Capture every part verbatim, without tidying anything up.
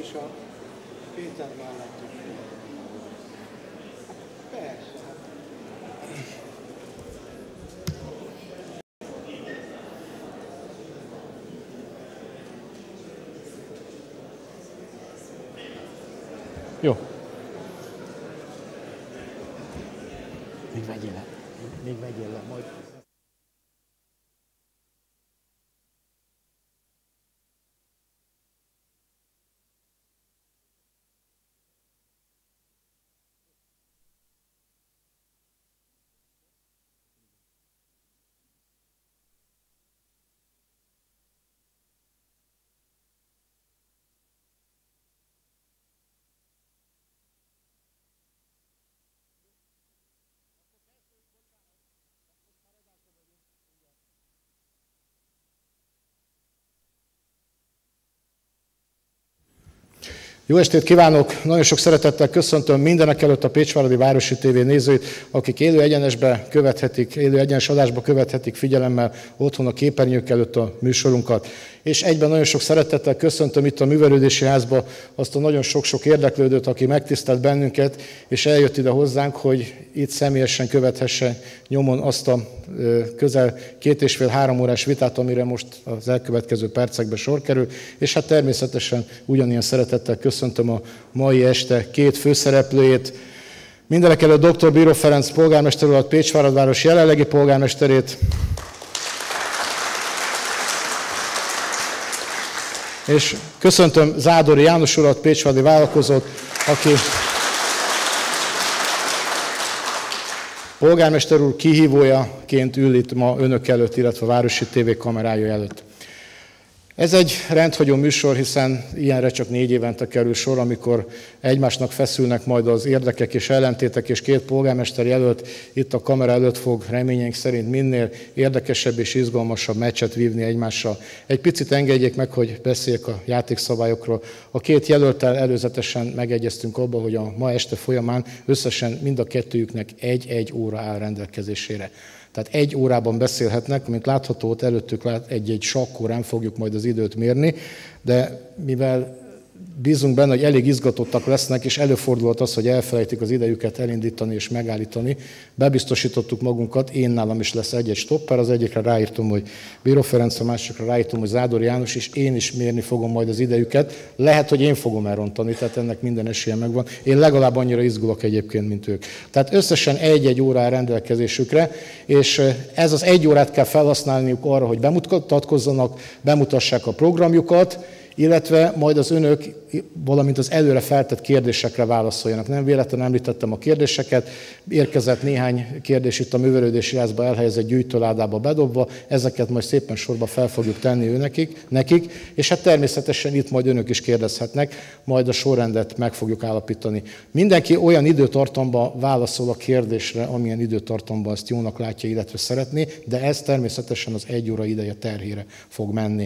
is a Péter mellett is. Persze. Jó. Még vegyél le. Még vegyél le, majd... Jó estét kívánok! Nagyon sok szeretettel köszöntöm mindenekelőtt a Pécsváradi Városi té vé nézőit, akik élő egyenesbe követhetik, élő egyenes adásba követhetik figyelemmel otthon a képernyők előtt a műsorunkat. És egyben nagyon sok szeretettel köszöntöm itt a Művelődési Házba azt a nagyon sok-sok érdeklődőt, aki megtisztelt bennünket, és eljött ide hozzánk, hogy itt személyesen követhesse nyomon azt a közel két és fél három órás vitát, amire most az elkövetkező percekben sor kerül, és hát természetesen ugyanilyen szeretettel köszöntöm a mai este két főszereplőjét, mindenekelőtt doktor Bíró Ferenc polgármester urat, Pécsvárad-város jelenlegi polgármesterét, és köszöntöm Zádori János urat, pécsváradi vállalkozót, aki polgármester úr kihívójaként ül itt ma önök előtt, illetve a Városi té vé kamerája előtt. Ez egy rendhagyó műsor, hiszen ilyenre csak négy évente kerül sor, amikor egymásnak feszülnek majd az érdekek és ellentétek, és két polgármester jelölt itt a kamera előtt fog reményeink szerint minél érdekesebb és izgalmasabb meccset vívni egymással. Egy picit engedjék meg, hogy beszéljek a játékszabályokról. A két jelölttel előzetesen megegyeztünk abban, hogy a ma este folyamán összesen mind a kettőjüknek egy-egy óra áll rendelkezésére. Tehát egy órában beszélhetnek, mint látható, ott előttük egy-egy sakkórán fogjuk majd az időt mérni, de mivel bízunk benne, hogy elég izgatottak lesznek, és előfordulhat az, hogy elfelejtik az idejüket elindítani és megállítani, bebiztosítottuk magunkat, én nálam is lesz egy-egy stopper, az egyikre ráírtam, hogy Bíró Ferenc, a másikra ráírtam, hogy Zádori János, és én is mérni fogom majd az idejüket. Lehet, hogy én fogom elrontani, tehát ennek minden esélye megvan. Én legalább annyira izgulok egyébként, mint ők. Tehát összesen egy-egy óra rendelkezésükre, és ez az egy órát kell felhasználniuk arra, hogy bemutatkozzanak, bemutassák a programjukat, illetve majd az önök, valamint az előre feltett kérdésekre válaszoljanak. Nem véletlenül említettem a kérdéseket, érkezett néhány kérdés itt a Művelődési Házba elhelyezett gyűjtőládába bedobva, ezeket majd szépen sorba fel fogjuk tenni őnekik, nekik, és hát természetesen itt majd önök is kérdezhetnek, majd a sorrendet meg fogjuk állapítani. Mindenki olyan időtartamban válaszol a kérdésre, amilyen időtartamban ezt jónak látja, illetve szeretné, de ez természetesen az egy óra ideje terhére fog menni.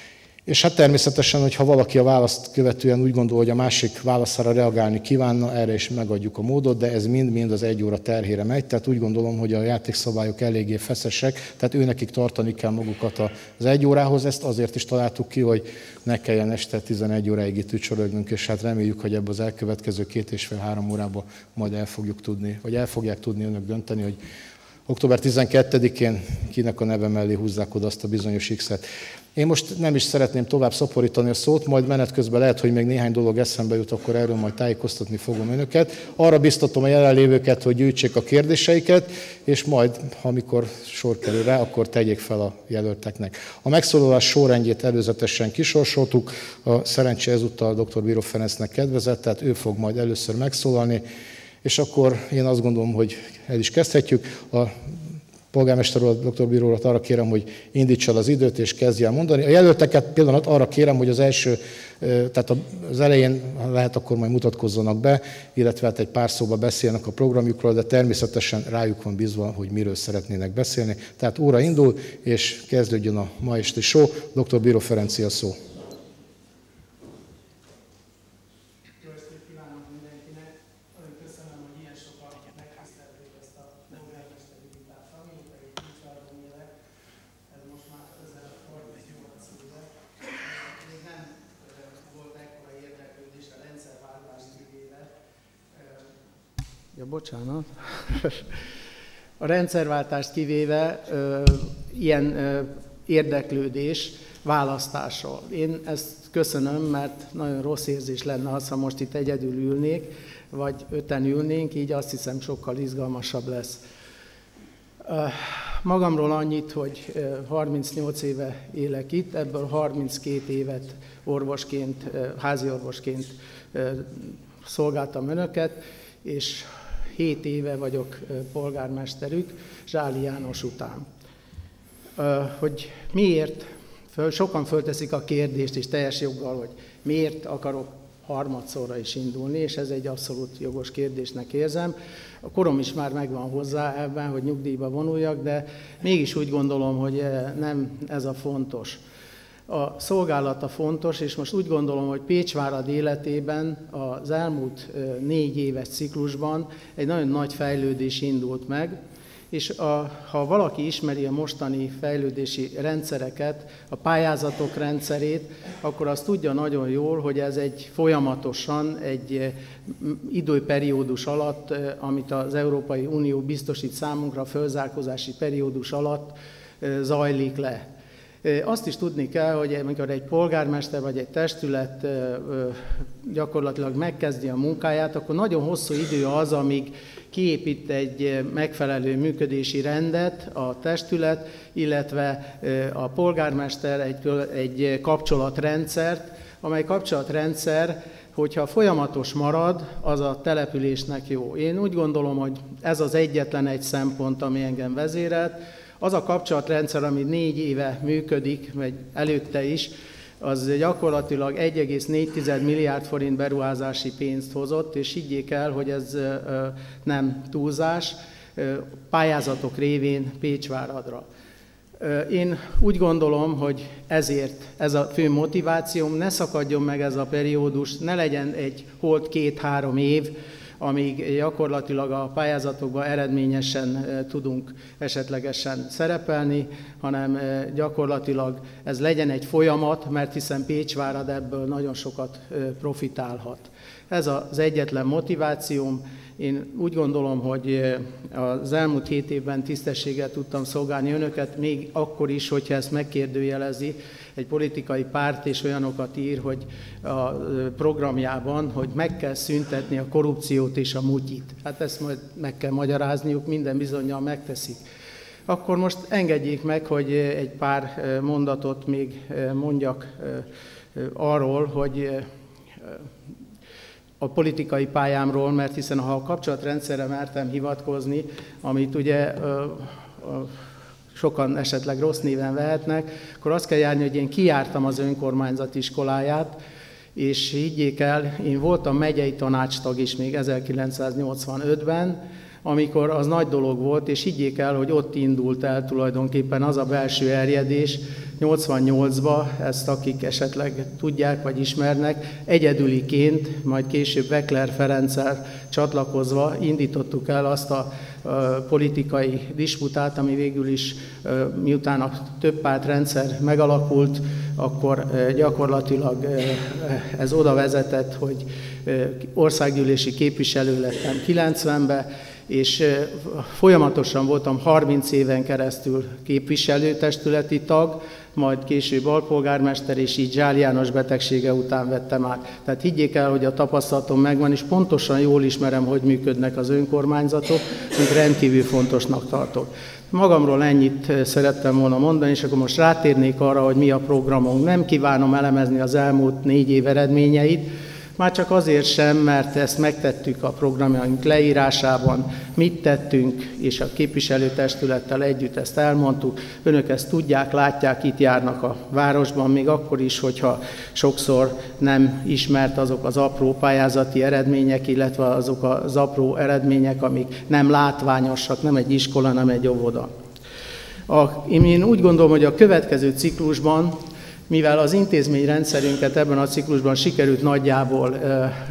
És hát természetesen, hogyha valaki a választ követően úgy gondol, hogy a másik válaszára reagálni kívánna, erre is megadjuk a módot, de ez mind-mind az egy óra terhére megy, tehát úgy gondolom, hogy a játékszabályok eléggé feszesek, tehát őnekik tartani kell magukat az egy órához, ezt azért is találtuk ki, hogy ne kelljen este tizenegy óráig itt ücsörögnünk, és hát reméljük, hogy ebből az elkövetkező két és fél három órában majd el fogjuk tudni, vagy el fogják tudni önök dönteni, hogy október tizenkettedikén kinek a neve mellé húzzák oda azt a bizonyos X-et. Én most nem is szeretném tovább szaporítani a szót, majd menet közben lehet, hogy még néhány dolog eszembe jut, akkor erről majd tájékoztatni fogom önöket. Arra biztatom a jelenlévőket, hogy gyűjtsék a kérdéseiket, és majd, amikor sor kerül rá, akkor tegyék fel a jelölteknek. A megszólalás sorrendjét előzetesen kisorsoltuk, a szerencse ezúttal doktor Bíró Ferencnek kedvezett, tehát ő fog majd először megszólalni, és akkor én azt gondolom, hogy el is kezdhetjük. A polgármester urat, doktor Bíró urat arra kérem, hogy indítsa el az időt, és kezdje el mondani. A jelölteket pillanat arra kérem, hogy az első, tehát az elején, ha lehet, akkor majd mutatkozzanak be, illetve hát egy pár szóba beszélnek a programjukról, de természetesen rájuk van bízva, hogy miről szeretnének beszélni. Tehát óra indul, és kezdődjön a ma esti show. doktor Bíró Ferenc, a szó. Még nem volt ekkora érdeklődés Ja, bocsánat. A rendszerváltást kivéve ö, ilyen ö, érdeklődés választásról. Én ezt köszönöm, mert nagyon rossz érzés lenne az, ha most itt egyedül ülnék, vagy öten ülnénk, így azt hiszem sokkal izgalmasabb lesz. Magamról annyit, hogy harmincnyolc éve élek itt, ebből harminckét évet orvosként, háziorvosként szolgáltam önöket, és hét éve vagyok polgármesterük, Zsáli János után. Hogy miért, sokan fölteszik a kérdést, és teljes joggal, hogy miért akarok harmadszorra is indulni, és ez egy abszolút jogos kérdésnek érzem. A korom is már megvan hozzá ebben, hogy nyugdíjba vonuljak, de mégis úgy gondolom, hogy nem ez a fontos. A szolgálata fontos, és most úgy gondolom, hogy Pécsvárad életében az elmúlt négy éves ciklusban egy nagyon nagy fejlődés indult meg, és a, ha valaki ismeri a mostani fejlődési rendszereket, a pályázatok rendszerét, akkor azt tudja nagyon jól, hogy ez egy folyamatosan, egy időperiódus alatt, amit az Európai Unió biztosít számunkra, a fölzárkózási periódus alatt zajlik le. Azt is tudni kell, hogy amikor egy polgármester vagy egy testület gyakorlatilag megkezdi a munkáját, akkor nagyon hosszú idő az, amíg kiépít egy megfelelő működési rendet a testület, illetve a polgármester egy, egy kapcsolatrendszert, amely kapcsolatrendszer, hogyha folyamatos marad, az a településnek jó. Én úgy gondolom, hogy ez az egyetlen egy szempont, ami engem vezérelt. Az a kapcsolatrendszer, ami négy éve működik, vagy előtte is, az gyakorlatilag egy egész négy milliárd forint beruházási pénzt hozott, és higgyék el, hogy ez nem túlzás, pályázatok révén Pécsváradra. Én úgy gondolom, hogy ezért ez a fő motivációm, ne szakadjon meg ez a periódus, ne legyen egy holt két-három év, amíg gyakorlatilag a pályázatokban eredményesen tudunk esetlegesen szerepelni, hanem gyakorlatilag ez legyen egy folyamat, mert hiszen Pécsvárad ebből nagyon sokat profitálhat. Ez az egyetlen motivációm. Én úgy gondolom, hogy az elmúlt hét évben tisztességgel tudtam szolgálni önöket, még akkor is, hogyha ezt megkérdőjelezi egy politikai párt, és olyanokat ír, hogy a programjában, hogy meg kell szüntetni a korrupciót és a mutyit. Hát ezt majd meg kell magyarázniuk, minden bizonnyal megteszik. Akkor most engedjék meg, hogy egy pár mondatot még mondjak arról, hogy a politikai pályámról, mert hiszen ha a kapcsolatrendszerre mertem hivatkozni, amit ugye sokan esetleg rossz néven vehetnek, akkor azt kell járni, hogy én kijártam az önkormányzat iskoláját, és higgyék el, én voltam megyei tanácstag is még ezerkilencszáznyolcvanötben, amikor az nagy dolog volt, és higgyék el, hogy ott indult el tulajdonképpen az a belső erjedés, nyolcvannyolcban, ezt akik esetleg tudják vagy ismernek, egyedüliként, majd később Vekler Ferenccel csatlakozva indítottuk el azt a politikai disputát, ami végül is, miután a többpárt rendszer megalakult, akkor gyakorlatilag ez oda vezetett, hogy országgyűlési képviselő lettem kilencvenben, és folyamatosan voltam harminc éven keresztül képviselőtestületi tag, majd később alpolgármester, és így Zsáli János betegsége után vettem át. Tehát higgyék el, hogy a tapasztalatom megvan, és pontosan jól ismerem, hogy működnek az önkormányzatok, amit rendkívül fontosnak tartok. Magamról ennyit szerettem volna mondani, és akkor most rátérnék arra, hogy mi a programunk. Nem kívánom elemezni az elmúlt négy év eredményeit, már csak azért sem, mert ezt megtettük a programjaink leírásában, mit tettünk, és a képviselőtestülettel együtt ezt elmondtuk. Önök ezt tudják, látják, itt járnak a városban, még akkor is, hogyha sokszor nem ismert azok az apró pályázati eredmények, illetve azok az apró eredmények, amik nem látványosak, nem egy iskola, nem egy óvoda. A, én úgy gondolom, hogy a következő ciklusban, mivel az intézményrendszerünket ebben a ciklusban sikerült nagyjából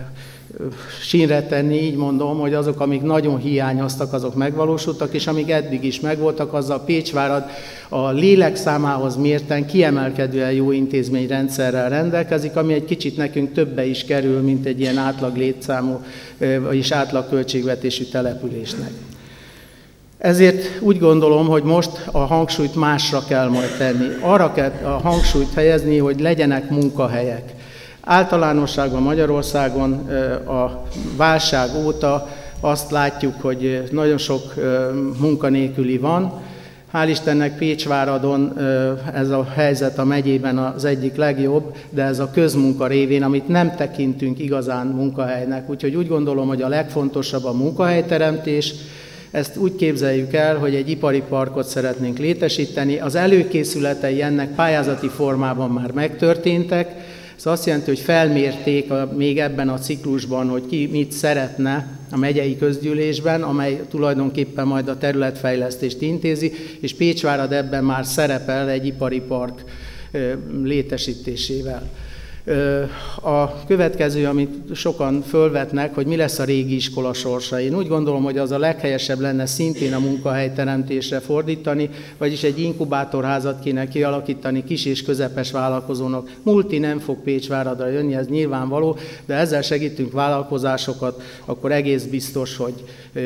sínre tenni, így mondom, hogy azok, amik nagyon hiányoztak, azok megvalósultak, és amik eddig is megvoltak, azzal Pécsvárad a lélek számához mérten kiemelkedően jó intézményrendszerrel rendelkezik, ami egy kicsit nekünk többe is kerül, mint egy ilyen átlag létszámú és átlag költségvetésű településnek. Ezért úgy gondolom, hogy most a hangsúlyt másra kell majd tenni. Arra kell a hangsúlyt helyezni, hogy legyenek munkahelyek. Általánosságban Magyarországon a válság óta azt látjuk, hogy nagyon sok munkanélküli van. Hál' Istennek Pécsváradon ez a helyzet a megyében az egyik legjobb, de ez a közmunka révén, amit nem tekintünk igazán munkahelynek. Úgyhogy úgy gondolom, hogy a legfontosabb a munkahelyteremtés. Ezt úgy képzeljük el, hogy egy ipari parkot szeretnénk létesíteni. Az előkészületei ennek pályázati formában már megtörténtek. Ez azt jelenti, hogy felmérték a, még ebben a ciklusban, hogy ki mit szeretne a megyei közgyűlésben, amely tulajdonképpen majd a területfejlesztést intézi, és Pécsvárad ebben már szerepel egy ipari park létesítésével. A következő, amit sokan fölvetnek, hogy mi lesz a régi iskola sorsa. Én úgy gondolom, hogy az a leghelyesebb lenne szintén a munkahelyteremtésre fordítani, vagyis egy inkubátorházat kéne kialakítani kis és közepes vállalkozónak. Multi nem fog Pécsváradra jönni, ez nyilvánvaló, de ezzel segítünk vállalkozásokat, akkor egész biztos, hogy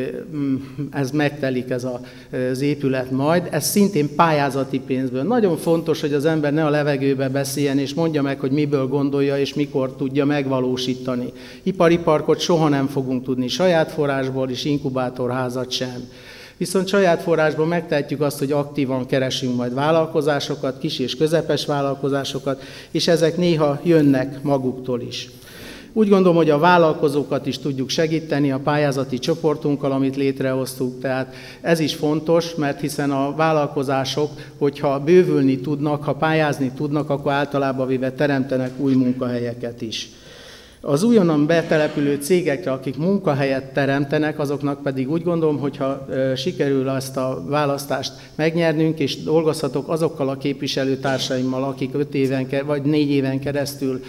ez megtelik ez az épület majd. Ez szintén pályázati pénzből. Nagyon fontos, hogy az ember ne a levegőbe beszéljen, és mondja meg, hogy miből gondolja, és mikor tudja megvalósítani. Ipari parkot soha nem fogunk tudni saját forrásból, és inkubátorházat sem. Viszont saját forrásból megtehetjük azt, hogy aktívan keresünk majd vállalkozásokat, kis és közepes vállalkozásokat, és ezek néha jönnek maguktól is. Úgy gondolom, hogy a vállalkozókat is tudjuk segíteni a pályázati csoportunkkal, amit létrehoztuk, tehát ez is fontos, mert hiszen a vállalkozások, hogyha bővülni tudnak, ha pályázni tudnak, akkor általában véve teremtenek új munkahelyeket is. Az újonnan betelepülő cégekre, akik munkahelyet teremtenek, azoknak pedig úgy gondolom, hogyha sikerül ezt a választást megnyernünk, és dolgozhatok azokkal a képviselőtársaimmal, akik öt éven vagy négy éven keresztül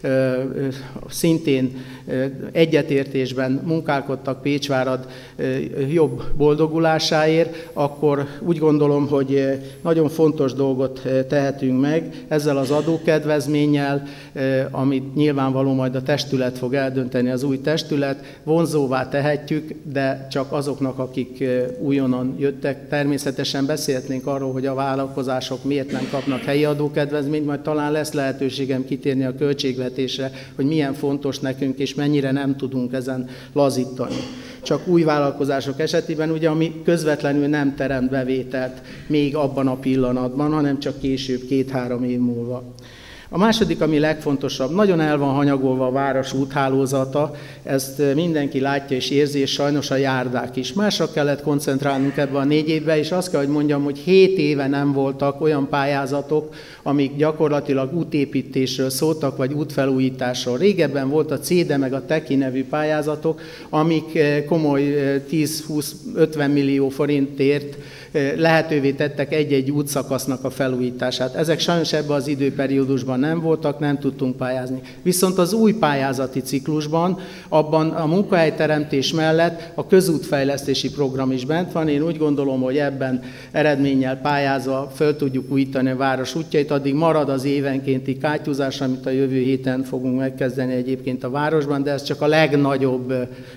szintén egyetértésben munkálkodtak Pécsvárad jobb boldogulásáért, akkor úgy gondolom, hogy nagyon fontos dolgot tehetünk meg ezzel az adókedvezménnyel, amit nyilvánvaló majd a testület fog eldönteni, az új testület, vonzóvá tehetjük, de csak azoknak, akik újonnan jöttek. Természetesen beszélhetnénk arról, hogy a vállalkozások miért nem kapnak helyi adókedvezményt, majd talán lesz lehetőségem kitérni a költségvetésre, hogy milyen fontos nekünk, és mennyire nem tudunk ezen lazítani. Csak új vállalkozások esetében, ugye, ami közvetlenül nem teremt bevételt még abban a pillanatban, hanem csak később, két-három év múlva. A második, ami legfontosabb, nagyon el van hanyagolva a város úthálózata, ezt mindenki látja és érzi, és sajnos a járdák is. Másra kellett koncentrálnunk ebben a négy évben, és azt kell, hogy mondjam, hogy hét éve nem voltak olyan pályázatok, amik gyakorlatilag útépítésről szóltak, vagy útfelújításról. Régebben volt a céde meg a Teki nevű pályázatok, amik komoly tíz-húsz-ötven millió forintért lehetővé tettek egy-egy útszakasznak a felújítását. Ezek sajnos ebben az időperiódusban nem voltak, nem tudtunk pályázni. Viszont az új pályázati ciklusban, abban a munkahelyteremtés mellett a közútfejlesztési program is bent van. Én úgy gondolom, hogy ebben eredménnyel pályázva föl tudjuk újítani a város útjait, addig marad az évenkénti kátyúzás, amit a jövő héten fogunk megkezdeni egyébként a városban, de ez csak a legnagyobb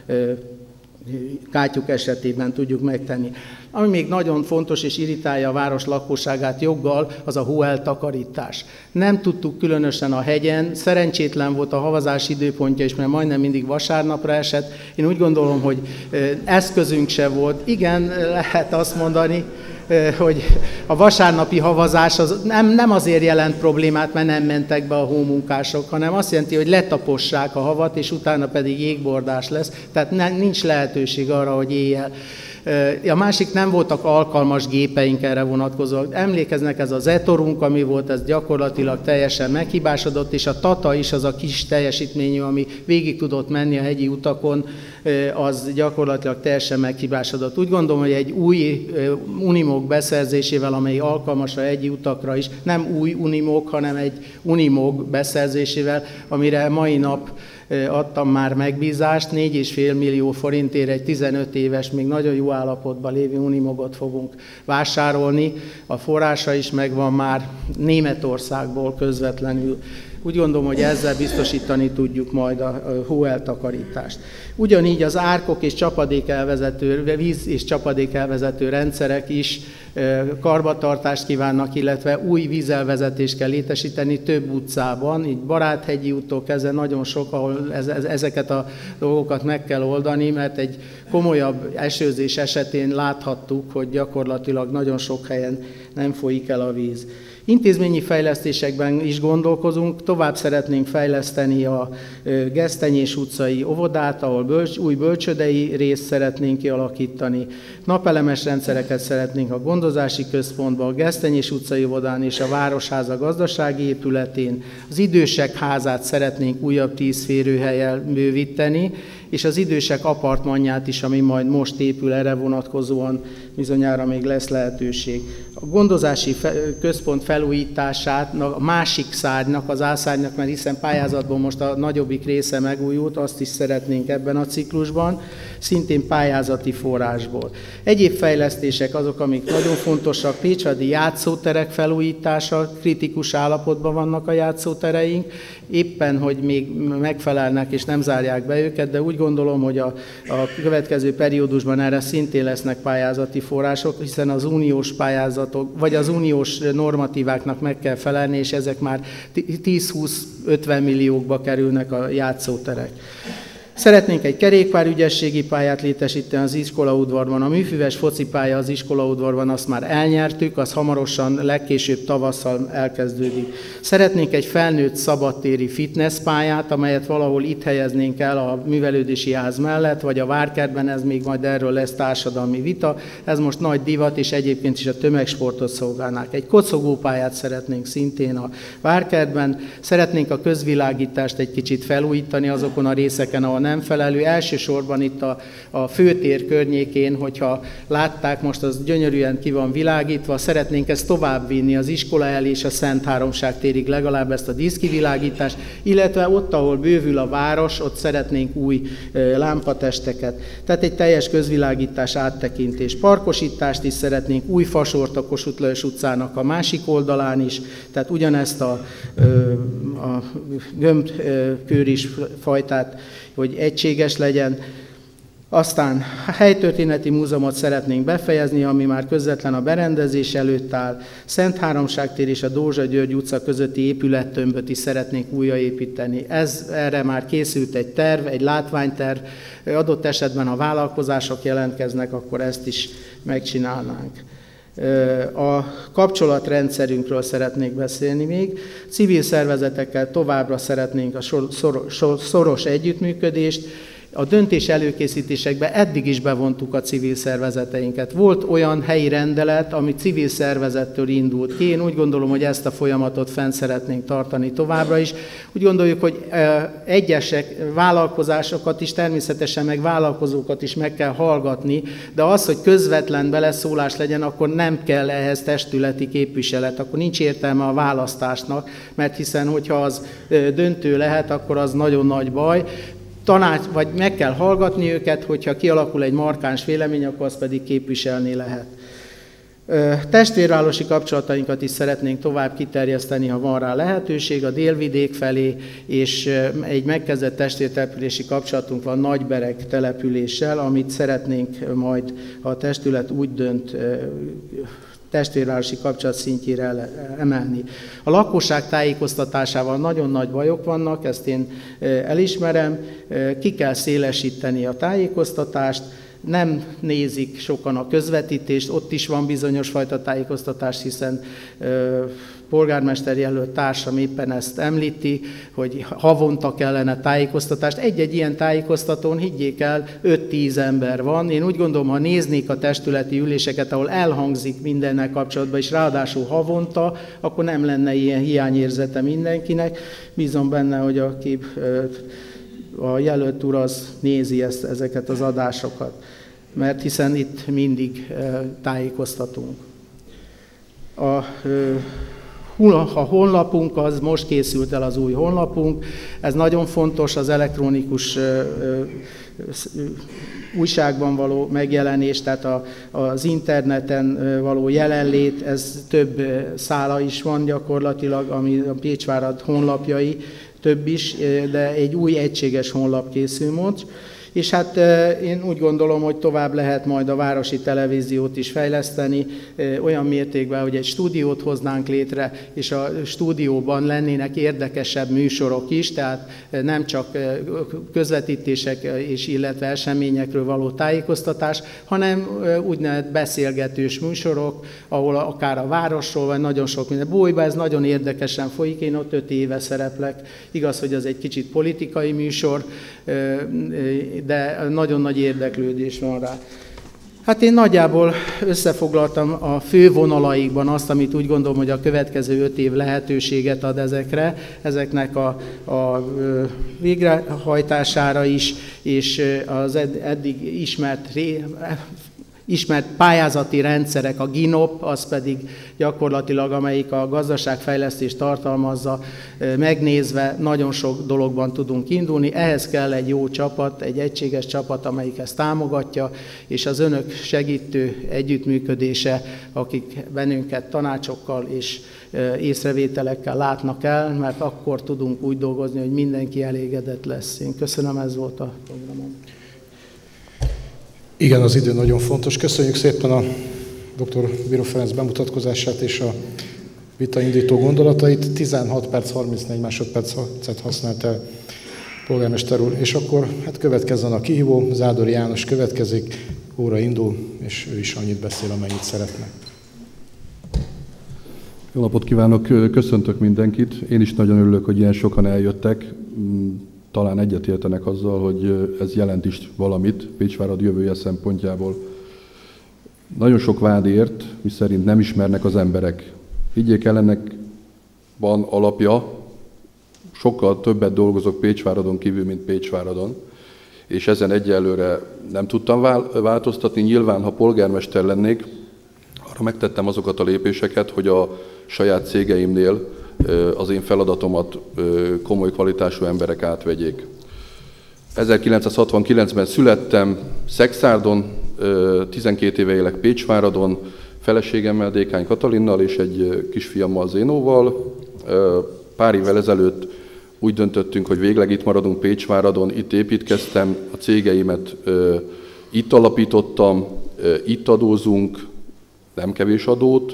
kátyuk esetében tudjuk megtenni. Ami még nagyon fontos és irritálja a város lakosságát joggal, az a hóeltakarítás. Nem tudtuk különösen a hegyen, szerencsétlen volt a havazás időpontja is, mert majdnem mindig vasárnapra esett. Én úgy gondolom, hogy eszközünk se volt. Igen, lehet azt mondani, hogy a vasárnapi havazás az nem, nem azért jelent problémát, mert nem mentek be a hómunkások, hanem azt jelenti, hogy letapossák a havat, és utána pedig jégbordás lesz. Tehát nem, nincs lehetőség arra, hogy éjjel. A másik, nem voltak alkalmas gépeink erre vonatkozóak. Emlékeznek, ez az etorunk, ami volt, ez gyakorlatilag teljesen meghibásodott, és a Tata is, az a kis teljesítményű, ami végig tudott menni a hegyi utakon, az gyakorlatilag teljesen meghibásodott. Úgy gondolom, hogy egy új unimog beszerzésével, amely alkalmas a hegyi utakra is, nem új unimog, hanem egy unimog beszerzésével, amire mai nap adtam már megbízást, négy és fél millió forintért egy tizenöt éves, még nagyon jó állapotban lévő Unimogot fogunk vásárolni. A forrása is megvan már Németországból közvetlenül. Úgy gondolom, hogy ezzel biztosítani tudjuk majd a hóeltakarítást. Ugyanígy az árkok és csapadékelvezető, víz és csapadékelvezető rendszerek is karbantartást kívánnak, illetve új vízelvezetést kell létesíteni több utcában, így Baráthegyi úttól kezdve nagyon sok, ahol ezeket a dolgokat meg kell oldani, mert egy komolyabb esőzés esetén láthattuk, hogy gyakorlatilag nagyon sok helyen nem folyik el a víz. Intézményi fejlesztésekben is gondolkozunk, tovább szeretnénk fejleszteni a Gesztenyés utcai óvodát, ahol bölcs, új bölcsődei részt szeretnénk kialakítani, napelemes rendszereket szeretnénk a gondozási központban, a Gesztenyés utcai óvodán és a Városháza gazdasági épületén, az idősek házát szeretnénk újabb tíz férőhellyel bővíteni, és az idősek apartmanját is, ami majd most épül, erre vonatkozóan bizonyára még lesz lehetőség. A gondozási központ felújítását a másik szárnynak, az A-szárnynak, mert hiszen pályázatban most a nagyobbik része megújult, azt is szeretnénk ebben a ciklusban, szintén pályázati forrásból. Egyéb fejlesztések azok, amik nagyon fontosak, pécsadi játszóterek felújítása, kritikus állapotban vannak a játszótereink, éppen, hogy még megfelelnek és nem zárják be őket, de úgy gondolom, hogy a, a következő periódusban erre szintén lesznek pályázati források, hiszen az uniós pályázatok, vagy az uniós normatíváknak meg kell felelni, és ezek már tíz-húsz-ötven milliókba kerülnek a játszóterek. Szeretnénk egy kerékpárügyességi pályát létesíteni az iskolaudvarban, a műfüves focipálya az iskolaudvarban, azt már elnyertük, az hamarosan, legkésőbb tavasszal elkezdődik. Szeretnénk egy felnőtt szabadtéri fitnesspályát, amelyet valahol itt helyeznénk el a művelődési ház mellett, vagy a Várkertben, ez még majd erről lesz társadalmi vita, ez most nagy divat, és egyébként is a tömegsportot szolgálnák. Egy kocogópályát szeretnénk szintén a Várkertben, szeretnénk a közvilágítást egy kicsit felújítani azokon a részeken, ahol nem felelő. Elsősorban itt a, a főtér környékén, hogyha látták, most az gyönyörűen ki van világítva, szeretnénk ezt továbbvinni az iskola elé és a Szent Háromság térig legalább ezt a díszkivilágítást, illetve ott, ahol bővül a város, ott szeretnénk új e, lámpatesteket. Tehát egy teljes közvilágítás, áttekintés. Parkosítást is szeretnénk, új fasort a Kossuth Lajos utcának a másik oldalán is, tehát ugyanezt a, a gömbkőris fajtát, hogy egységes legyen. Aztán a helytörténeti múzeumot szeretnénk befejezni, ami már közvetlen a berendezés előtt áll. Szent Háromság tér és a Dózsa György utca közötti épülettömböt is szeretnénk újraépíteni. Ez, erre már készült egy terv, egy látványterv. Adott esetben, ha vállalkozások jelentkeznek, akkor ezt is megcsinálnánk. A kapcsolatrendszerünkről szeretnék beszélni még. Civil szervezetekkel továbbra szeretnénk a szoros együttműködést. A döntés előkészítésekbe eddig is bevontuk a civil szervezeteinket. Volt olyan helyi rendelet, ami civil szervezettől indult ki. Én úgy gondolom, hogy ezt a folyamatot fenn szeretnénk tartani továbbra is. Úgy gondoljuk, hogy egyesek vállalkozásokat is, természetesen meg vállalkozókat is meg kell hallgatni, de az, hogy közvetlen beleszólás legyen, akkor nem kell ehhez testületi képviselet, akkor nincs értelme a választásnak, mert hiszen, hogyha az döntő lehet, akkor az nagyon nagy baj. Tanács, vagy meg kell hallgatni őket, hogyha kialakul egy markáns vélemény, akkor azt pedig képviselni lehet. Testvérvárosi kapcsolatainkat is szeretnénk tovább kiterjeszteni, ha van rá lehetőség, a délvidék felé, és egy megkezdett testvértelepülési kapcsolatunk van Nagybereg településsel, amit szeretnénk majd, ha a testület úgy dönt, testvérvárosi kapcsolat szintjére emelni. A lakosság tájékoztatásával nagyon nagy bajok vannak, ezt én elismerem, ki kell szélesíteni a tájékoztatást, nem nézik sokan a közvetítést, ott is van bizonyos fajta tájékoztatás, hiszen ö, polgármester jelölt társam éppen ezt említi, hogy havonta kellene tájékoztatást. Egy-egy ilyen tájékoztatón, higgyék el, öt-tíz ember van. Én úgy gondolom, ha néznék a testületi üléseket, ahol elhangzik mindennel kapcsolatban, és ráadásul havonta, akkor nem lenne ilyen hiányérzete mindenkinek. Bízom benne, hogy aki a jelölt úr az nézi ezt, ezeket az adásokat, mert hiszen itt mindig tájékoztatunk. A A honlapunk, az most készült el az új honlapunk, ez nagyon fontos, az elektronikus újságban való megjelenés, tehát a, az interneten való jelenlét, ez több szála is van gyakorlatilag, ami a Pécsvárad honlapjai, több is, de egy új egységes honlap készül most. És hát én úgy gondolom, hogy tovább lehet majd a városi televíziót is fejleszteni, olyan mértékben, hogy egy stúdiót hoznánk létre, és a stúdióban lennének érdekesebb műsorok is, tehát nem csak közvetítések és illetve eseményekről való tájékoztatás, hanem úgynevezett beszélgetős műsorok, ahol akár a városról, vagy nagyon sok minden. Bolyba ez nagyon érdekesen folyik, én ott öt éve szereplek. Igaz, hogy az egy kicsit politikai műsor, de nagyon nagy érdeklődés van rá. Hát én nagyjából összefoglaltam a fő vonalaikban azt, amit úgy gondolom, hogy a következő öt év lehetőséget ad ezekre, ezeknek a, a végrehajtására is, és az eddig ismert ré, ismert pályázati rendszerek, a GINOP, az pedig gyakorlatilag, amelyik a gazdaságfejlesztést tartalmazza, megnézve nagyon sok dologban tudunk indulni. Ehhez kell egy jó csapat, egy egységes csapat, amelyik ezt támogatja, és az önök segítő együttműködése, akik bennünket tanácsokkal és észrevételekkel látnak el, mert akkor tudunk úgy dolgozni, hogy mindenki elégedett lesz. Én köszönöm, ez volt a programom. Igen, az idő nagyon fontos. Köszönjük szépen a dr. Bíró Ferenc bemutatkozását és a vitaindító gondolatait. tizenhat perc, harmincnégy másodpercet használt el polgármester úr. És akkor hát következzen a kihívó, Zádori János következik, óra indul, és ő is annyit beszél, amennyit szeretne. Jó napot kívánok, köszöntök mindenkit. Én is nagyon örülök, hogy ilyen sokan eljöttek. Talán egyetértenek azzal, hogy ez jelent is valamit Pécsvárad jövője szempontjából. Nagyon sok vád ért, miszerint nem ismernek az emberek. Higgyék el, ennek van alapja, sokkal többet dolgozok Pécsváradon kívül, mint Pécsváradon, és ezen egyelőre nem tudtam változtatni. Nyilván, ha polgármester lennék, arra megtettem azokat a lépéseket, hogy a saját cégeimnél az én feladatomat komoly kvalitású emberek átvegyék. ezerkilencszázhatvankilencben születtem Szekszárdon, tizenkét éve élek Pécsváradon, feleségemmel, Dékány Katalinnal és egy kisfiammal, Zénóval. Pár évvel ezelőtt úgy döntöttünk, hogy végleg itt maradunk Pécsváradon, itt építkeztem, a cégeimet itt alapítottam, itt adózunk, nem kevés adót,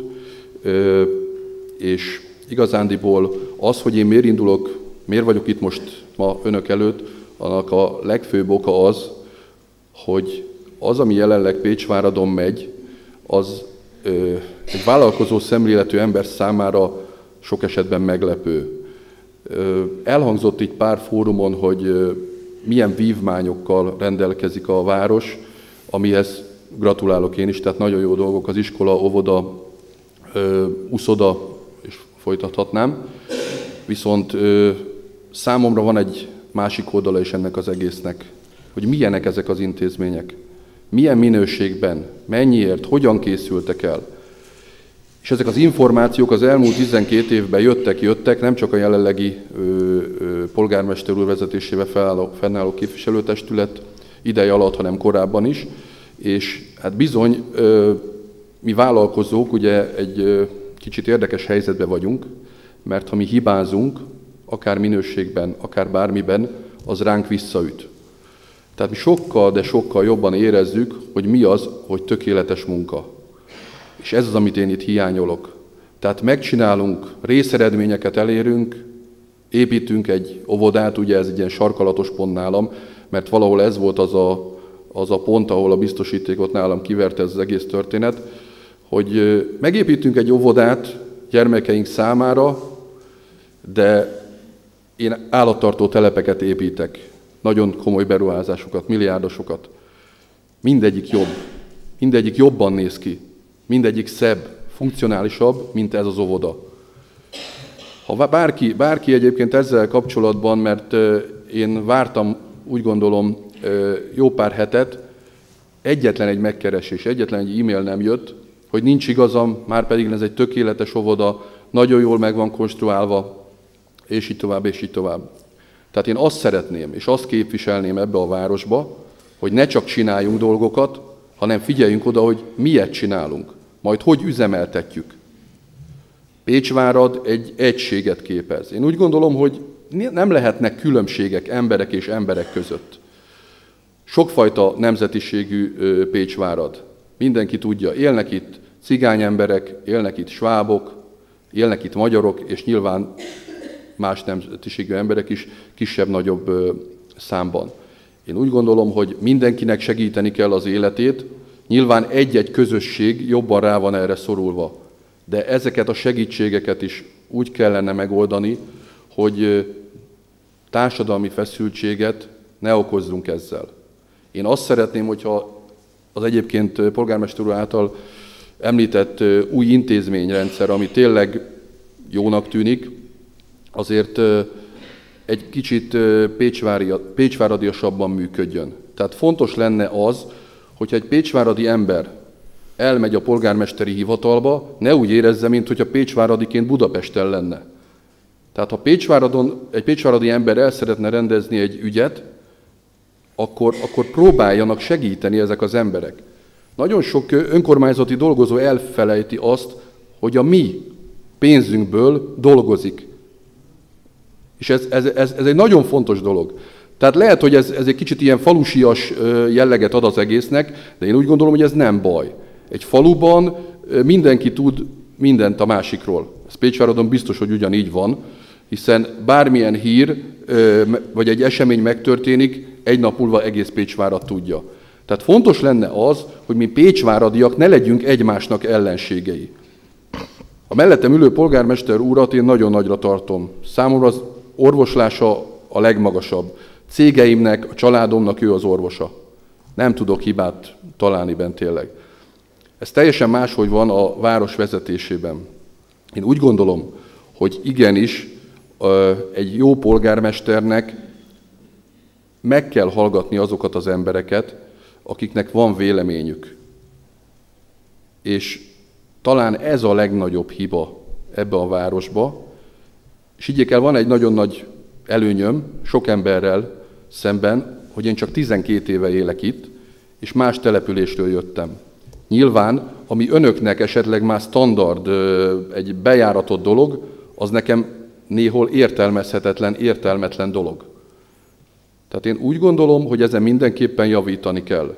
és igazándiból az, hogy én miért indulok, miért vagyok itt most ma önök előtt, annak a legfőbb oka az, hogy az, ami jelenleg Pécsváradon megy, az ö, egy vállalkozó szemléletű ember számára sok esetben meglepő. Ö, elhangzott itt pár fórumon, hogy ö, milyen vívmányokkal rendelkezik a város, amihez gratulálok én is, tehát nagyon jó dolgok, az iskola, óvoda, ö, uszoda, és folytathatnám. Viszont ö, számomra van egy másik oldala is ennek az egésznek, hogy milyenek ezek az intézmények, milyen minőségben, mennyiért, hogyan készültek el. És ezek az információk az elmúlt tizenkét évben jöttek, jöttek, nem csak a jelenlegi ö, ö, polgármester úr vezetésével fennálló, fennálló képviselőtestület ideje alatt, hanem korábban is. És hát bizony, ö, mi vállalkozók ugye egy ö, kicsit érdekes helyzetben vagyunk, mert ha mi hibázunk, akár minőségben, akár bármiben, az ránk visszaüt. Tehát mi sokkal, de sokkal jobban érezzük, hogy mi az, hogy tökéletes munka. És ez az, amit én itt hiányolok. Tehát megcsinálunk, részeredményeket elérünk, építünk egy óvodát, ugye ez egy ilyen sarkalatos pont nálam, mert valahol ez volt az a, az a pont, ahol a biztosítékot nálam kiverte ez az egész történet, hogy megépítünk egy óvodát gyermekeink számára, de én állattartó telepeket építek, nagyon komoly beruházásokat, milliárdosokat. Mindegyik jobb, mindegyik jobban néz ki, mindegyik szebb, funkcionálisabb, mint ez az óvoda. Ha bárki, bárki egyébként ezzel kapcsolatban, mert én vártam, úgy gondolom, jó pár hetet, egyetlen egy megkeresés, egyetlen egy e-mail nem jött, hogy nincs igazam, már pedig ez egy tökéletes óvoda, nagyon jól meg van konstruálva, és így tovább, és így tovább. Tehát én azt szeretném, és azt képviselném ebbe a városba, hogy ne csak csináljunk dolgokat, hanem figyeljünk oda, hogy miért csinálunk, majd hogy üzemeltetjük. Pécsvárad egy egységet képez. Én úgy gondolom, hogy nem lehetnek különbségek emberek és emberek között. Sokfajta nemzetiségű Pécsvárad. Mindenki tudja, élnek itt cigány emberek, élnek itt svábok, élnek itt magyarok, és nyilván más nemzetiségű emberek is kisebb-nagyobb számban. Én úgy gondolom, hogy mindenkinek segíteni kell az életét, nyilván egy-egy közösség jobban rá van erre szorulva, de ezeket a segítségeket is úgy kellene megoldani, hogy társadalmi feszültséget ne okozzunk ezzel. Én azt szeretném, hogyha az egyébként polgármester úr által említett új intézményrendszer, ami tényleg jónak tűnik, azért egy kicsit pécsváradiasabban működjön. Tehát fontos lenne az, hogyha egy pécsváradi ember elmegy a polgármesteri hivatalba, ne úgy érezze, mint hogyha pécsváradiként Budapesten lenne. Tehát ha Pécsváradon, egy pécsváradi ember el szeretne rendezni egy ügyet, akkor, akkor próbáljanak segíteni ezek az emberek. Nagyon sok önkormányzati dolgozó elfelejti azt, hogy a mi pénzünkből dolgozik. És ez, ez, ez, ez egy nagyon fontos dolog. Tehát lehet, hogy ez, ez egy kicsit ilyen falusias jelleget ad az egésznek, de én úgy gondolom, hogy ez nem baj. Egy faluban mindenki tud mindent a másikról. Ez Pécsváradon biztos, hogy ugyanígy van, hiszen bármilyen hír vagy egy esemény megtörténik, egy nap múlva egész Pécsvárad tudja. Tehát fontos lenne az, hogy mi pécsváradiak ne legyünk egymásnak ellenségei. A mellettem ülő polgármester úrat én nagyon nagyra tartom. Számomra az orvoslása a legmagasabb. Cégeimnek, a családomnak ő az orvosa. Nem tudok hibát találni bent tényleg. Ez teljesen máshogy van a város vezetésében. Én úgy gondolom, hogy igenis egy jó polgármesternek meg kell hallgatni azokat az embereket, akiknek van véleményük. És talán ez a legnagyobb hiba ebbe a városba. És higgyék el, van egy nagyon nagy előnyöm sok emberrel szemben, hogy én csak tizenkét éve élek itt, és más településről jöttem. Nyilván, ami önöknek esetleg már standard, egy bejáratott dolog, az nekem néhol értelmezhetetlen, értelmetlen dolog. Tehát én úgy gondolom, hogy ezen mindenképpen javítani kell.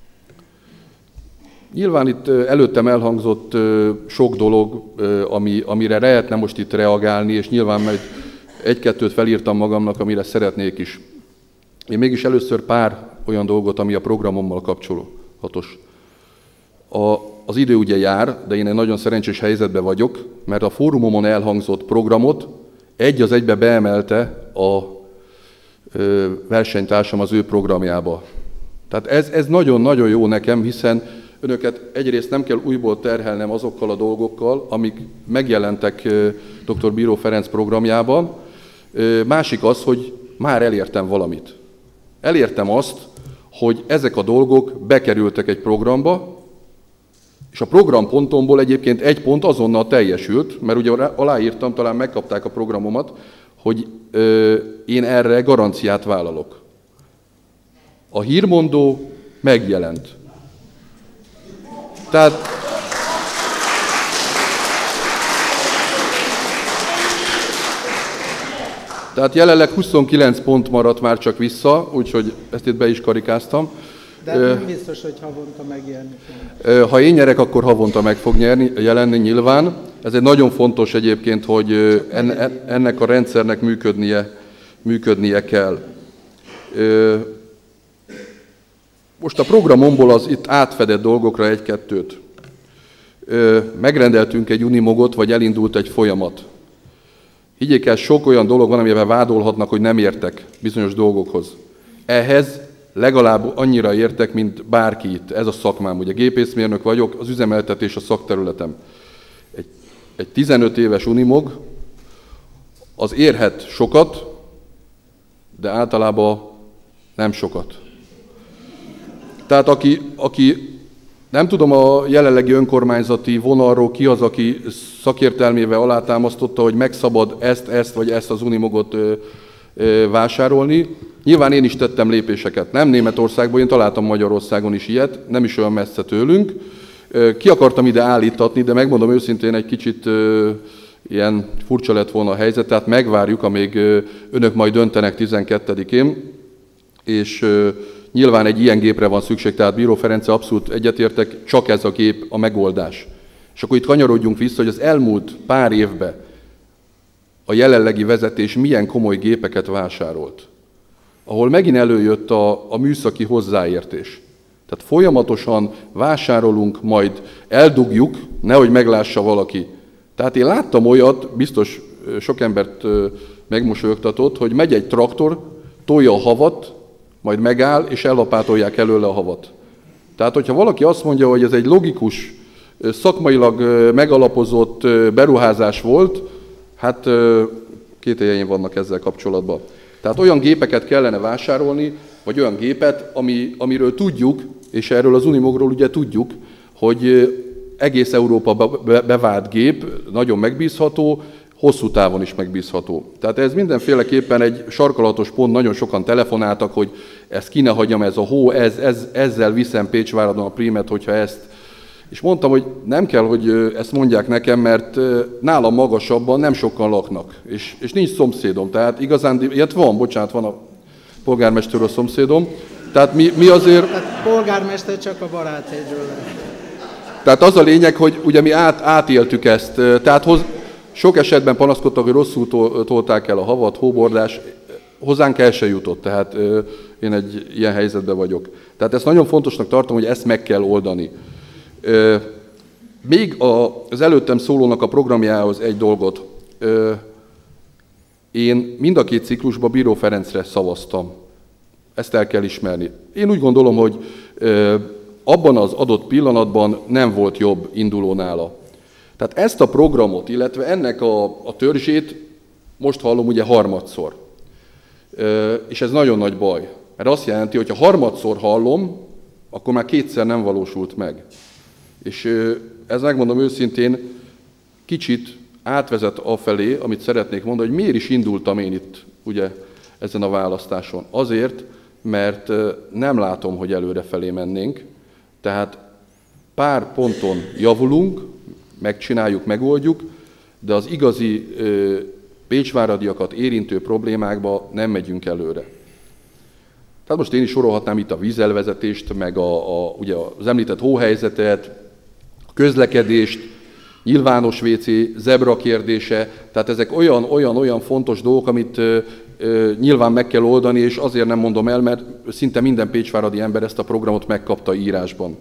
Nyilván itt előttem elhangzott sok dolog, ami, amire lehetne most itt reagálni, és nyilván majd egy-kettőt felírtam magamnak, amire szeretnék is. Én mégis először pár olyan dolgot, ami a programommal kapcsolatos. A, az idő ugye jár, de én egy nagyon szerencsés helyzetben vagyok, mert a fórumomon elhangzott programot egy az egybe beemelte a ö, versenytársam az ő programjába. Tehát ez, ez nagyon-nagyon jó nekem, hiszen önöket egyrészt nem kell újból terhelnem azokkal a dolgokkal, amik megjelentek dr. Bíró Ferenc programjában. Másik az, hogy már elértem valamit. Elértem azt, hogy ezek a dolgok bekerültek egy programba, és a programpontomból egyébként egy pont azonnal teljesült, mert ugye aláírtam, talán megkapták a programomat, hogy én erre garanciát vállalok. A hírmondó megjelent. Tehát Tehát jelenleg huszonkilenc pont maradt már csak vissza, úgyhogy ezt itt be is karikáztam. De nem biztos, hogy havonta megjelenni. Ha én nyerek, akkor havonta meg fog nyerni, jelenni nyilván. Ez egy nagyon fontos egyébként, hogy ennek a rendszernek működnie, működnie kell. Most a programomból az itt átfedett dolgokra egy-kettőt. Megrendeltünk egy unimogot, vagy elindult egy folyamat. Higgyék el, sok olyan dolog van, amivel vádolhatnak, hogy nem értek bizonyos dolgokhoz. Ehhez legalább annyira értek, mint bárki itt. Ez a szakmám. Ugye gépészmérnök vagyok, az üzemeltetés a szakterületem. Egy, egy tizenöt éves unimog, az érhet sokat, de általában nem sokat. Tehát aki, aki Nem tudom a jelenlegi önkormányzati vonalról ki az, aki szakértelmével alátámasztotta, hogy megszabad ezt, ezt vagy ezt az Unimogot ö, ö, vásárolni. Nyilván én is tettem lépéseket. Nem Németországban, én találtam Magyarországon is ilyet, nem is olyan messze tőlünk. Ki akartam ide állítatni, de megmondom őszintén, egy kicsit ö, ilyen furcsa lett volna a helyzet, tehát megvárjuk, amíg ö, önök majd döntenek tizenkettedikén, és ö, nyilván egy ilyen gépre van szükség, tehát Bíró Ferenccel abszolút egyetértek, csak ez a gép a megoldás. És akkor itt kanyarodjunk vissza, hogy az elmúlt pár évben a jelenlegi vezetés milyen komoly gépeket vásárolt, ahol megint előjött a, a műszaki hozzáértés. Tehát folyamatosan vásárolunk, majd eldugjuk, nehogy meglássa valaki. Tehát én láttam olyat, biztos sok embert megmosolyogtatott, hogy megy egy traktor, tolja a havat, majd megáll, és ellapátolják előle a havat. Tehát, hogyha valaki azt mondja, hogy ez egy logikus, szakmailag megalapozott beruházás volt, hát kételjeim vannak ezzel kapcsolatban. Tehát olyan gépeket kellene vásárolni, vagy olyan gépet, ami, amiről tudjuk, és erről az Unimogról ugye tudjuk, hogy egész Európa bevált gép, nagyon megbízható, hosszú távon is megbízható. Tehát ez mindenféleképpen egy sarkalatos pont, nagyon sokan telefonáltak, hogy ezt ki ne hagyjam, ez a hó, ez, ez, ezzel viszem Pécsváradon a prímet, hogyha ezt. És mondtam, hogy nem kell, hogy ezt mondják nekem, mert nálam magasabban nem sokan laknak, és, és nincs szomszédom. Tehát igazán, ilyet van, bocsánat, van a polgármester a szomszédom. Tehát mi, mi azért... Tehát polgármester csak a Baráthegyről. Tehát az a lényeg, hogy ugye mi át, átéltük ezt. Tehát hoz, sok esetben panaszkodtak, hogy rosszul tolták el a havat, hóbordás, hozzánk el se jutott, tehát én egy ilyen helyzetben vagyok. Tehát ezt nagyon fontosnak tartom, hogy ezt meg kell oldani. Még az előttem szólónak a programjához egy dolgot. Én mind a két ciklusban Bíró Ferencre szavaztam. Ezt el kell ismerni. Én úgy gondolom, hogy abban az adott pillanatban nem volt jobb induló nála. Tehát ezt a programot, illetve ennek a, a törzsét most hallom ugye harmadszor. És ez nagyon nagy baj. Mert azt jelenti, hogy ha harmadszor hallom, akkor már kétszer nem valósult meg. És ez, megmondom őszintén, kicsit átvezet afelé, amit szeretnék mondani, hogy miért is indultam én itt ugye ezen a választáson. Azért, mert nem látom, hogy előrefelé mennénk. Tehát pár ponton javulunk, megcsináljuk, megoldjuk, de az igazi pécsváradiakat érintő problémákba nem megyünk előre. Tehát most én is sorolhatnám itt a vízelvezetést, meg a, a, ugye az említett hóhelyzetet, a közlekedést, nyilvános vé cé, zebra kérdése, tehát ezek olyan, olyan, olyan fontos dolgok, amit ö, ö, nyilván meg kell oldani, és azért nem mondom el, mert szinte minden pécsváradi ember ezt a programot megkapta írásban.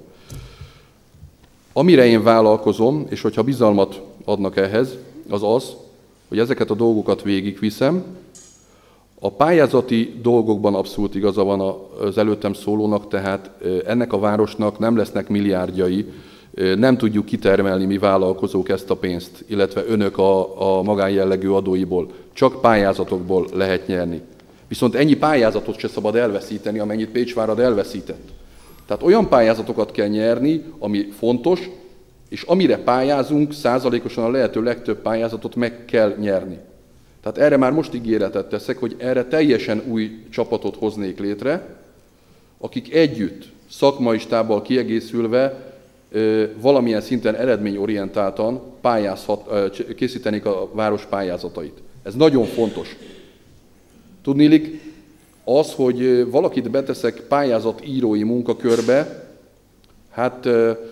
Amire én vállalkozom, és hogyha bizalmat adnak ehhez, az az, hogy ezeket a dolgokat végigviszem. A pályázati dolgokban abszolút igaza van az előttem szólónak, tehát ennek a városnak nem lesznek milliárdjai, nem tudjuk kitermelni mi vállalkozók ezt a pénzt, illetve önök a, a magánjellegű adóiból. Csak pályázatokból lehet nyerni. Viszont ennyi pályázatot se szabad elveszíteni, amennyit Pécsvárad elveszített. Tehát olyan pályázatokat kell nyerni, ami fontos, és amire pályázunk, százalékosan a lehető legtöbb pályázatot meg kell nyerni. Tehát erre már most ígéretet teszek, hogy erre teljesen új csapatot hoznék létre, akik együtt, szakmai stábbal kiegészülve, valamilyen szinten eredményorientáltan pályázhat, készítenék a város pályázatait. Ez nagyon fontos. Tudniillik, az, hogy valakit beteszek pályázatírói munkakörbe, hát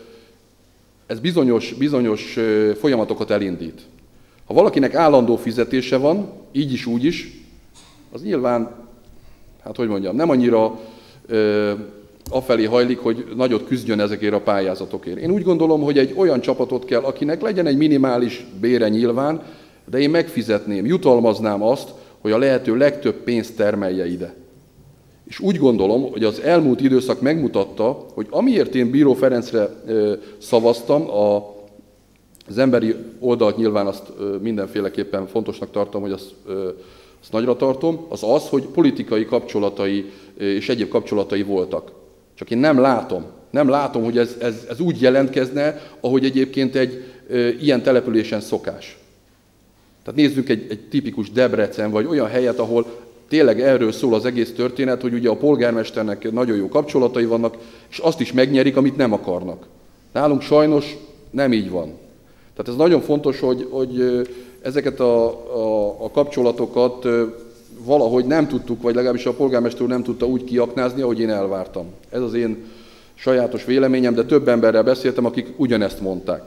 ez bizonyos, bizonyos folyamatokat elindít. Ha valakinek állandó fizetése van, így is, úgy is, az nyilván, hát hogy mondjam, nem annyira ö, afelé hajlik, hogy nagyot küzdjön ezekért a pályázatokért. Én úgy gondolom, hogy egy olyan csapatot kell, akinek legyen egy minimális bére nyilván, de én megfizetném, jutalmaznám azt, hogy a lehető legtöbb pénzt termelje ide. És úgy gondolom, hogy az elmúlt időszak megmutatta, hogy amiért én Bíró Ferencre ö, szavaztam, a Az emberi oldalt nyilván azt mindenféleképpen fontosnak tartom, hogy azt, azt nagyra tartom, az az, hogy politikai kapcsolatai és egyéb kapcsolatai voltak. Csak én nem látom. Nem látom, hogy ez, ez, ez úgy jelentkezne, ahogy egyébként egy e, ilyen településen szokás. Tehát nézzük egy, egy tipikus Debrecen, vagy olyan helyet, ahol tényleg erről szól az egész történet, hogy ugye a polgármesternek nagyon jó kapcsolatai vannak, és azt is megnyerik, amit nem akarnak. Nálunk sajnos nem így van. Tehát ez nagyon fontos, hogy, hogy ezeket a, a, a kapcsolatokat valahogy nem tudtuk, vagy legalábbis a polgármester úr nem tudta úgy kiaknázni, ahogy én elvártam. Ez az én sajátos véleményem, de több emberrel beszéltem, akik ugyanezt mondták.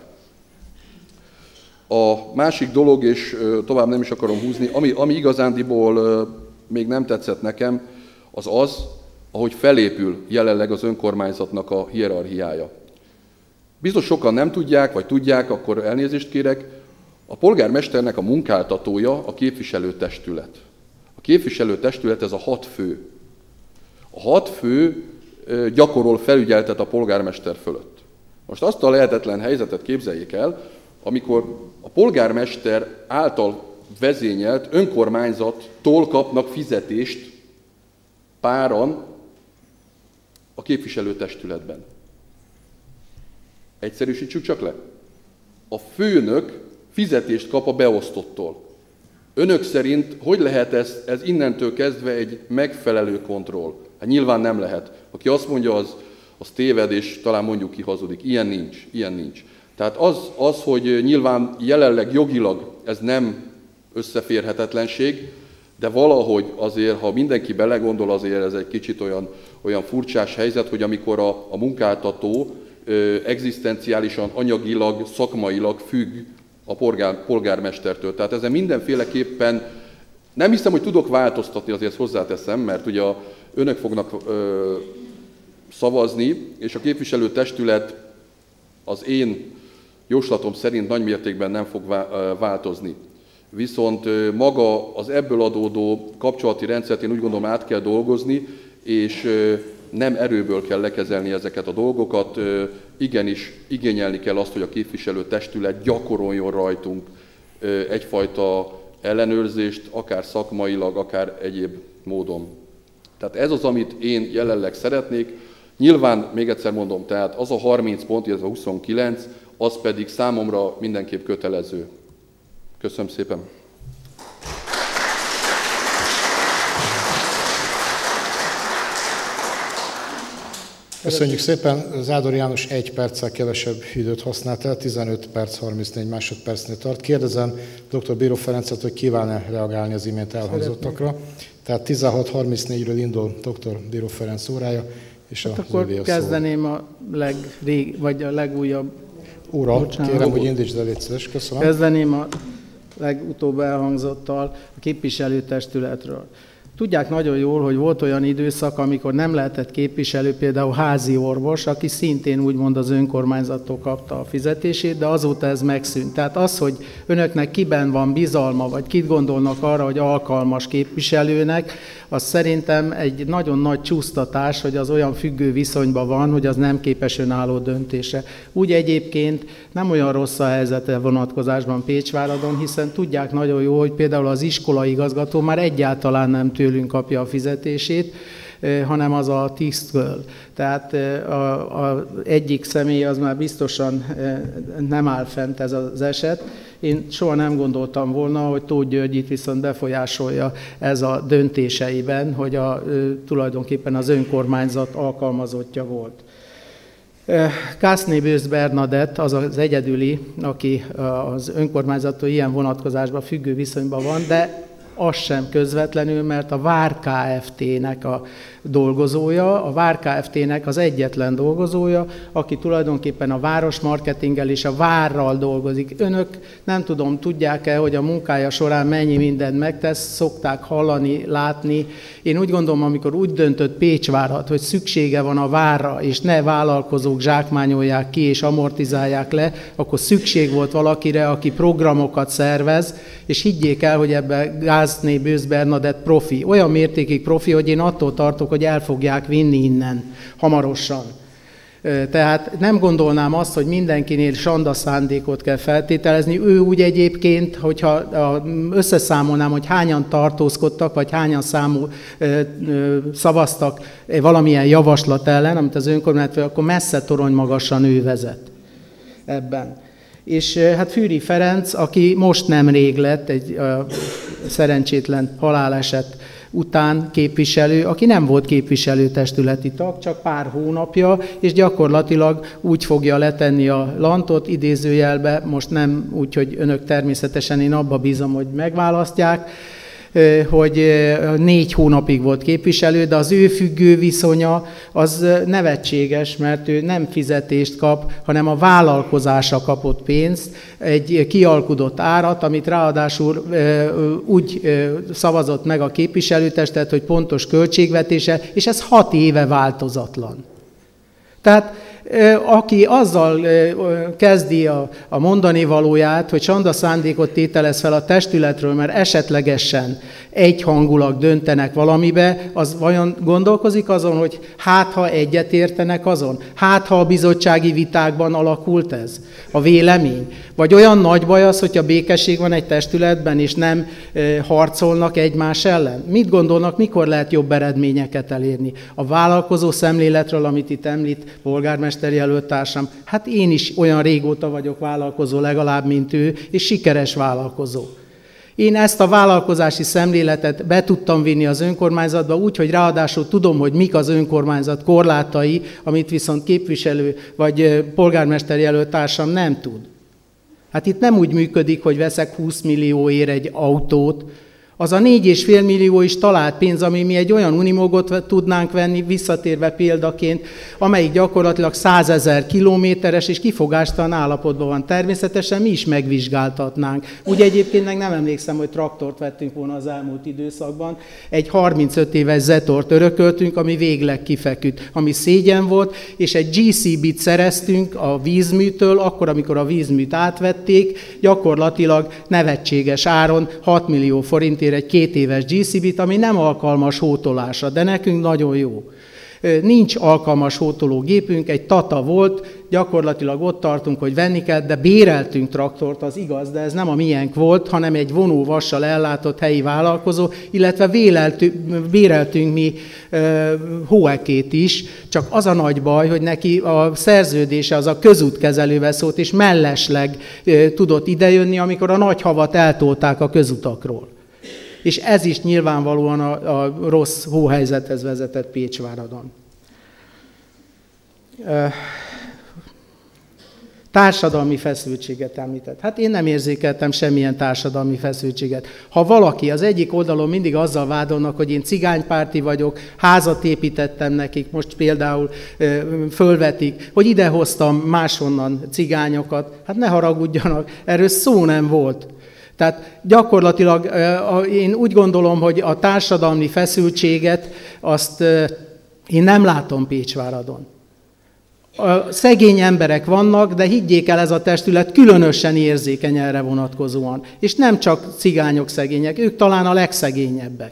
A másik dolog, és tovább nem is akarom húzni, ami, ami igazándiból még nem tetszett nekem, az az, ahogy felépül jelenleg az önkormányzatnak a hierarchiája. Biztos sokan nem tudják, vagy tudják, akkor elnézést kérek, a polgármesternek a munkáltatója a képviselőtestület. A képviselőtestület ez a hat fő. A hat fő gyakorol felügyeltet a polgármester fölött. Most azt a lehetetlen helyzetet képzeljék el, amikor a polgármester által vezényelt önkormányzattól kapnak fizetést páran a képviselőtestületben. Egyszerűsítsük csak le. A főnök fizetést kap a beosztottól. Önök szerint hogy lehet ez, ez innentől kezdve egy megfelelő kontroll? Hát nyilván nem lehet. Aki azt mondja, az, az téved, és talán mondjuk ki hazudik. Ilyen nincs, ilyen nincs. Tehát az, az, hogy nyilván jelenleg jogilag ez nem összeférhetetlenség, de valahogy azért, ha mindenki belegondol, azért ez egy kicsit olyan, olyan furcsás helyzet, hogy amikor a, a munkáltató ö, egzisztenciálisan, anyagilag, szakmailag függ a polgár, polgármestertől. Tehát ezen mindenféleképpen nem hiszem, hogy tudok változtatni, azért ezt hozzáteszem, mert ugye a, önök fognak ö, szavazni, és a képviselőtestület az én jóslatom szerint nagymértékben nem fog változni. Viszont maga az ebből adódó kapcsolati rendszert én úgy gondolom át kell dolgozni, és nem erőből kell lekezelni ezeket a dolgokat. Igenis igényelni kell azt, hogy a képviselőtestület gyakoroljon rajtunk egyfajta ellenőrzést, akár szakmailag, akár egyéb módon. Tehát ez az, amit én jelenleg szeretnék. Nyilván, még egyszer mondom, tehát az a harminc pont, illetve huszonkilenc, az pedig számomra mindenképp kötelező. Köszönöm szépen! Köszönjük szépen. Zádor János egy perccel kevesebb időt használt el, tizenöt perc, harmincnégy másodpercnél tart. Kérdezem dr. Bíró Ferencet, hogy kíván-e reagálni az imént elhangzottakra. Szeretném. Tehát tizenhat harmincnégyről indul dr. Bíró Ferenc órája, és hát a akkor kezdeném a, legrég, vagy a legújabb... Ura, bocsánat, kérem, hogy indítsd el, légy szíves. Köszönöm. Kezdeném a legutóbb elhangzottal a képviselőtestületről. Tudják nagyon jól, hogy volt olyan időszak, amikor nem lehetett képviselő, például házi orvos, aki szintén úgymond az önkormányzattól kapta a fizetését, de azóta ez megszűnt. Tehát az, hogy önöknek kiben van bizalma, vagy kit gondolnak arra, hogy alkalmas képviselőnek, az szerintem egy nagyon nagy csúsztatás, hogy az olyan függő viszonyban van, hogy az nem képes önálló döntésre. Úgy egyébként nem olyan rossz a helyzete vonatkozásban Pécsváradon, hiszen tudják nagyon jó, hogy például az iskolai igazgató már egyáltalán nem tőlünk kapja a fizetését, hanem az a tisztől. Tehát az egyik személy az már biztosan nem áll fent ez az eset. Én soha nem gondoltam volna, hogy Tóth György itt viszont befolyásolja ez a döntéseiben, hogy a, tulajdonképpen az önkormányzat alkalmazottja volt. Kászné Bősz Bernadett az az egyedüli, aki az önkormányzattól ilyen vonatkozásban függő viszonyban van, de az sem közvetlenül, mert a Vár Kft-nek a dolgozója, a Vár Kft-nek az egyetlen dolgozója, aki tulajdonképpen a városmarketinggel és a várral dolgozik. Önök nem tudom, tudják-e, hogy a munkája során mennyi mindent megtesz, szokták hallani, látni. Én úgy gondolom, amikor úgy döntött Pécsvárad, hogy szüksége van a várra, és ne vállalkozók zsákmányolják ki és amortizálják le, akkor szükség volt valakire, aki programokat szervez, és higgyék el, hogy ebben Kászné Bősz Bernadett profi. Olyan mértékig profi, hogy én attól tartok, hogy el fogják vinni innen hamarosan. Tehát nem gondolnám azt, hogy mindenkinél sanda szándékot kell feltételezni. Ő úgy egyébként, hogyha összeszámolnám, hogy hányan tartózkodtak, vagy hányan számú, szavaztak valamilyen javaslat ellen, amit az önkormányzat, akkor messze torony magasan ő vezet ebben. És hát Fűri Ferenc, aki most nemrég lett egy a, szerencsétlen haláleset után képviselő, aki nem volt képviselőtestületi tag, csak pár hónapja, és gyakorlatilag úgy fogja letenni a lantot, idézőjelbe, most nem úgy, hogy önök természetesen, én abba bízom, hogy megválasztják, hogy négy hónapig volt képviselő, de az ő függő viszonya az nevetséges, mert ő nem fizetést kap, hanem a vállalkozása kapott pénzt, egy kialkudott árat, amit ráadásul úgy szavazott meg a képviselőtestet, hogy pontos költségvetése, és ez hat éve változatlan. Tehát aki azzal kezdi a, a mondani valóját, hogy sanda szándékot tételez fel a testületről, mert esetlegesen egyhangulag döntenek valamibe, az vajon gondolkozik azon, hogy hát ha egyetértenek azon? Hát ha a bizottsági vitákban alakult ez? A vélemény? Vagy olyan nagy baj az, hogyha békesség van egy testületben, és nem e, harcolnak egymás ellen? Mit gondolnak, mikor lehet jobb eredményeket elérni? A vállalkozó szemléletről, amit itt említ polgármesterjelölt társam, hát én is olyan régóta vagyok vállalkozó, legalább, mint ő, és sikeres vállalkozó. Én ezt a vállalkozási szemléletet be tudtam vinni az önkormányzatba úgy, hogy ráadásul tudom, hogy mik az önkormányzat korlátai, amit viszont képviselő vagy polgármesterjelölt társam nem tud. Hát itt nem úgy működik, hogy veszek húsz millióért egy autót, az a négy és fél millió is talált pénz, ami mi egy olyan unimogot tudnánk venni, visszatérve példaként, amelyik gyakorlatilag százezer kilométeres és kifogástalan állapotban van. Természetesen mi is megvizsgáltatnánk. Ugye egyébként meg nem emlékszem, hogy traktort vettünk volna az elmúlt időszakban. Egy harmincöt éves Zetort örököltünk, ami végleg kifeküdt, ami szégyen volt, és egy gé cé bé-t szereztünk a vízműtől, akkor, amikor a vízműt átvették, gyakorlatilag nevetséges áron hat millió forint egy két éves gé cé bé-t, ami nem alkalmas hótolásra, de nekünk nagyon jó. Nincs alkalmas hótológépünk, egy Tata volt, gyakorlatilag ott tartunk, hogy venni kell, de béreltünk traktort, az igaz, de ez nem a miénk volt, hanem egy vonóvassal ellátott helyi vállalkozó, illetve béreltünk mi e, hóekét is, csak az a nagy baj, hogy neki a szerződése az a közútkezelővel szólt, és mellesleg e, tudott idejönni, amikor a nagy havat eltolták a közutakról. És ez is nyilvánvalóan a, a rossz hóhelyzethez vezetett Pécsváradon. Társadalmi feszültséget említett. Hát én nem érzékeltem semmilyen társadalmi feszültséget. Ha valaki az egyik oldalon mindig azzal vádolnak, hogy én cigánypárti vagyok, házat építettem nekik, most például ö, fölvetik, hogy idehoztam máshonnan cigányokat, hát ne haragudjanak, erről szó nem volt. Tehát gyakorlatilag én úgy gondolom, hogy a társadalmi feszültséget azt én nem látom Pécsváradon. A szegény emberek vannak, de higgyék el, ez a testület különösen érzékeny erre vonatkozóan. És nem csak cigányok szegények, ők talán a legszegényebbek.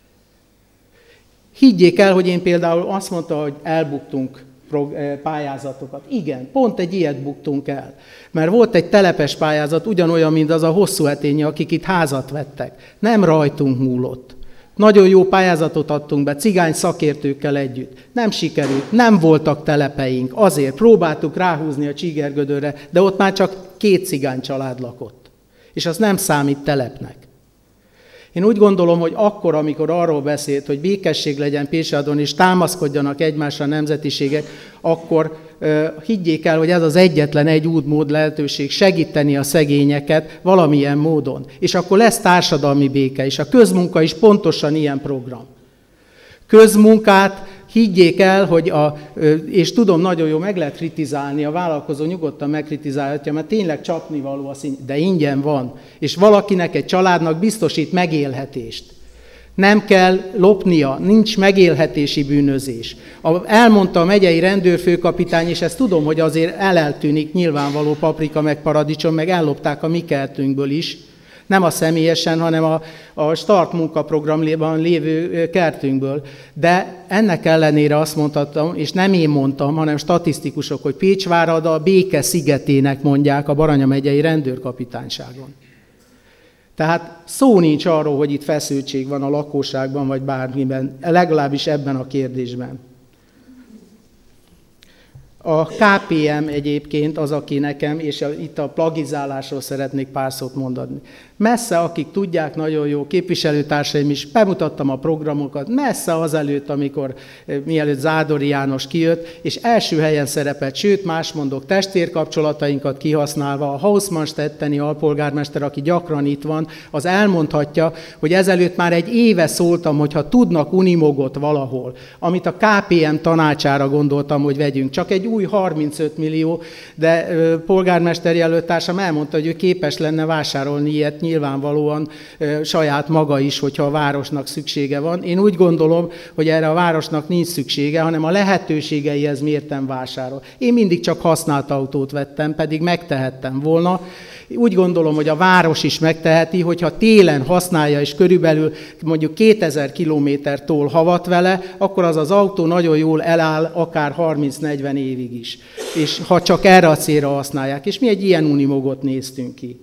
Higgyék el, hogy én például azt mondta, hogy elbuktunk pályázatokat. Igen, pont egy ilyet buktunk el. Mert volt egy telepes pályázat, ugyanolyan, mint az a Hosszú Etényi, akik itt házat vettek. Nem rajtunk múlott. Nagyon jó pályázatot adtunk be, cigány szakértőkkel együtt. Nem sikerült, nem voltak telepeink. Azért próbáltuk ráhúzni a Csígergödörre, de ott már csak két cigány család lakott. És az nem számít telepnek. Én úgy gondolom, hogy akkor, amikor arról beszélt, hogy békesség legyen Pécsváradon, és támaszkodjanak egymásra a nemzetiségek, akkor uh, higgyék el, hogy ez az egyetlen egy útmód lehetőség segíteni a szegényeket valamilyen módon. És akkor lesz társadalmi béke, és a közmunka is pontosan ilyen program. Közmunkát higgyék el, hogy a, és tudom, nagyon jó, meg lehet kritizálni, a vállalkozó nyugodtan megkritizálhatja, mert tényleg csapnivaló a szín, de ingyen van. És valakinek, egy családnak biztosít megélhetést. Nem kell lopnia, nincs megélhetési bűnözés. Elmondta a megyei rendőrfőkapitány, és ezt tudom, hogy azért eleltűnik nyilvánvaló paprika, meg paradicsom, meg ellopták a mi kertünkből is, Nem a személyesen, hanem a, a Start munkaprogramban lévő kertünkből. De ennek ellenére azt mondhattam, és nem én mondtam, hanem statisztikusok, hogy Pécsvárad a béke szigetének mondják a Baranya megyei rendőrkapitányságon. Tehát szó nincs arról, hogy itt feszültség van a lakosságban, vagy bármiben, legalábbis ebben a kérdésben. A ká pé em egyébként az, aki nekem, és itt a plagizálásról szeretnék pár szót mondani. Messze, akik tudják nagyon jó, képviselőtársaim is, bemutattam a programokat, messze azelőtt, amikor mielőtt Zádori János kijött, és első helyen szerepelt, sőt, más mondok, testvérkapcsolatainkat kihasználva, a Hausmannstetteni alpolgármester, aki gyakran itt van, az elmondhatja, hogy ezelőtt már egy éve szóltam, hogyha tudnak Unimogot valahol, amit a ká pé em tanácsára gondoltam, hogy vegyünk, csak egy új harmincöt millió, de polgármester jelöltársam elmondta, hogy ő képes lenne vásárolni ilyet nyilvánvalóan saját maga is, hogyha a városnak szüksége van. Én úgy gondolom, hogy erre a városnak nincs szüksége, hanem a lehetőségeihez mérten vásárol. Én mindig csak használt autót vettem, pedig megtehettem volna. Úgy gondolom, hogy a város is megteheti, hogyha télen használja, és körülbelül mondjuk kétezer kilométer tol havat vele, akkor az az autó nagyon jól eláll akár harminc-negyven évig is. És ha csak erre a célra használják. És mi egy ilyen Unimogot néztünk ki.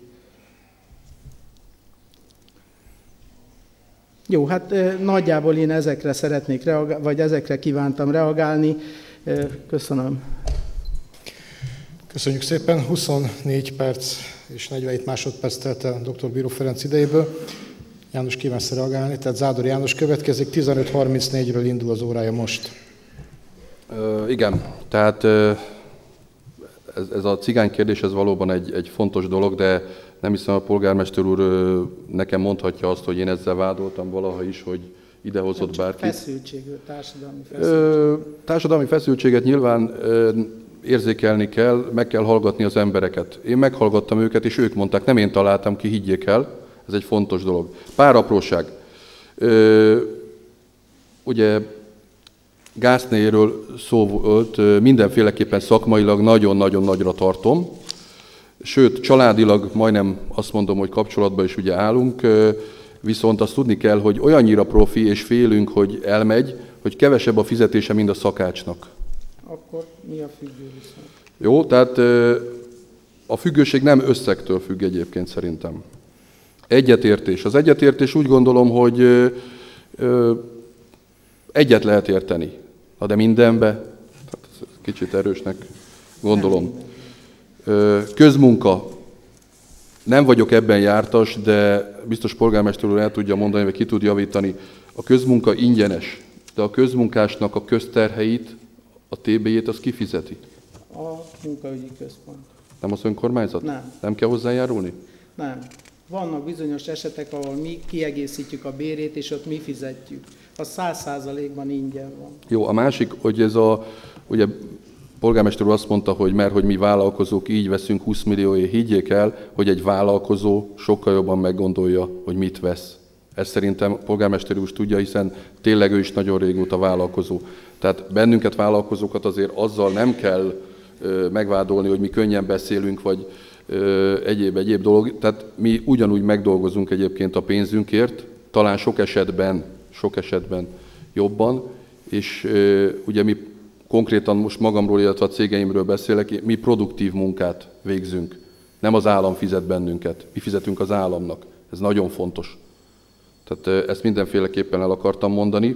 Jó, hát nagyjából én ezekre szeretnék reagálni, vagy ezekre kívántam reagálni. Köszönöm. Köszönjük szépen. huszonnégy perc és negyvenhét másodperc telt a dr. Bíró Ferenc idejéből. János, kívánsz reagálni? Tehát Zádori János következik, tizenöt harmincnégyről indul az órája most. Uh, igen, tehát uh, ez, ez a cigány kérdés, ez valóban egy, egy fontos dolog, de nem hiszem a polgármester úr uh, nekem mondhatja azt, hogy én ezzel vádoltam valaha is, hogy idehozott bárkit. Feszültség, társadalmi feszültség. Uh, társadalmi feszültséget nyilván uh, érzékelni kell, meg kell hallgatni az embereket. Én meghallgattam őket, és ők mondták, nem én találtam ki, higgyék el, ez egy fontos dolog. Pár apróság. Ö, ugye Gásznéről szó volt, mindenféleképpen szakmailag nagyon-nagyon nagyra tartom, sőt, családilag majdnem azt mondom, hogy kapcsolatban is ugye állunk, viszont azt tudni kell, hogy olyannyira profi, és félünk, hogy elmegy, hogy kevesebb a fizetése, mint a szakácsnak. Akkor mi a függő viszont? Jó, tehát a függőség nem összegtől függ egyébként szerintem. Egyetértés. Az egyetértés úgy gondolom, hogy egyet lehet érteni. Na de mindenbe, kicsit erősnek gondolom. Közmunka. Nem vagyok ebben jártas, de biztos polgármester úr el tudja mondani, vagy ki tud javítani. A közmunka ingyenes, de a közmunkásnak a közterheit, a té bé-jét az kifizeti. A munkaügyi központ. Nem az önkormányzat? Nem. Nem kell hozzájárulni? Nem. Vannak bizonyos esetek, ahol mi kiegészítjük a bérét, és ott mi fizetjük. Az száz százalékban ingyen van. Jó, a másik, hogy ez a, ugye polgármester úr azt mondta, hogy mert hogy mi vállalkozók így veszünk húsz millióért, higgyék el, hogy egy vállalkozó sokkal jobban meggondolja, hogy mit vesz. Ezt szerintem a polgármester úr is tudja, hiszen tényleg ő is nagyon régóta vállalkozó. Tehát bennünket vállalkozókat azért azzal nem kell ö, megvádolni, hogy mi könnyen beszélünk, vagy ö, egyéb, egyéb dolog. Tehát mi ugyanúgy megdolgozunk egyébként a pénzünkért, talán sok esetben, sok esetben jobban, és ö, ugye mi konkrétan most magamról, illetve a cégeimről beszélek, mi produktív munkát végzünk. Nem az állam fizet bennünket, mi fizetünk az államnak. Ez nagyon fontos. Tehát ezt mindenféleképpen el akartam mondani.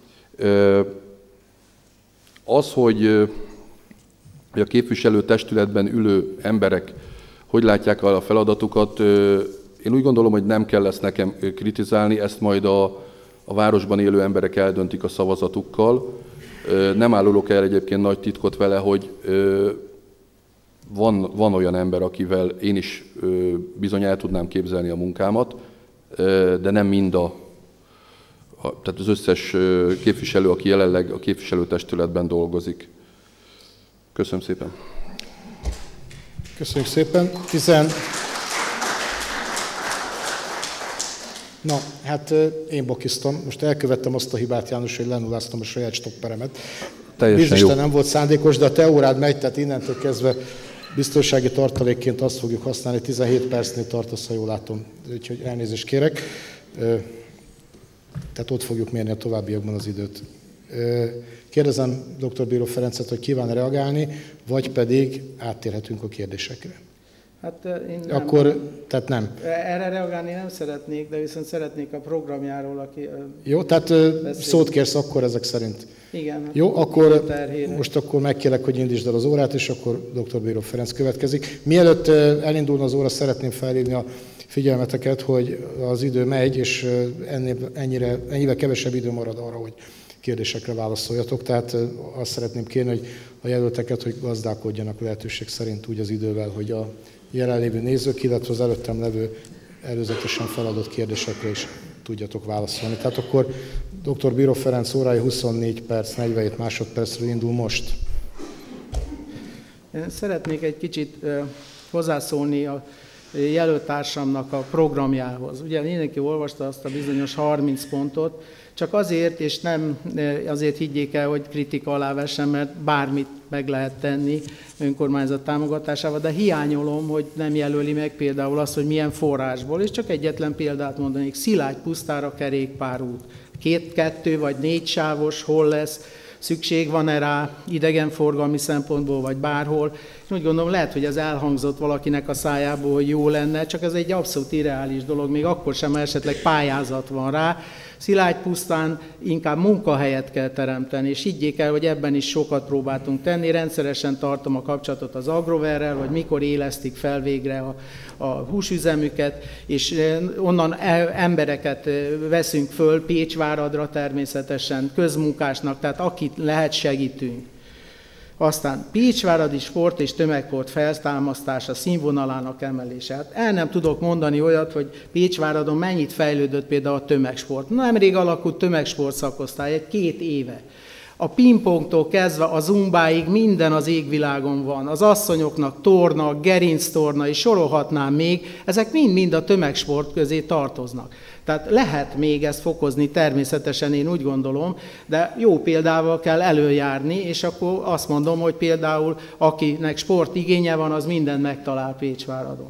Az, hogy a képviselőtestületben ülő emberek hogy látják a feladatukat, én úgy gondolom, hogy nem kell ezt nekem kritizálni, ezt majd a, a városban élő emberek eldöntik a szavazatukkal. Nem árulok el egyébként nagy titkot vele, hogy van, van olyan ember, akivel én is bizony el tudnám képzelni a munkámat, de nem mind a, a, tehát az összes képviselő, aki jelenleg a képviselőtestületben dolgozik. Köszönöm szépen. Köszönjük szépen. Tizen... Na, hát én bokiztam. Most elkövettem azt a hibát, János, hogy lenulláztam a saját stopperemet. Teljesen jó. Biztosan nem volt szándékos, de a te órád megy, tehát innentől kezdve biztonsági tartalékként azt fogjuk használni, tizenhét percnél tartasz, ha jól látom, úgyhogy elnézést kérek. Tehát ott fogjuk mérni a továbbiakban az időt. Kérdezem dr. Bíró Ferencet, hogy kíván reagálni, vagy pedig áttérhetünk a kérdésekre. Hát én nem, Akkor, tehát nem. Erre reagálni nem szeretnék, de viszont szeretnék a programjáról, aki... Jó, tehát beszél. Szót kérsz akkor ezek szerint. Igen. Hát jó, akkor most akkor megkérlek, hogy indítsd el az órát, és akkor dr. Bíró Ferenc következik. Mielőtt elindulna az óra, szeretném felhívni a figyelmeteket, hogy az idő megy, és ennél, ennyire, ennyivel kevesebb idő marad arra, hogy kérdésekre válaszoljatok. Tehát azt szeretném kérni, hogy a jelölteket, hogy gazdálkodjanak lehetőség szerint úgy az idővel, hogy a jelenlévő nézők, illetve az előttem levő előzetesen feladott kérdésekre is tudjatok válaszolni. Tehát akkor dr. Bíró Ferenc órája huszonnégy perc, negyvenhét másodpercről indul most. Én szeretnék egy kicsit hozzászólni a jelöltársamnak a programjához. Ugye mindenki olvasta azt a bizonyos harminc pontot, csak azért, és nem azért higgyék el, hogy kritika alá vessem, mert bármit meg lehet tenni önkormányzat támogatásával, de hiányolom, hogy nem jelöli meg például azt, hogy milyen forrásból, és csak egyetlen példát mondanék, Szilágy pusztára kerékpárút, két, kettő vagy négy sávos, hol lesz, szükség van-e rá idegenforgalmi szempontból, vagy bárhol. Én úgy gondolom, lehet, hogy ez elhangzott valakinek a szájából, hogy jó lenne, csak ez egy abszolút irreális dolog, még akkor sem esetleg pályázat van rá. Szilágy pusztán inkább munkahelyet kell teremteni, és higgyék el, hogy ebben is sokat próbáltunk tenni. Rendszeresen tartom a kapcsolatot az Agroverrel, hogy mikor élesztik fel végre a, a húsüzemüket, és onnan embereket veszünk föl, Pécsváradra természetesen, közmunkásnak, tehát akit lehet segítünk. Aztán Pécsváradi sport és tömegsport feltámasztása, színvonalának emelése. Hát el nem tudok mondani olyat, hogy Pécsváradon mennyit fejlődött például a tömegsport. Nemrég alakult tömegsport szakosztály, egy két éve. A pingpongtól kezdve a zumbáig minden az égvilágon van. Az asszonyoknak torna, gerinctorna, és sorolhatnám még, ezek mind-mind a tömegsport közé tartoznak. Tehát lehet még ezt fokozni, természetesen én úgy gondolom, de jó példával kell előjárni, és akkor azt mondom, hogy például akinek sportigénye van, az mindent megtalál Pécsváradon.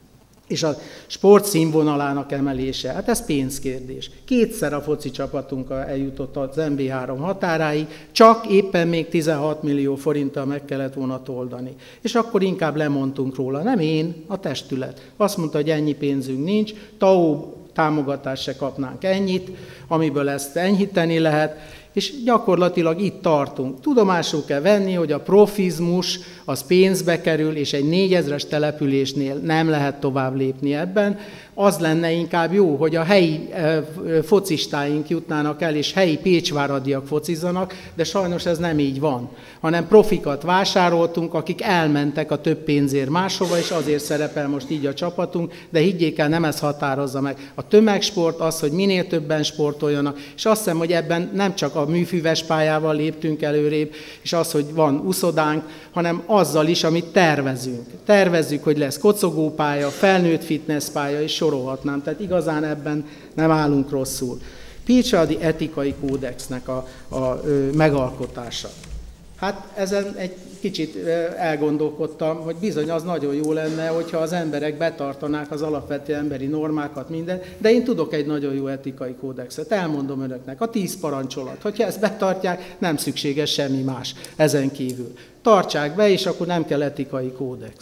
És a sport színvonalának emelése, hát ez pénzkérdés. Kétszer a foci csapatunk eljutott az em bé három határáig, csak éppen még tizenhat millió forinttal meg kellett volna oldani. És akkor inkább lemondtunk róla, nem én, a testület. Azt mondta, hogy ennyi pénzünk nincs, té á o támogatást se kapnánk ennyit, amiből ezt enyhíteni lehet, és gyakorlatilag itt tartunk. Tudomásul kell venni, hogy a profizmus az pénzbe kerül, és egy négyezres településnél nem lehet tovább lépni ebben. Az lenne inkább jó, hogy a helyi focistáink jutnának el, és helyi pécsváradiak focizzanak, de sajnos ez nem így van, hanem profikat vásároltunk, akik elmentek a több pénzért máshova, és azért szerepel most így a csapatunk, de higgyék el, nem ez határozza meg. A tömegsport az, hogy minél többen sportoljanak, és azt hiszem, hogy ebben nem csak a műfüves pályával léptünk előrébb, és az, hogy van uszodánk, hanem azzal is, amit tervezünk. Tervezzük, hogy lesz kocogópálya, felnőtt fitnesspálya, és sorolhatnám. Tehát igazán ebben nem állunk rosszul. Pécsváradi etikai kódexnek a, a, a megalkotása. Hát ezen egy kicsit elgondolkodtam, hogy bizony az nagyon jó lenne, hogyha az emberek betartanák az alapvető emberi normákat, minden, de én tudok egy nagyon jó etikai kódexet, elmondom önöknek, a tíz parancsolat. Hogyha ezt betartják, nem szükséges semmi más ezen kívül. Tartsák be, és akkor nem kell etikai kódex.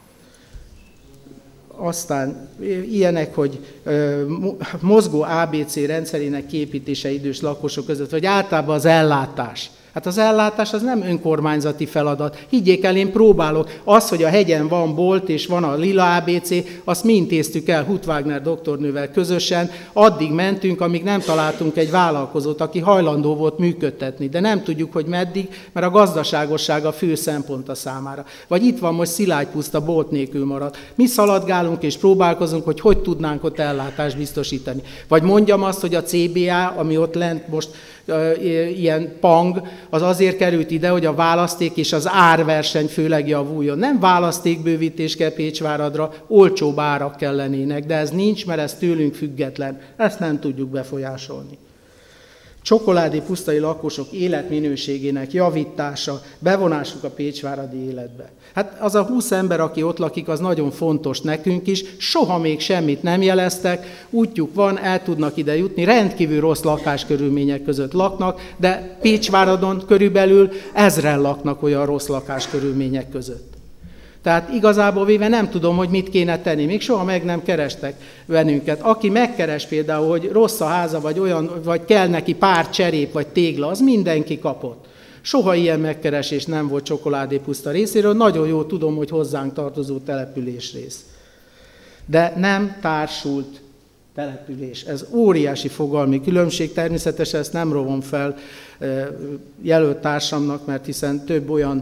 Aztán ilyenek, hogy mozgó á bé cé rendszerének kiépítése idős lakosok között, vagy általában az ellátás. Hát az ellátás az nem önkormányzati feladat. Higgyék el, én próbálok. Az, hogy a hegyen van bolt és van a lila á bé cé, azt mi intéztük el Hut-Wagner doktornővel közösen. Addig mentünk, amíg nem találtunk egy vállalkozót, aki hajlandó volt működtetni. De nem tudjuk, hogy meddig, mert a gazdaságosság a fő szempont a számára. Vagy itt van most Szilágypuszta, bolt nélkül maradt. Mi szaladgálunk és próbálkozunk, hogy hogy tudnánk ott ellátást biztosítani. Vagy mondjam azt, hogy a cé bé á, ami ott lent most ilyen pang, az azért került ide, hogy a választék és az árverseny főleg javuljon. Nem választékbővítés kell Pécsváradra, olcsóbb árak kellenének, de ez nincs, mert ez tőlünk független. Ezt nem tudjuk befolyásolni. Csokoládé pusztai lakosok életminőségének javítása, bevonásuk a pécsváradi életbe. Hát az a húsz ember, aki ott lakik, az nagyon fontos nekünk is, soha még semmit nem jeleztek, útjuk van, el tudnak ide jutni, rendkívül rossz lakáskörülmények között laknak, de Pécsváradon körülbelül ezren laknak olyan rossz lakáskörülmények között. Tehát igazából véve nem tudom, hogy mit kéne tenni. Még soha meg nem kerestek bennünket. Aki megkeres például, hogy rossz a háza, vagy, olyan, vagy kell neki pár cserép, vagy tégla, az mindenki kapott. Soha ilyen megkeresés nem volt Csokoládépuszta részéről. Nagyon jól tudom, hogy hozzánk tartozó településrész. De nem társult település. Ez óriási fogalmi különbség. Természetesen ezt nem rovom fel jelölt társamnak, mert hiszen több olyan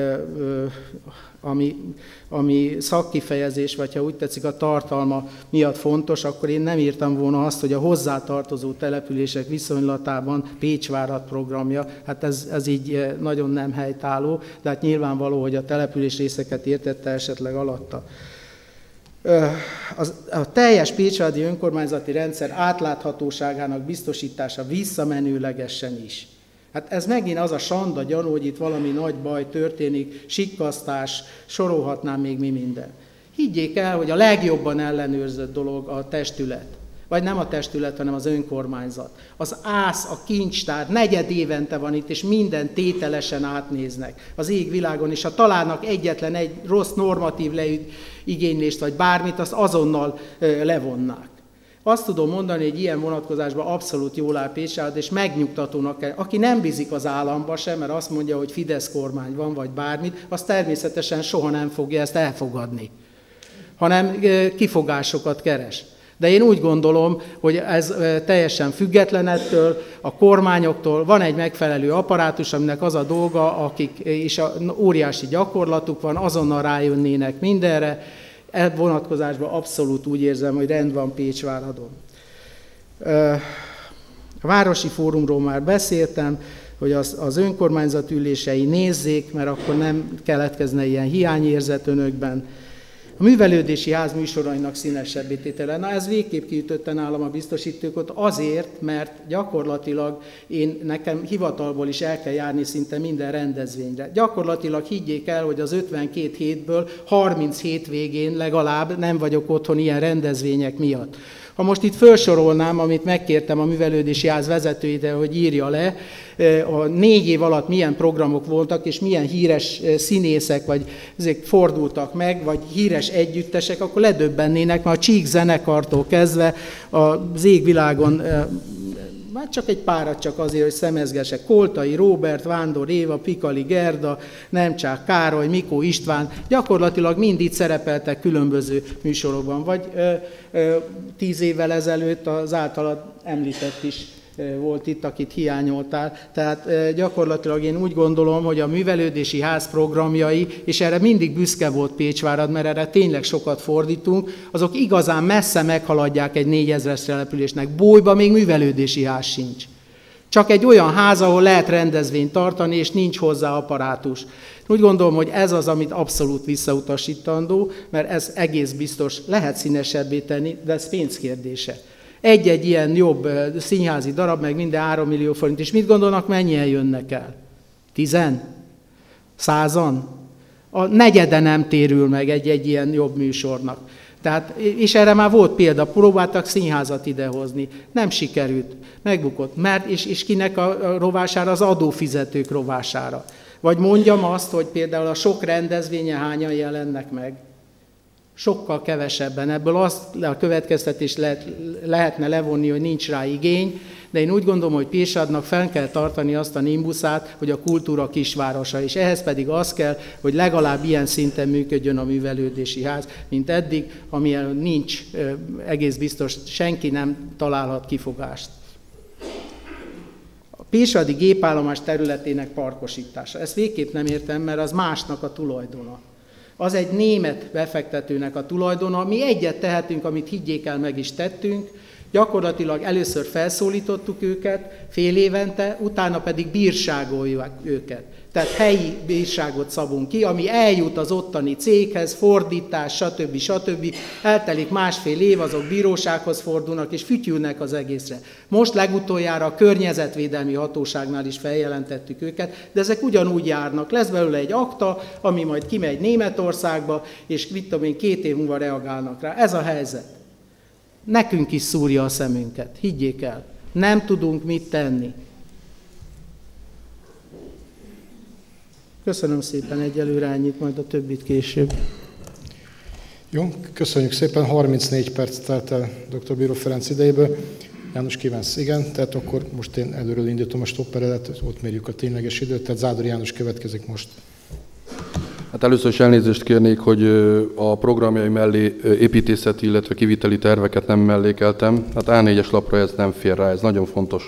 Ami, ami szakkifejezés, vagy ha úgy tetszik a tartalma miatt fontos, akkor én nem írtam volna azt, hogy a hozzátartozó települések viszonylatában Pécsvárad programja, hát ez, ez így nagyon nem helytálló, de hát nyilvánvaló, hogy a település részeket értette esetleg alatta. Az, a teljes pécsváradi önkormányzati rendszer átláthatóságának biztosítása visszamenőlegesen is. Hát ez megint az a sanda gyanú, hogy itt valami nagy baj történik, sikkasztás, sorolhatnám még mi minden. Higgyék el, hogy a legjobban ellenőrzött dolog a testület. Vagy nem a testület, hanem az önkormányzat. Az ász, a kincstár negyed évente van itt, és minden tételesen átnéznek az égvilágon, és ha találnak egyetlen egy rossz normatív igénylést, vagy bármit, azt azonnal levonnák. Azt tudom mondani, hogy ilyen vonatkozásban abszolút jól áll Pécsvárad, és megnyugtatónak kell. Aki nem bízik az államba sem, mert azt mondja, hogy Fidesz kormány van, vagy bármit, az természetesen soha nem fogja ezt elfogadni, hanem kifogásokat keres. De én úgy gondolom, hogy ez teljesen független ettől, a kormányoktól, van egy megfelelő apparátus, aminek az a dolga, akik és a óriási gyakorlatuk van, azonnal rájönnének mindenre. E vonatkozásban abszolút úgy érzem, hogy rend van Pécsváradon. A Városi Fórumról már beszéltem, hogy az, az önkormányzat ülései nézzék, mert akkor nem keletkezne ilyen hiányérzet önökben. A művelődési ház műsorainak színesebbé tétele. Na ez végképp kiütötte nálam a biztosítókot azért, mert gyakorlatilag én nekem hivatalból is el kell járni szinte minden rendezvényre. Gyakorlatilag higgyék el, hogy az ötvenkét hétből harminchét végén legalább nem vagyok otthon ilyen rendezvények miatt. Ha most itt felsorolnám, amit megkértem a művelődési ház vezetőjét, hogy írja le, a négy év alatt milyen programok voltak, és milyen híres színészek, vagy ezek fordultak meg, vagy híres együttesek, akkor ledöbbennének, mert a Csík zenekartól kezdve az égvilágon, már csak egy párat csak azért, hogy szemezgesek, Koltai Róbert, Vándor Éva, Pikali Gerda, Nemcsák Károly, Mikó István, gyakorlatilag mind itt szerepeltek különböző műsorokban, vagy ö, ö, tíz évvel ezelőtt az általad említett is volt itt, akit hiányoltál. Tehát gyakorlatilag én úgy gondolom, hogy a művelődési ház programjai, és erre mindig büszke volt Pécsvárad, mert erre tényleg sokat fordítunk, azok igazán messze meghaladják egy négyezres településnek. Bójba még művelődési ház sincs. Csak egy olyan ház, ahol lehet rendezvényt tartani, és nincs hozzá apparátus. Úgy gondolom, hogy ez az, amit abszolút visszautasítandó, mert ez egész biztos lehet színesebbé tenni, de ez pénzkérdése. Egy-egy ilyen jobb színházi darab, meg minden három millió forint, és mit gondolnak, mennyien jönnek el? Tizen? Százan? A negyede nem térül meg egy-egy ilyen jobb műsornak. Tehát, és erre már volt példa, próbáltak színházat idehozni, nem sikerült, megbukott, mert, és, és kinek a rovására? Az adófizetők rovására. Vagy mondjam azt, hogy például a sok rendezvényen hányan jelennek meg? Sokkal kevesebben. Ebből azt a következtetést lehet, lehetne levonni, hogy nincs rá igény, de én úgy gondolom, hogy Pécsváradnak fenn kell tartani azt a nimbuszát, hogy a kultúra kisvárosa, és ehhez pedig az kell, hogy legalább ilyen szinten működjön a művelődési ház, mint eddig, amilyen nincs, egész biztos, senki nem találhat kifogást. A pécsváradi gépállomás területének parkosítása. Ezt végképp nem értem, mert az másnak a tulajdona. Az egy német befektetőnek a tulajdona, mi egyet tehetünk, amit higgyék el, meg is tettünk, Gyakorlatilag először felszólítottuk őket fél évente, utána pedig bírságoljuk őket. Tehát helyi bírságot szabunk ki, ami eljut az ottani céghez, fordítás, stb. stb. Eltelik másfél év, azok bírósághoz fordulnak és fütyülnek az egészre. Most legutoljára a környezetvédelmi hatóságnál is feljelentettük őket, de ezek ugyanúgy járnak. Lesz belőle egy akta, ami majd kimegy Németországba, és mit tudom én, két év múlva reagálnak rá. Ez a helyzet. Nekünk is szúrja a szemünket, higgyék el. Nem tudunk mit tenni. Köszönöm szépen egyelőre ennyit, majd a többit később. Jó, köszönjük szépen. harmincnégy perc telt el dr. Bíró Ferenc idejéből. János, kívánsz? Igen, tehát akkor most én előről indítom a stopperedet, ott mérjük a tényleges időt, tehát Zádor János következik most. Hát először is elnézést kérnék, hogy a programjai mellé építészeti, illetve kiviteli terveket nem mellékeltem. Hát á négyes lapra ez nem fér rá, ez nagyon fontos.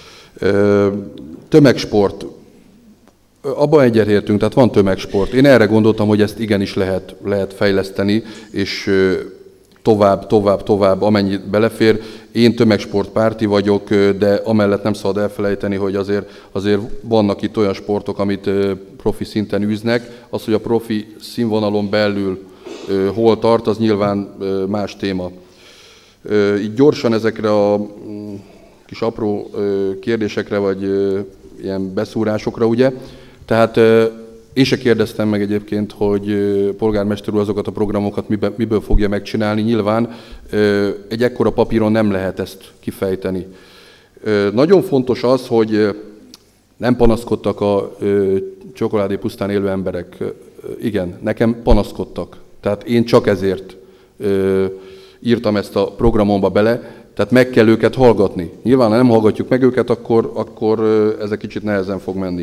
Tömegsport. Abban egyetértünk, tehát van tömegsport. Én erre gondoltam, hogy ezt igenis lehet, lehet fejleszteni, és tovább, tovább, tovább, amennyit belefér. Én tömegsportpárti vagyok, de amellett nem szabad elfelejteni, hogy azért, azért vannak itt olyan sportok, amit profi szinten űznek. Az, hogy a profi színvonalon belül hol tart, az nyilván más téma. Így gyorsan ezekre a kis apró kérdésekre, vagy ilyen beszúrásokra, ugye. Tehát én se kérdeztem meg egyébként, hogy polgármester úr azokat a programokat miből, miből fogja megcsinálni. Nyilván egy ekkora papíron nem lehet ezt kifejteni. Nagyon fontos az, hogy nem panaszkodtak a csokoládé pusztán élő emberek. Igen, nekem panaszkodtak. Tehát én csak ezért írtam ezt a programomba bele, tehát meg kell őket hallgatni. Nyilván, ha nem hallgatjuk meg őket, akkor, akkor ez egy kicsit nehezen fog menni.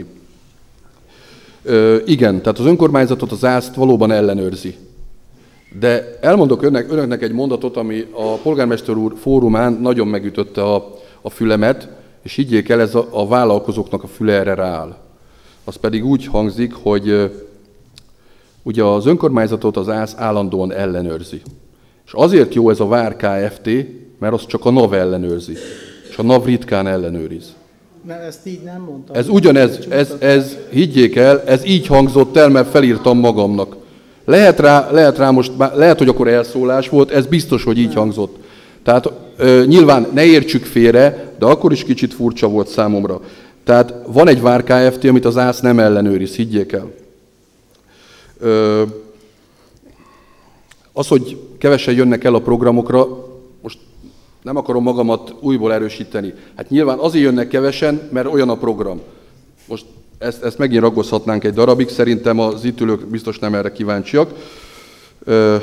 Ö, igen, tehát az önkormányzatot, az ászt valóban ellenőrzi. De elmondok önnek, önöknek egy mondatot, ami a polgármester úr fórumán nagyon megütötte a, a fülemet, és higgyék el, ez a, a vállalkozóknak a füle erre rááll. Az pedig úgy hangzik, hogy ugye az önkormányzatot az ász állandóan ellenőrzi. És azért jó ez a Vár Kft., mert az csak a NAV ellenőrzi, és a NAV ritkán ellenőriz. Mert ezt így nem mondtam. Ez ugyanez, ez, ez, higgyék el, ez így hangzott el, mert felírtam magamnak. Lehet rá, lehet rá most, lehet, hogy akkor elszólás volt, ez biztos, hogy így hangzott. Tehát ö, nyilván ne értsük félre, de akkor is kicsit furcsa volt számomra. Tehát van egy Vár Kft., amit az ász nem ellenőriz, higgyék el. Ö, az, hogy kevesen jönnek el a programokra, most nem akarom magamat újból erősíteni. Hát nyilván azért jönnek kevesen, mert olyan a program. Most ezt, ezt megint raggozhatnánk egy darabig, szerintem az itt ülők biztos nem erre kíváncsiak. Ö,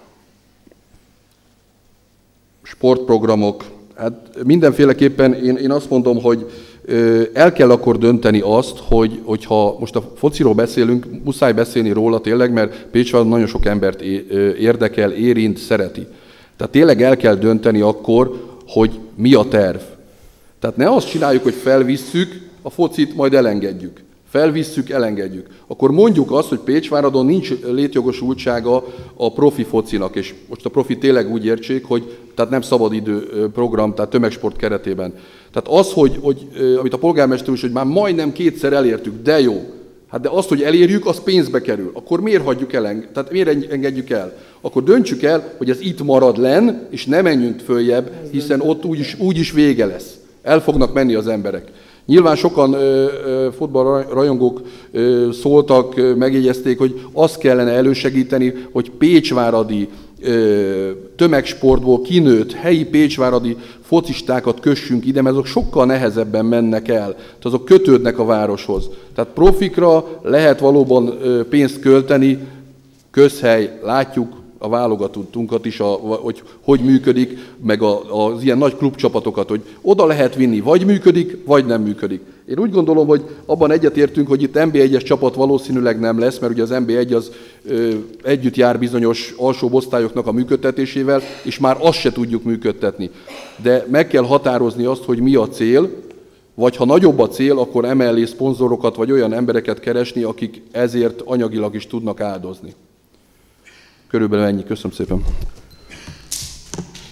sportprogramok. Hát mindenféleképpen én, én azt mondom, hogy ö, el kell akkor dönteni azt, hogy, hogyha most a fociról beszélünk, muszáj beszélni róla tényleg, mert Pécsváradon nagyon sok embert érdekel, érint, szereti. Tehát tényleg el kell dönteni akkor, hogy mi a terv. Tehát ne azt csináljuk, hogy felvisszük, a focit majd elengedjük. Felvisszük, elengedjük. Akkor mondjuk azt, hogy Pécsváradon nincs létjogosultsága a profi focinak, és most a profi tényleg úgy értsék, hogy tehát nem szabadidő program, tehát tömegsport keretében. Tehát az, hogy, hogy amit a polgármester is, hogy már majdnem kétszer elértük, de jó. Hát de azt, hogy elérjük, az pénzbe kerül. Akkor miért hagyjuk el, tehát miért engedjük el? Akkor döntsük el, hogy ez itt marad lenn, és ne menjünk följebb, hiszen ott úgyis, úgyis vége lesz. El fognak menni az emberek. Nyilván sokan futballrajongók szóltak, megjegyezték, hogy azt kellene elősegíteni, hogy pécsváradi tömegsportból kinőtt helyi pécsváradi focistákat kössünk ide, mert azok sokkal nehezebben mennek el, tehát azok kötődnek a városhoz. Tehát profikra lehet valóban pénzt költeni, közhely, látjuk a válogatottunkat is, a, hogy hogy működik, meg a, az ilyen nagy klubcsapatokat, hogy oda lehet vinni, vagy működik, vagy nem működik. Én úgy gondolom, hogy abban egyetértünk, hogy itt en bé egyes csapat valószínűleg nem lesz, mert ugye az en bé egy az ö, együtt jár bizonyos alsóbb osztályoknak a működtetésével, és már azt se tudjuk működtetni. De meg kell határozni azt, hogy mi a cél, vagy ha nagyobb a cél, akkor emellé szponzorokat, vagy olyan embereket keresni, akik ezért anyagilag is tudnak áldozni. Körülbelül ennyi. Köszönöm szépen.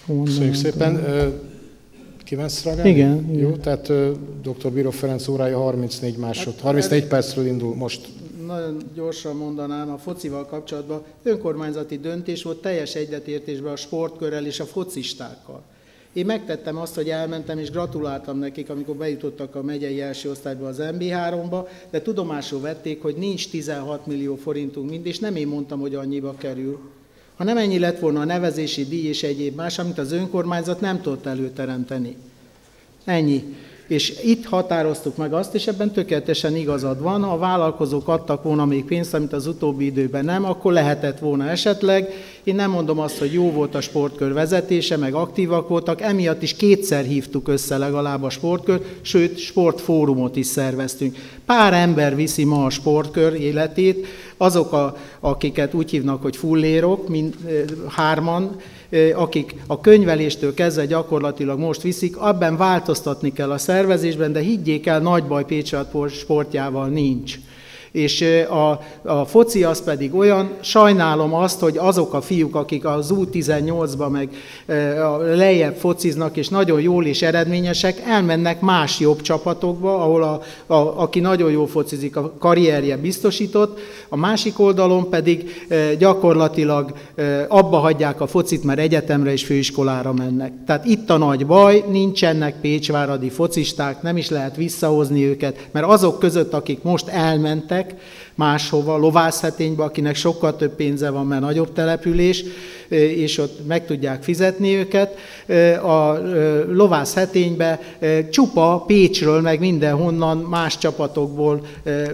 Köszönjük szépen. Kívánsz reagálni? Igen. Jó, igen. tehát dr. Bíró Ferenc órája harmincnégy másod. harmincnégy percről indul most. Nagyon gyorsan mondanám a focival kapcsolatban. Önkormányzati döntés volt teljes egyetértésben a sportkörrel és a focistákkal. Én megtettem azt, hogy elmentem és gratuláltam nekik, amikor bejutottak a megyei első osztályba az em bé háromba, de tudomásul vették, hogy nincs tizenhat millió forintunk mind, és nem én mondtam, hogy annyiba kerül. Ha nem ennyi lett volna a nevezési díj és egyéb más, amit az önkormányzat nem tudott előteremteni. Ennyi. És itt határoztuk meg azt, és ebben tökéletesen igazad van, ha a vállalkozók adtak volna még pénzt, amit az utóbbi időben nem, akkor lehetett volna esetleg. Én nem mondom azt, hogy jó volt a sportkör vezetése, meg aktívak voltak, emiatt is kétszer hívtuk össze legalább a sportkört, sőt, sportfórumot is szerveztünk. Pár ember viszi ma a sportkör életét, azok, a, akiket úgy hívnak, hogy fullérok, mind, hárman, akik a könyveléstől kezdve gyakorlatilag most viszik, abban változtatni kell a szervezésben, de higgyék el, nagy baj Pécsett sportjával nincs. És a, a foci az pedig olyan, sajnálom azt, hogy azok a fiúk, akik az U tizennyolcban meg a lejjebb fociznak, és nagyon jól és eredményesek, elmennek más jobb csapatokba, ahol a, a, aki nagyon jól focizik, a karrierje biztosított, a másik oldalon pedig gyakorlatilag abba hagyják a focit, mert egyetemre és főiskolára mennek. Tehát itt a nagy baj, nincsenek pécsváradi focisták, nem is lehet visszahozni őket, mert azok között, akik most elmentek máshova, Lovászheténybe, akinek sokkal több pénze van, mert nagyobb település, és ott meg tudják fizetni őket. A Lovászheténybe csupa Pécsről, meg mindenhonnan más csapatokból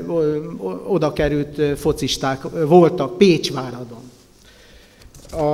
oda került focisták voltak Pécsváradon. A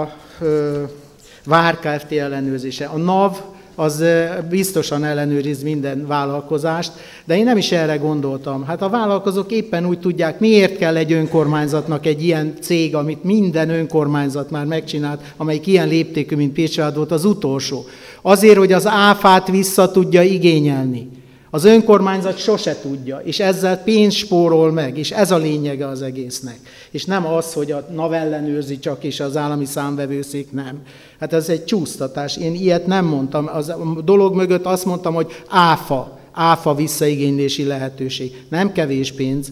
Vár Kft. Ellenőrzése. A NAV az biztosan ellenőriz minden vállalkozást, de én nem is erre gondoltam. Hát a vállalkozók éppen úgy tudják, miért kell egy önkormányzatnak egy ilyen cég, amit minden önkormányzat már megcsinált, amelyik ilyen léptékű, mint Pécsvád volt, az utolsó. Azért, hogy az áfát vissza tudja igényelni. Az önkormányzat sose tudja, és ezzel pénzt spórol meg, és ez a lényege az egésznek. És nem az, hogy a NAV ellenőrzi csak, és az állami számvevőszék nem. Hát ez egy csúsztatás. Én ilyet nem mondtam. Az a dolog mögött azt mondtam, hogy áfa, áfa visszaigénylési lehetőség. Nem kevés pénz.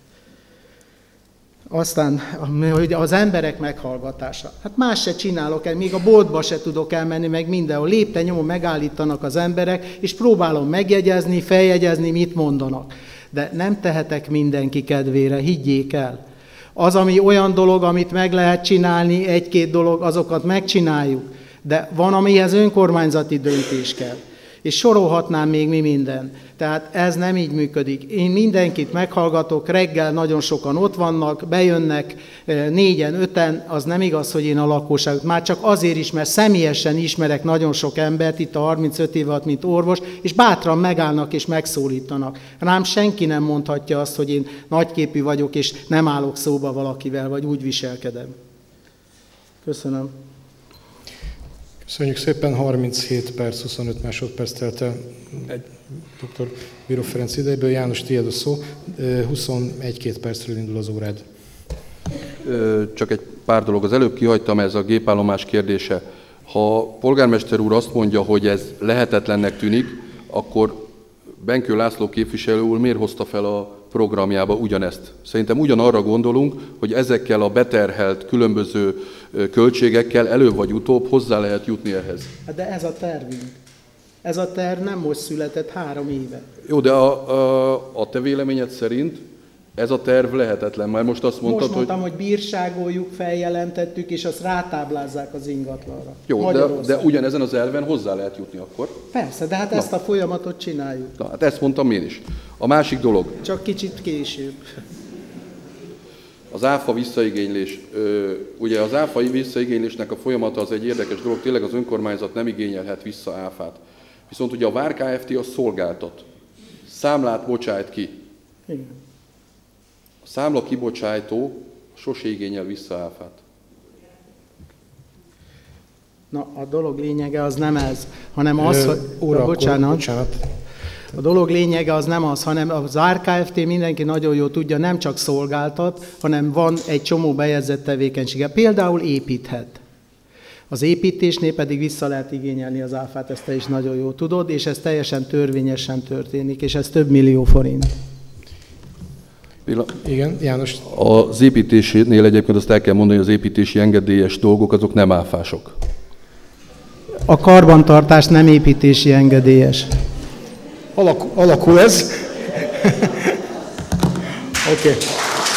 Aztán hogy az emberek meghallgatása. Hát más se csinálok el, még a boltba se tudok elmenni, meg mindenhol. Lépten nyomon megállítanak az emberek, és próbálom megjegyezni, feljegyezni, mit mondanak. De nem tehetek mindenki kedvére, higgyék el. Az, ami olyan dolog, amit meg lehet csinálni, egy-két dolog, azokat megcsináljuk. De van, amihez önkormányzati döntés kell. És sorolhatnám még mi minden. Tehát ez nem így működik. Én mindenkit meghallgatok, reggel nagyon sokan ott vannak, bejönnek négyen, öten, az nem igaz, hogy én a lakosságot. Már csak azért is, mert személyesen ismerek nagyon sok embert, itt a harmincöt év alatt, mint orvos, és bátran megállnak és megszólítanak. Rám senki nem mondhatja azt, hogy én nagyképű vagyok, és nem állok szóba valakivel, vagy úgy viselkedem. Köszönöm. Köszönjük szépen, harminchét perc, huszonöt másodperc telt el dr. Bíró Ferenc idejéből. János, tiéd a szó. huszonegy-két percről indul az órád. Csak egy pár dolog. Az előbb kihagytam, ez a gépállomás kérdése. Ha a polgármester úr azt mondja, hogy ez lehetetlennek tűnik, akkor Benkő László képviselő úr miért hozta fel a programjába ugyanezt? Szerintem ugyanarra gondolunk, hogy ezekkel a beterhelt különböző költségekkel előbb vagy utóbb hozzá lehet jutni ehhez. De ez a tervünk. Ez a terv nem most született, három éve. Jó, de a, a, a te véleményed szerint ez a terv lehetetlen. Már most azt mondtad, most mondtam, hogy... hogy bírságoljuk, feljelentettük, és azt rátáblázzák az ingatlanra. Jó, de, de ugyanezen az elven hozzá lehet jutni akkor. Persze, de hát Na. ezt a folyamatot csináljuk. Na, hát ezt mondtam én is. A másik dolog. Csak kicsit később. Az áfa visszaigénylés. Ugye az áfa visszaigénylésnek a folyamata az egy érdekes dolog, tényleg az önkormányzat nem igényelhet vissza áfát. Viszont ugye a Vár Kft. Az szolgáltat. Számlát bocsájt ki. Igen. A számla kibocsájtó sose igényel vissza áfát. Na, a dolog lényege az nem ez, hanem az, Ö, hogy... Ura, bocsánat. bocsánat. A dolog lényege az nem az, hanem az Vár Kft. Mindenki nagyon jól tudja, nem csak szolgáltat, hanem van egy csomó bejegyzett tevékenysége. Például építhet. Az építésnél pedig vissza lehet igényelni az áfát, ezt te is nagyon jól tudod, és ez teljesen törvényesen történik, és ez több millió forint. Igen, János. Az építésénél egyébként azt el kell mondani, hogy az építési engedélyes dolgok azok nem áfások. A karbantartás nem építési engedélyes. Alakul, alakul ez. Oké. Okay.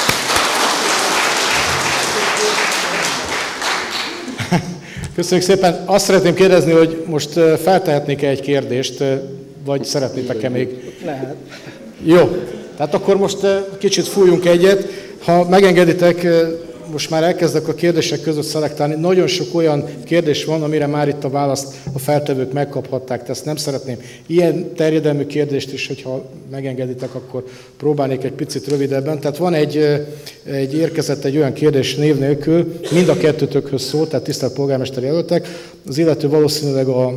Köszönjük szépen. Azt szeretném kérdezni, hogy most feltehetnék-e egy kérdést, vagy szeretnétek-e még? Lehet. Jó. Tehát akkor most kicsit fújjunk egyet. Ha megengeditek, most már elkezdek a kérdések között szelektálni. Nagyon sok olyan kérdés van, amire már itt a választ a feltevők megkaphatták. Tehát ezt nem szeretném. Ilyen terjedelmű kérdést is, hogyha megengeditek, akkor próbálnék egy picit rövidebben. Tehát van egy, egy érkezett egy olyan kérdés név nélkül, mind a kettőtökhöz szól, tehát tisztelt polgármester jelöltek. Az illető valószínűleg a,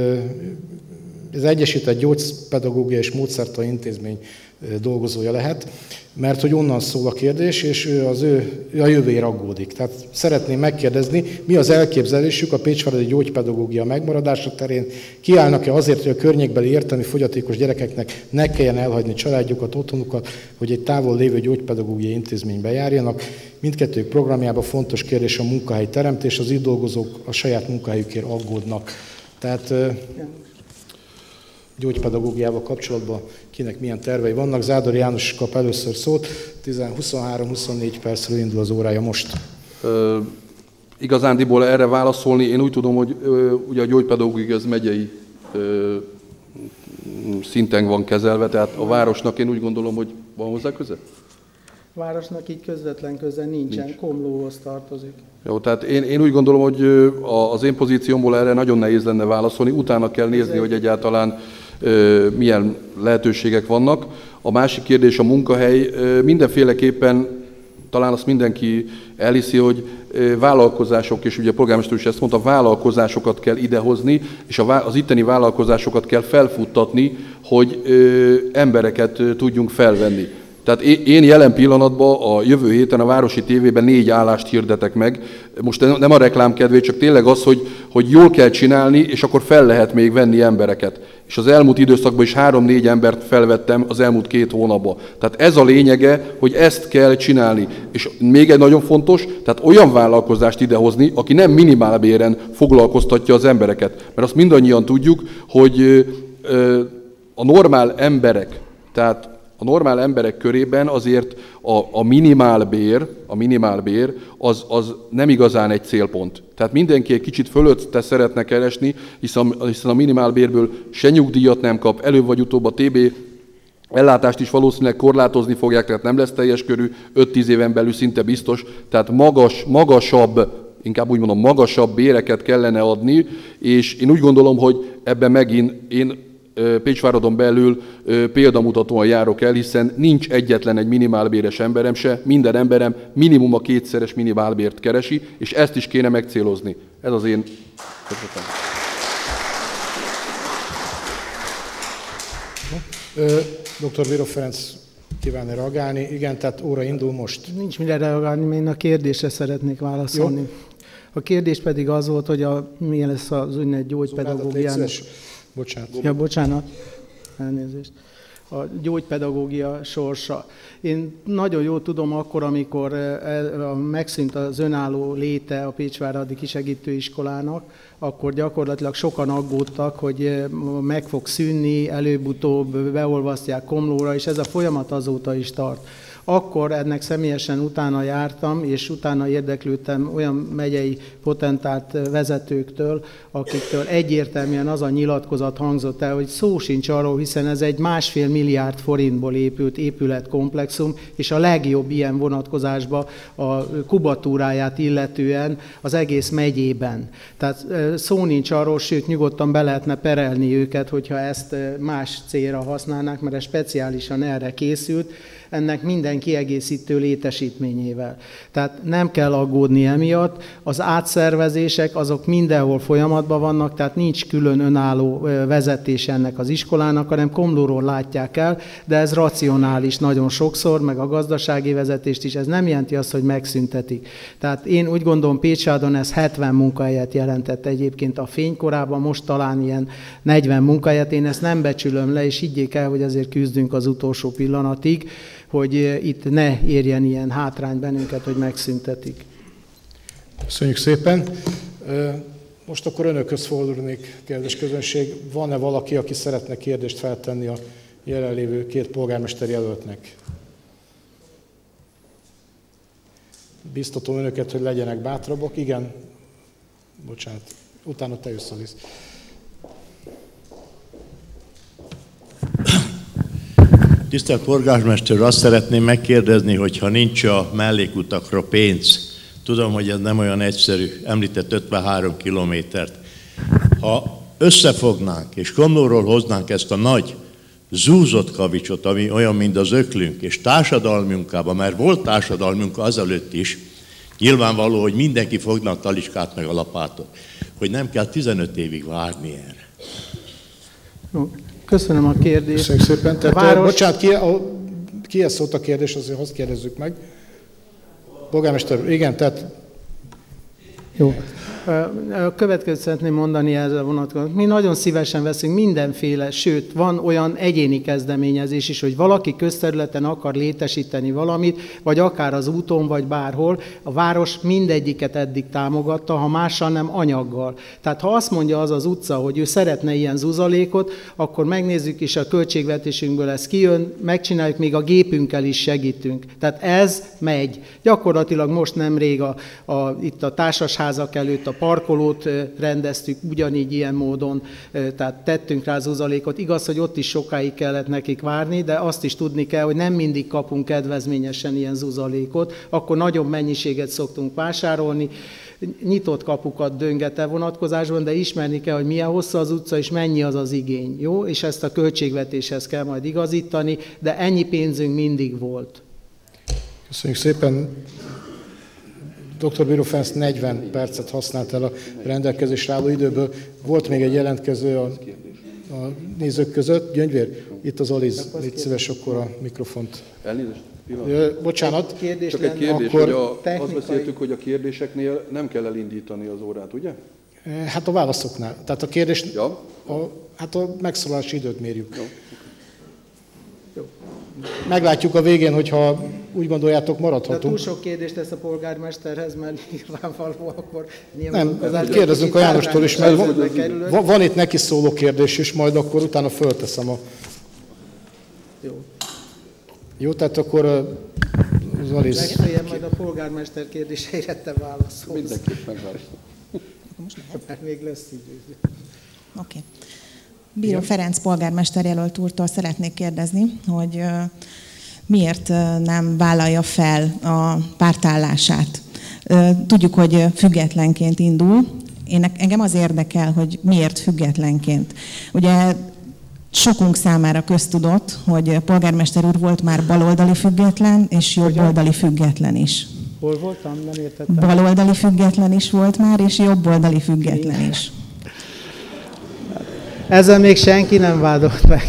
az Egyesített Gyógypedagógiai és Módszertani Intézmény dolgozója lehet, mert hogy onnan szól a kérdés, és ő az ő, ő a jövőért aggódik. Tehát szeretném megkérdezni, mi az elképzelésük a pécsváradi gyógypedagógia megmaradása terén, kiállnak-e azért, hogy a környékbeli értelmi fogyatékos gyerekeknek ne kelljen elhagyni családjukat, otthonukat, hogy egy távol lévő gyógypedagógiai intézménybe járjanak. Mindkettőjük programjában fontos kérdés a munkahely teremtés, az itt dolgozók a saját munkahelyükért aggódnak. Tehát gyógypedagógiával kapcsolatban kinek milyen tervei vannak. Zádor János kap először szót, huszonhárom-huszonnégy percről indul az órája most. Ö, igazándiból erre válaszolni, én úgy tudom, hogy ö, ugye a gyógypedagógia az megyei ö, szinten van kezelve, tehát a városnak én úgy gondolom, hogy van hozzá köze? A városnak így közvetlen köze nincsen, Nincs. Komlóhoz tartozik. Jó, tehát én, én úgy gondolom, hogy az én pozíciómból erre nagyon nehéz lenne válaszolni, utána kell nézni, Ez hogy egyáltalán ö, milyen lehetőségek vannak. A másik kérdés a munkahely. Mindenféleképpen talán azt mindenki elhiszi, hogy vállalkozások, és ugye a polgármester is ezt mondta, vállalkozásokat kell idehozni, és az itteni vállalkozásokat kell felfuttatni, hogy ö, embereket tudjunk felvenni. Tehát én jelen pillanatban a jövő héten a Városi tévében négy állást hirdetek meg. Most nem a reklám kedvéért, csak tényleg az, hogy, hogy jól kell csinálni, és akkor fel lehet még venni embereket. És az elmúlt időszakban is három-négy embert felvettem az elmúlt két hónapban. Tehát ez a lényege, hogy ezt kell csinálni. És még egy nagyon fontos, tehát olyan vállalkozást idehozni, aki nem minimálbéren foglalkoztatja az embereket. Mert azt mindannyian tudjuk, hogy a normál emberek, tehát a normál emberek körében azért a, a minimálbér, a minimálbér az, az nem igazán egy célpont. Tehát mindenki egy kicsit fölötte szeretne keresni, hiszen, hiszen a minimálbérből se nyugdíjat nem kap, előbb vagy utóbb a té bé ellátást is valószínűleg korlátozni fogják, tehát nem lesz teljes körű, öt-tíz éven belül szinte biztos, tehát magas, magasabb, inkább úgy mondom, magasabb béreket kellene adni, és én úgy gondolom, hogy ebben megint én Pécsváradon belül példamutatóan járok el, hiszen nincs egyetlen egy minimálbéres emberem se, minden emberem minimum a kétszeres minimálbért keresi, és ezt is kéne megcélozni. Ez az én ötletem. doktor Bíró Ferenc kívánni reagálni. Igen, tehát óra indul most. Nincs mire reagálni, én a kérdésre szeretnék válaszolni. Jó. A kérdés pedig az volt, hogy a, milyen lesz az úgynevezett gyógypedagógiának. Bocsánat. Ja, bocsánat. Elnézést. A gyógypedagógia sorsa. Én nagyon jól tudom akkor, amikor megszűnt az önálló léte a Pécsváradi Kisegítőiskolának, akkor gyakorlatilag sokan aggódtak, hogy meg fog szűnni, előbb-utóbb beolvasztják Komlóra, és ez a folyamat azóta is tart. Akkor ennek személyesen utána jártam, és utána érdeklődtem olyan megyei potentát vezetőktől, akiktől egyértelműen az a nyilatkozat hangzott el, hogy szó sincs arról, hiszen ez egy másfél milliárd forintból épült épületkomplexum, és a legjobb ilyen vonatkozásban a kubatúráját illetően az egész megyében. Tehát szó nincs arról, sőt nyugodtan be lehetne perelni őket, hogyha ezt más célra használnák, mert ez speciálisan erre készült. ennek minden kiegészítő létesítményével. Tehát nem kell aggódni emiatt, az átszervezések azok mindenhol folyamatban vannak, tehát nincs külön önálló vezetés ennek az iskolának, hanem Komlóról látják el, de ez racionális nagyon sokszor, meg a gazdasági vezetést is, ez nem jelenti azt, hogy megszüntetik. Tehát én úgy gondolom, Pécsádon ez hetven munkahelyet jelentett egyébként a fénykorában, most talán ilyen negyven munkahelyet, én ezt nem becsülöm le, és higgyék el, hogy azért küzdünk az utolsó pillanatig, hogy itt ne érjen ilyen hátrány bennünket, hogy megszüntetik. Köszönjük szépen. Most akkor önökhöz fordulnék, kedves közönség. Van-e valaki, aki szeretne kérdést feltenni a jelenlévő két polgármester jelöltnek? Biztatom önöket, hogy legyenek bátrabbak. Igen. Bocsánat. Utána te jössz, Alisz. Tisztelt polgármester, azt szeretném megkérdezni, hogy ha nincs a mellékutakra pénz, tudom, hogy ez nem olyan egyszerű, említett ötvenhárom kilométert. Ha összefognánk és Komlóról hoznánk ezt a nagy zúzott kavicsot, ami olyan, mint az öklünk, és társadalmi munkában, mert volt társadalmi munka azelőtt is, nyilvánvaló, hogy mindenki fogna a talicskát meg a lapátot, hogy nem kell tizenöt évig várni erre. Köszönöm a kérdést. Köszönjük szépen. Tehát, város... Bocsánat, ki, a, kihez szólt a kérdés, azért azt kérdezzük meg. Polgármester, igen, tehát... Jó. A következőt szeretném mondani ezzel vonatkozóan. Mi nagyon szívesen veszünk mindenféle, sőt, van olyan egyéni kezdeményezés is, hogy valaki közterületen akar létesíteni valamit, vagy akár az úton, vagy bárhol. A város mindegyiket eddig támogatta, ha mással nem anyaggal. Tehát ha azt mondja az az utca, hogy ő szeretne ilyen zuzalékot, akkor megnézzük is a költségvetésünkből ez kijön, megcsináljuk, még a gépünkkel is segítünk. Tehát ez megy. Gyakorlatilag most nemrég a, a, itt a társasházak előtt a parkolót rendeztük ugyanígy ilyen módon, tehát tettünk rá zuzalékot. Igaz, hogy ott is sokáig kellett nekik várni, de azt is tudni kell, hogy nem mindig kapunk kedvezményesen ilyen zuzalékot, akkor nagyobb mennyiséget szoktunk vásárolni, nyitott kapukat döngete vonatkozásban, de ismerni kell, hogy milyen hosszú az utca, és mennyi az az igény. Jó? És ezt a költségvetéshez kell majd igazítani, de ennyi pénzünk mindig volt. Köszönjük szépen. doktor Bíró Ferenc negyven percet használt el a rendelkezésre álló időből. Volt még egy jelentkező a, a nézők között. Gyöngyvér, itt az Aliz, légy szíves akkor a mikrofont. Elnézést, pillanat. Bocsánat. Egy Csak egy kérdés, akkor hogy a, technikai... azt beszéltük, hogy a kérdéseknél nem kell elindítani az órát, ugye? Hát a válaszoknál. Tehát a kérdés, ja. a, hát a megszólalási időt mérjük. Jó. Jó. Meglátjuk a végén, hogyha úgy gondoljátok, maradhatunk. De túl sok kérdést tesz a polgármesterhez, mert nyilvánvaló akkor... Nem, kérdezzünk a Jánostól is, mert van, van, van itt neki szóló kérdés is, majd akkor utána fölteszem a... Jó. Jó, tehát akkor az Alisz... Legfeljebb majd a polgármester kérdéseire te válaszolsz. Mindenképp megválaszol. Mert még lesz idő. Oké. Okay. Bíró Ferenc polgármester jelölt úrtól szeretnék kérdezni, hogy miért nem vállalja fel a pártállását. Tudjuk, hogy függetlenként indul. Én, engem az érdekel, hogy miért függetlenként. Ugye sokunk számára köztudott, hogy polgármester úr volt már baloldali független, és jobboldali független is. Hol voltam? Nem értettem. Baloldali független is volt már, és jobboldali független is. Ezzel még senki nem vádolt meg.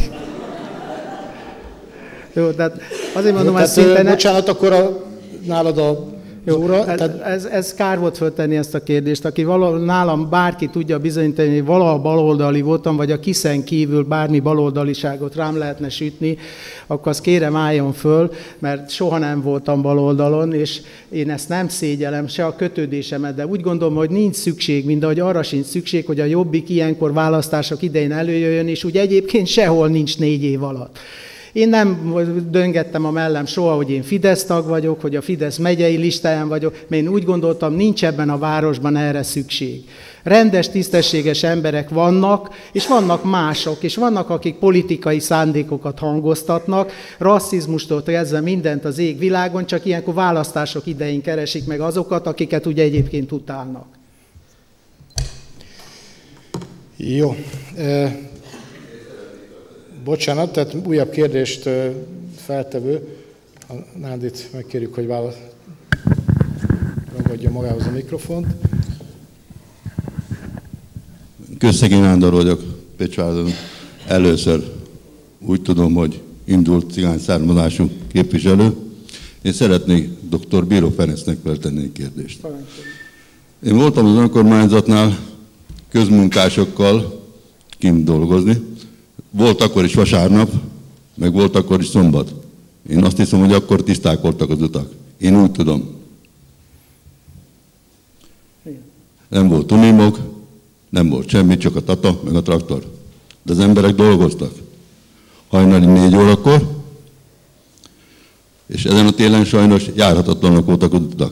Jó, tehát azért mondom, hogy szinte... Ne... Bocsánat, akkor a, nálad a Jó, óra... ez, tehát... ez, ez kár volt föltenni ezt a kérdést. Aki valahol, nálam bárki tudja bizonyítani, hogy valahol baloldali voltam, vagy a kiszen kívül bármi baloldaliságot rám lehetne sütni, akkor azt kérem álljon föl, mert soha nem voltam baloldalon, és én ezt nem szégyelem, se a kötődésemet, de úgy gondolom, hogy nincs szükség, mind ahogy arra sincs szükség, hogy a Jobbik ilyenkor választások idején előjöjjön, és úgy egyébként sehol nincs négy év alatt. Én nem döngettem a mellem soha, hogy én Fidesz tag vagyok, hogy a Fidesz megyei listáján vagyok, mert én úgy gondoltam, nincs ebben a városban erre szükség. Rendes, tisztességes emberek vannak, és vannak mások, és vannak, akik politikai szándékokat hangoztatnak, rasszizmustól kezdve mindent az égvilágon, csak ilyenkor választások idején keresik meg azokat, akiket ugye egyébként utálnak. Jó. Bocsánat, tehát újabb kérdést feltevő. A Nándit megkérjük, hogy válasz... ragadja magához a mikrofont. Közszegény Nándor vagyok, Pécsváradon. Először úgy tudom, hogy indult cigány származású képviselő. Én szeretnék dr. Bíró Ferencnek feltenni egy kérdést. Én voltam az önkormányzatnál közmunkásokkal kint dolgozni. Volt akkor is vasárnap, meg volt akkor is szombat. Én azt hiszem, hogy akkor tiszták voltak az utak. Én úgy tudom. Nem volt unimog, nem volt semmi, csak a tata, meg a traktor. De az emberek dolgoztak. Hajnali négy órakor, és ezen a télen sajnos járhatatlanok voltak az utak.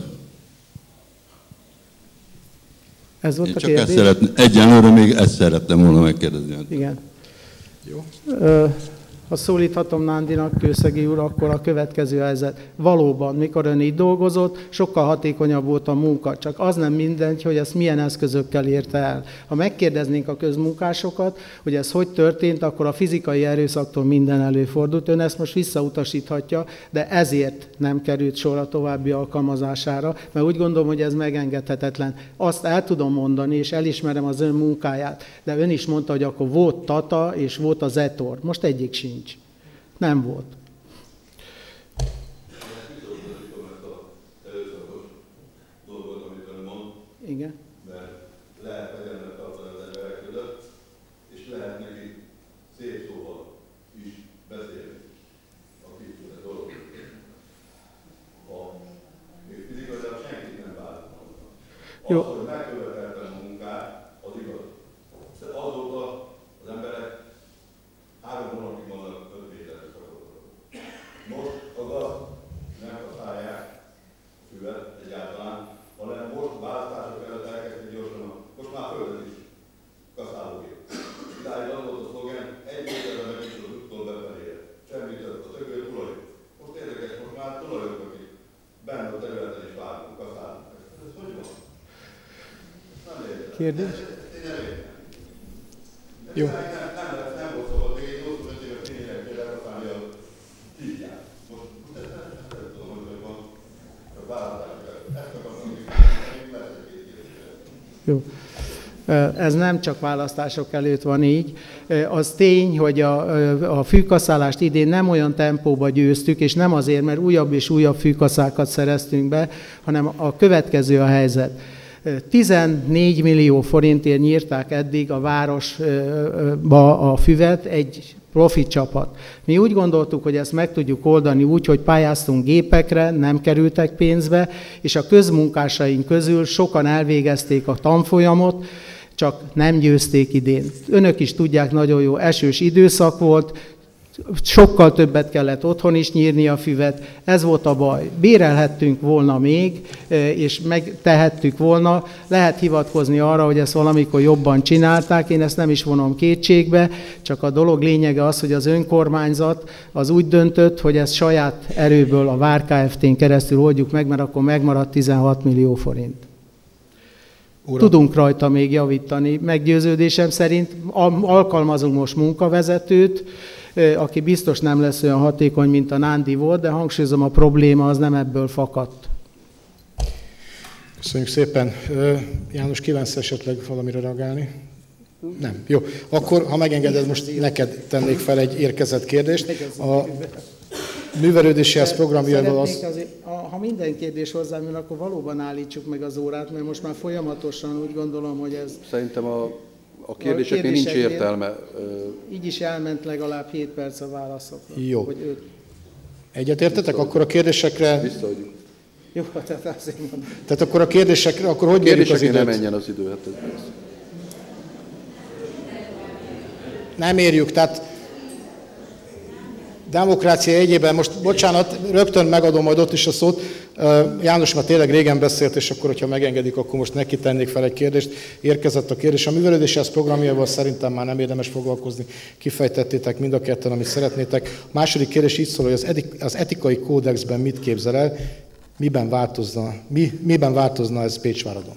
Ez volt Én a csak kérdés? ezt szeretném, egyenlőre még ezt szerettem volna megkérdezni. Igen. Jó. Ö, ha szólíthatom Nándinak, Kőszegi úr, akkor a következő helyzet. Valóban, mikor ön így dolgozott, sokkal hatékonyabb volt a munka, csak az nem mindegy, hogy ezt milyen eszközökkel érte el. Ha megkérdeznénk a közmunkásokat, hogy ez hogy történt, akkor a fizikai erőszaktól minden előfordult. Ön ezt most visszautasíthatja, de ezért nem került sor a további alkalmazására, mert úgy gondolom, hogy ez megengedhetetlen. Azt el tudom mondani, és elismerem az ön munkáját, de ön is mondta, hogy akkor volt Tata, és volt az Etor. Most egyik sincs. Nem volt. Igen. Mert lehet fegyelmet tartani az emberek között, és lehet neki szép szóval is beszélni, akik a dolgot. Ha még fizikailag senkit nem változnak. Az, hogy megköveteltem a munkát, az igaz. De azóta az emberek három hónapig vannak öt méteres szakokat. Most a gaz nem használják a füvet egyáltalán, hanem most választások előtt elkezdték gyorsan, most már földet is kaszálógép. Idáig az volt a szlogen, egy méterre meg is az úttól befelé. Semmi több, a többé tulajok. Most érdekes, most már tulajok, akik benne a területen is vágunk, kaszálunk. Ez hogy van? Nem értem. Kérdés? Én nem értem. Jó. Nem, nem, nem, nem volt szabad, még egy nyolcvanöt éves tényleg például használni a tízját. Most nem tudom, hogy van a választások előtt. Ezt akartam még lehet, hogy két kérdés. Jó. Ez nem csak választások előtt van így. Az tény, hogy a, a fűkaszálást idén nem olyan tempóba győztük, és nem azért, mert újabb és újabb fűkaszákat szereztünk be, hanem a következő a helyzet. tizennégy millió forintért nyírták eddig a városba a füvet egy profi csapat. Mi úgy gondoltuk, hogy ezt meg tudjuk oldani úgy, hogy pályáztunk gépekre, nem kerültek pénzbe, és a közmunkásaink közül sokan elvégezték a tanfolyamot, csak nem győzték idén. Önök is tudják, nagyon jó esős időszak volt, sokkal többet kellett otthon is nyírni a füvet, ez volt a baj. Bérelhettünk volna még, és megtehettük volna, lehet hivatkozni arra, hogy ezt valamikor jobban csinálták, én ezt nem is vonom kétségbe, csak a dolog lényege az, hogy az önkormányzat az úgy döntött, hogy ezt saját erőből a Vár Kft-n keresztül oldjuk meg, mert akkor megmaradt tizenhat millió forint. Uram. Tudunk rajta még javítani. Meggyőződésem szerint alkalmazunk most munkavezetőt, aki biztos nem lesz olyan hatékony, mint a Nándi volt, de hangsúlyozom, a probléma az nem ebből fakadt. Köszönjük szépen. János, kívánsz esetleg valamire reagálni? Nem. Jó. Akkor, ha megengeded, most neked tennék fel egy érkezett kérdést. A művelődési ház programjaival az... Azért, ha minden kérdés hozzám jön, akkor valóban állítsuk meg az órát, mert most már folyamatosan úgy gondolom, hogy ez... Szerintem a, a kérdéseknél nincs értelme. Így is elment legalább hét perc a válaszokra. Jó. Hogy őt... Egyetértetek? Akkor a kérdésekre... Visszaadjuk. Jó, tehát azért mondom. Tehát akkor a kérdésekre, akkor hogy mérjük az időt? Kérdéseknél nem menjen az idő, hát ez lesz. Nem érjük, tehát demokrácia egyében, most bocsánat, rögtön megadom majd ott is a szót. János már tényleg régen beszélt, és akkor, hogyha megengedik, akkor most neki tennék fel egy kérdést. Érkezett a kérdés. A művelődési ház programjával szerintem már nem érdemes foglalkozni. Kifejtettétek mind a ketten, amit szeretnétek. A második kérdés így szól, hogy az etikai kódexben mit képzel el, miben változna, mi, miben változna ez Pécsváradon?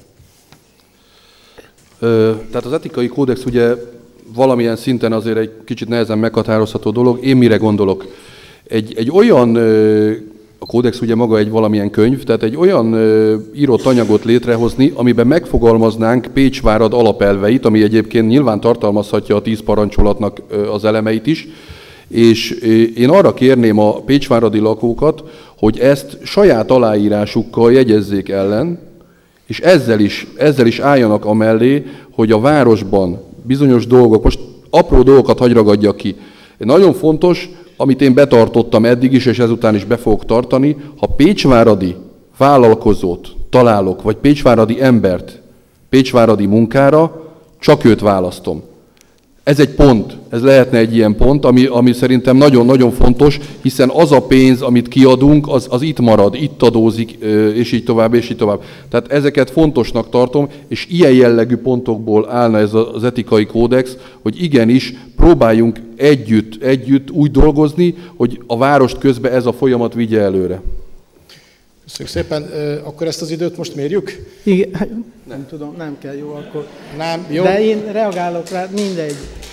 Tehát az etikai kódex ugye valamilyen szinten azért egy kicsit nehezen meghatározható dolog. Én mire gondolok? Egy, egy olyan ö, kódex ugye maga egy valamilyen könyv, tehát egy olyan ö, írott anyagot létrehozni, amiben megfogalmaznánk Pécsvárad alapelveit, ami egyébként nyilván tartalmazhatja a tíz parancsolatnak ö, az elemeit is, és ö, én arra kérném a pécsváradi lakókat, hogy ezt saját aláírásukkal jegyezzék ellen, és ezzel is, ezzel is álljanak amellé, hogy a városban bizonyos dolgok, most apró dolgokat hagy ragadjak ki. Nagyon fontos, amit én betartottam eddig is, és ezután is be fogok tartani, ha pécsváradi vállalkozót találok, vagy pécsváradi embert pécsváradi munkára, csak őt választom. Ez egy pont, ez lehetne egy ilyen pont, ami, ami szerintem nagyon-nagyon fontos, hiszen az a pénz, amit kiadunk, az, az itt marad, itt adózik, és így tovább, és így tovább. Tehát ezeket fontosnak tartom, és ilyen jellegű pontokból állna ez az etikai kódex, hogy igenis próbáljunk együtt, együtt úgy dolgozni, hogy a várost közben ez a folyamat vigye előre. Köszönjük szépen. Akkor ezt az időt most mérjük? Igen, nem, nem tudom, nem kell, jó, akkor. Nem, jó. De én reagálok rá, mindegy.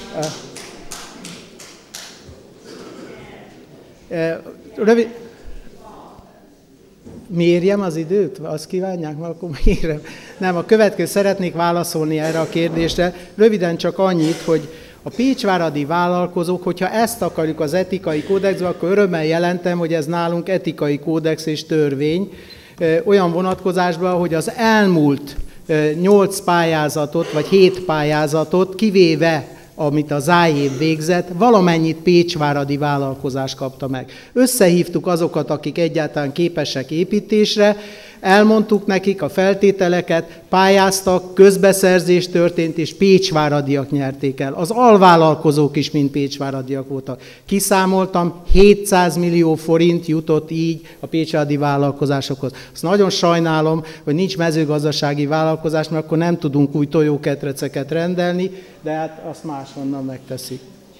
Rövid... Mérjem az időt? Azt kívánják, mert akkor mérem. Nem, a következő szeretnék válaszolni erre a kérdésre. Röviden csak annyit, hogy a pécsváradi vállalkozók, hogyha ezt akarjuk az etikai kódexbe, akkor örömmel jelentem, hogy ez nálunk etikai kódex és törvény, olyan vonatkozásban, hogy az elmúlt nyolc pályázatot, vagy hét pályázatot, kivéve amit a Záév végzett, valamennyit pécsváradi vállalkozás kapta meg. Összehívtuk azokat, akik egyáltalán képesek építésre, elmondtuk nekik a feltételeket, pályáztak, közbeszerzés történt, és pécsváradiak nyerték el. Az alvállalkozók is mind pécsváradiak voltak. Kiszámoltam, hétszáz millió forint jutott így a pécsváradi vállalkozásokhoz. Azt nagyon sajnálom, hogy nincs mezőgazdasági vállalkozás, mert akkor nem tudunk új tojóketreceket rendelni, de hát azt máshonnan megteszik.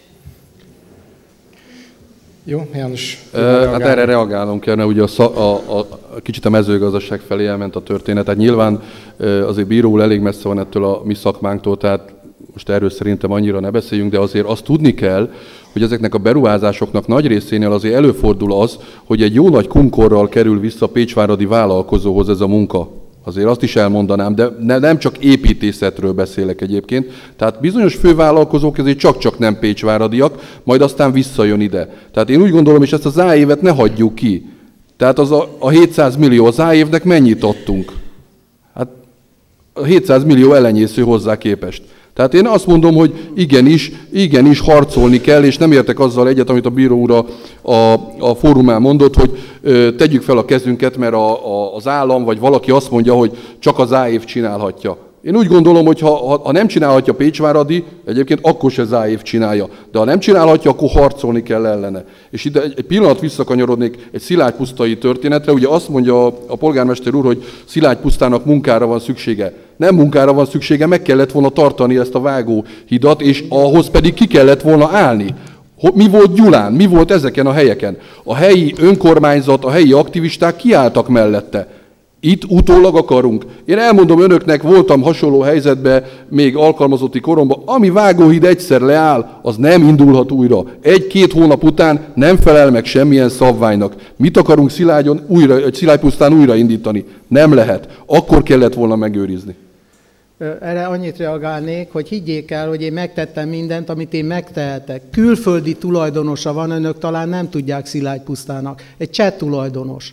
Jó, János. Uh, hát erre reagálnom kellene, ugye a, a, a, a kicsit a mezőgazdaság felé elment a történet. Tehát nyilván uh, azért bíró úr elég messze van ettől a mi szakmánktól, tehát most erről szerintem annyira ne beszéljünk, de azért azt tudni kell, hogy ezeknek a beruházásoknak nagy részénél azért előfordul az, hogy egy jó nagy kunkorral kerül vissza a pécsváradi vállalkozóhoz ez a munka. Azért azt is elmondanám, de ne, nem csak építészetről beszélek egyébként. Tehát bizonyos fővállalkozók ezért csak-csak nem pécsváradiak, majd aztán visszajön ide. Tehát én úgy gondolom, és ezt a Záévet ne hagyjuk ki. Tehát az a, a hétszáz millió, a Záévnek mennyit adtunk? Hát a hétszáz millió elenyésző hozzá képest. Tehát én azt mondom, hogy igenis, igenis harcolni kell, és nem értek azzal egyet, amit a bíró úr a, a, a fórumán mondott, hogy ö, tegyük fel a kezünket, mert a, a, az állam vagy valaki azt mondja, hogy csak az Záév csinálhatja. Én úgy gondolom, hogy ha, ha, ha nem csinálhatja Pécsváradi, egyébként akkor se Záév csinálja. De ha nem csinálhatja, akkor harcolni kell ellene. És ide egy, egy pillanat visszakanyarodnék egy szilágypusztai történetre. Ugye azt mondja a, a polgármester úr, hogy Szilágypusztának munkára van szüksége. Nem munkára van szüksége, meg kellett volna tartani ezt a vágóhidat, és ahhoz pedig ki kellett volna állni. Mi volt Gyulán? Mi volt ezeken a helyeken? A helyi önkormányzat, a helyi aktivisták kiálltak mellette. Itt utólag akarunk. Én elmondom önöknek, voltam hasonló helyzetben, még alkalmazotti koromban, ami vágóhíd egyszer leáll, az nem indulhat újra. Egy-két hónap után nem felel meg semmilyen szabványnak. Mit akarunk Szilágyon újra, Szilágypusztán újraindítani? Nem lehet. Akkor kellett volna megőrizni. Erre annyit reagálnék, hogy higgyék el, hogy én megtettem mindent, amit én megtehetek. Külföldi tulajdonosa van, önök talán nem tudják Szilágypusztának. Egy cseh tulajdonos,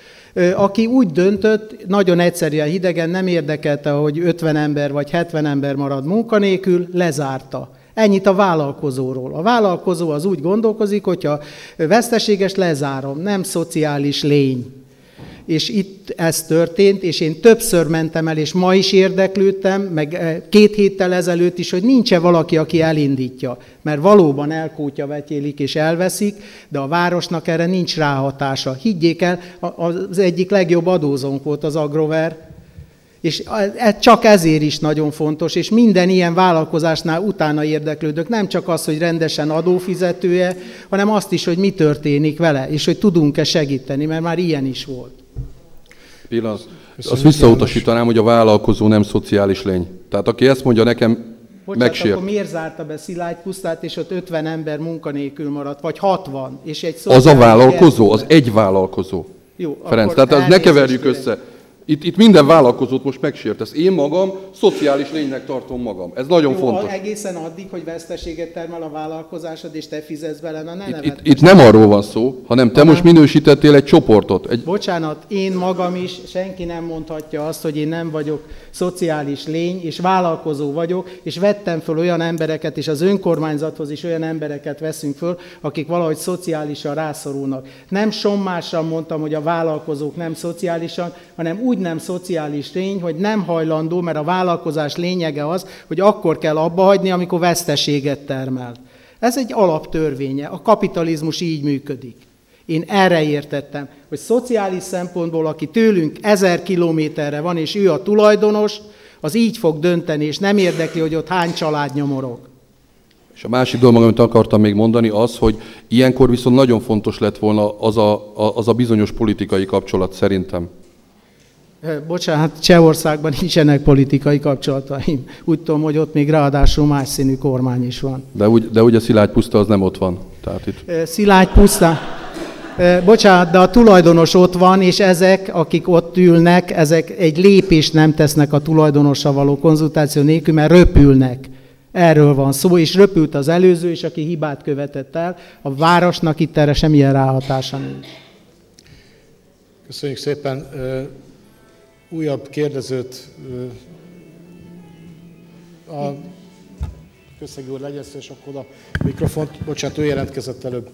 aki úgy döntött, nagyon egyszerűen hidegen, nem érdekelte, hogy ötven ember vagy hetven ember marad munkanélkül, lezárta. Ennyit a vállalkozóról. A vállalkozó az úgy gondolkozik, hogyha veszteséges, lezárom, nem szociális lény. És itt ez történt, és én többször mentem el, és ma is érdeklődtem, meg két héttel ezelőtt is, hogy nincs-e valaki, aki elindítja. Mert valóban elkótyavetyélik és elveszik, de a városnak erre nincs ráhatása. Higgyék el, az egyik legjobb adózónk volt az Agrover, és ez csak ezért is nagyon fontos, és minden ilyen vállalkozásnál utána érdeklődök. Nem csak az, hogy rendesen adófizetője, hanem azt is, hogy mi történik vele, és hogy tudunk-e segíteni, mert már ilyen is volt. Pillanat. Azt visszautasítanám, hogy a vállalkozó nem szociális lény. Tehát aki ezt mondja nekem, Bocsánat, megsért. akkor miért zárta be Szilágypusztát, és ott ötven ember munkanélkül maradt, vagy hatvan, és egy Az a vállalkozó, az egy vállalkozó. Jó, Ferenc, tehát az ne keverjük össze. Itt, itt minden vállalkozót most megsértesz. Én magam szociális lénynek tartom magam. Ez nagyon Jó, fontos. Egészen addig, hogy veszteséget termel a vállalkozásod, és te fizetsz bele, na ne Itt, nevet. itt, itt nem arról van szó, hanem te most minősítettél egy csoportot. Egy... Bocsánat, én magam is, senki nem mondhatja azt, hogy én nem vagyok szociális lény, és vállalkozó vagyok, és vettem föl olyan embereket, és az önkormányzathoz is olyan embereket veszünk föl, akik valahogy szociálisan rászorulnak. Nem sommásan mondtam, hogy a vállalkozók nem szociálisan, hanem úgy nem szociális lény, hogy nem hajlandó, mert a vállalkozás lényege az, hogy akkor kell abba hagyni, amikor veszteséget termel. Ez egy alaptörvénye, a kapitalizmus így működik. Én erre értettem, hogy szociális szempontból, aki tőlünk ezer kilométerre van, és ő a tulajdonos, az így fog dönteni, és nem érdekli, hogy ott hány család nyomorog. És a másik dolog, amit akartam még mondani, az, hogy ilyenkor viszont nagyon fontos lett volna az a, az a bizonyos politikai kapcsolat szerintem. Bocsánat, Csehországban nincsenek politikai kapcsolataim. Úgy tudom, hogy ott még ráadásul más színű kormány is van. De, úgy, de ugye Szilágy Puszta az nem ott van. Tehát itt... Szilágy Puszta. Bocsánat, de a tulajdonos ott van, és ezek, akik ott ülnek, ezek egy lépést nem tesznek a tulajdonossal való konzultáció nélkül, mert röpülnek. Erről van szó, és röpült az előző, és aki hibát követett el, a városnak itt erre semmilyen ráhatása nincs. Köszönjük szépen. Újabb kérdezőt a Köszegi úr legyen szíves, akkor a mikrofont. Bocsánat, ő jelentkezett előbb.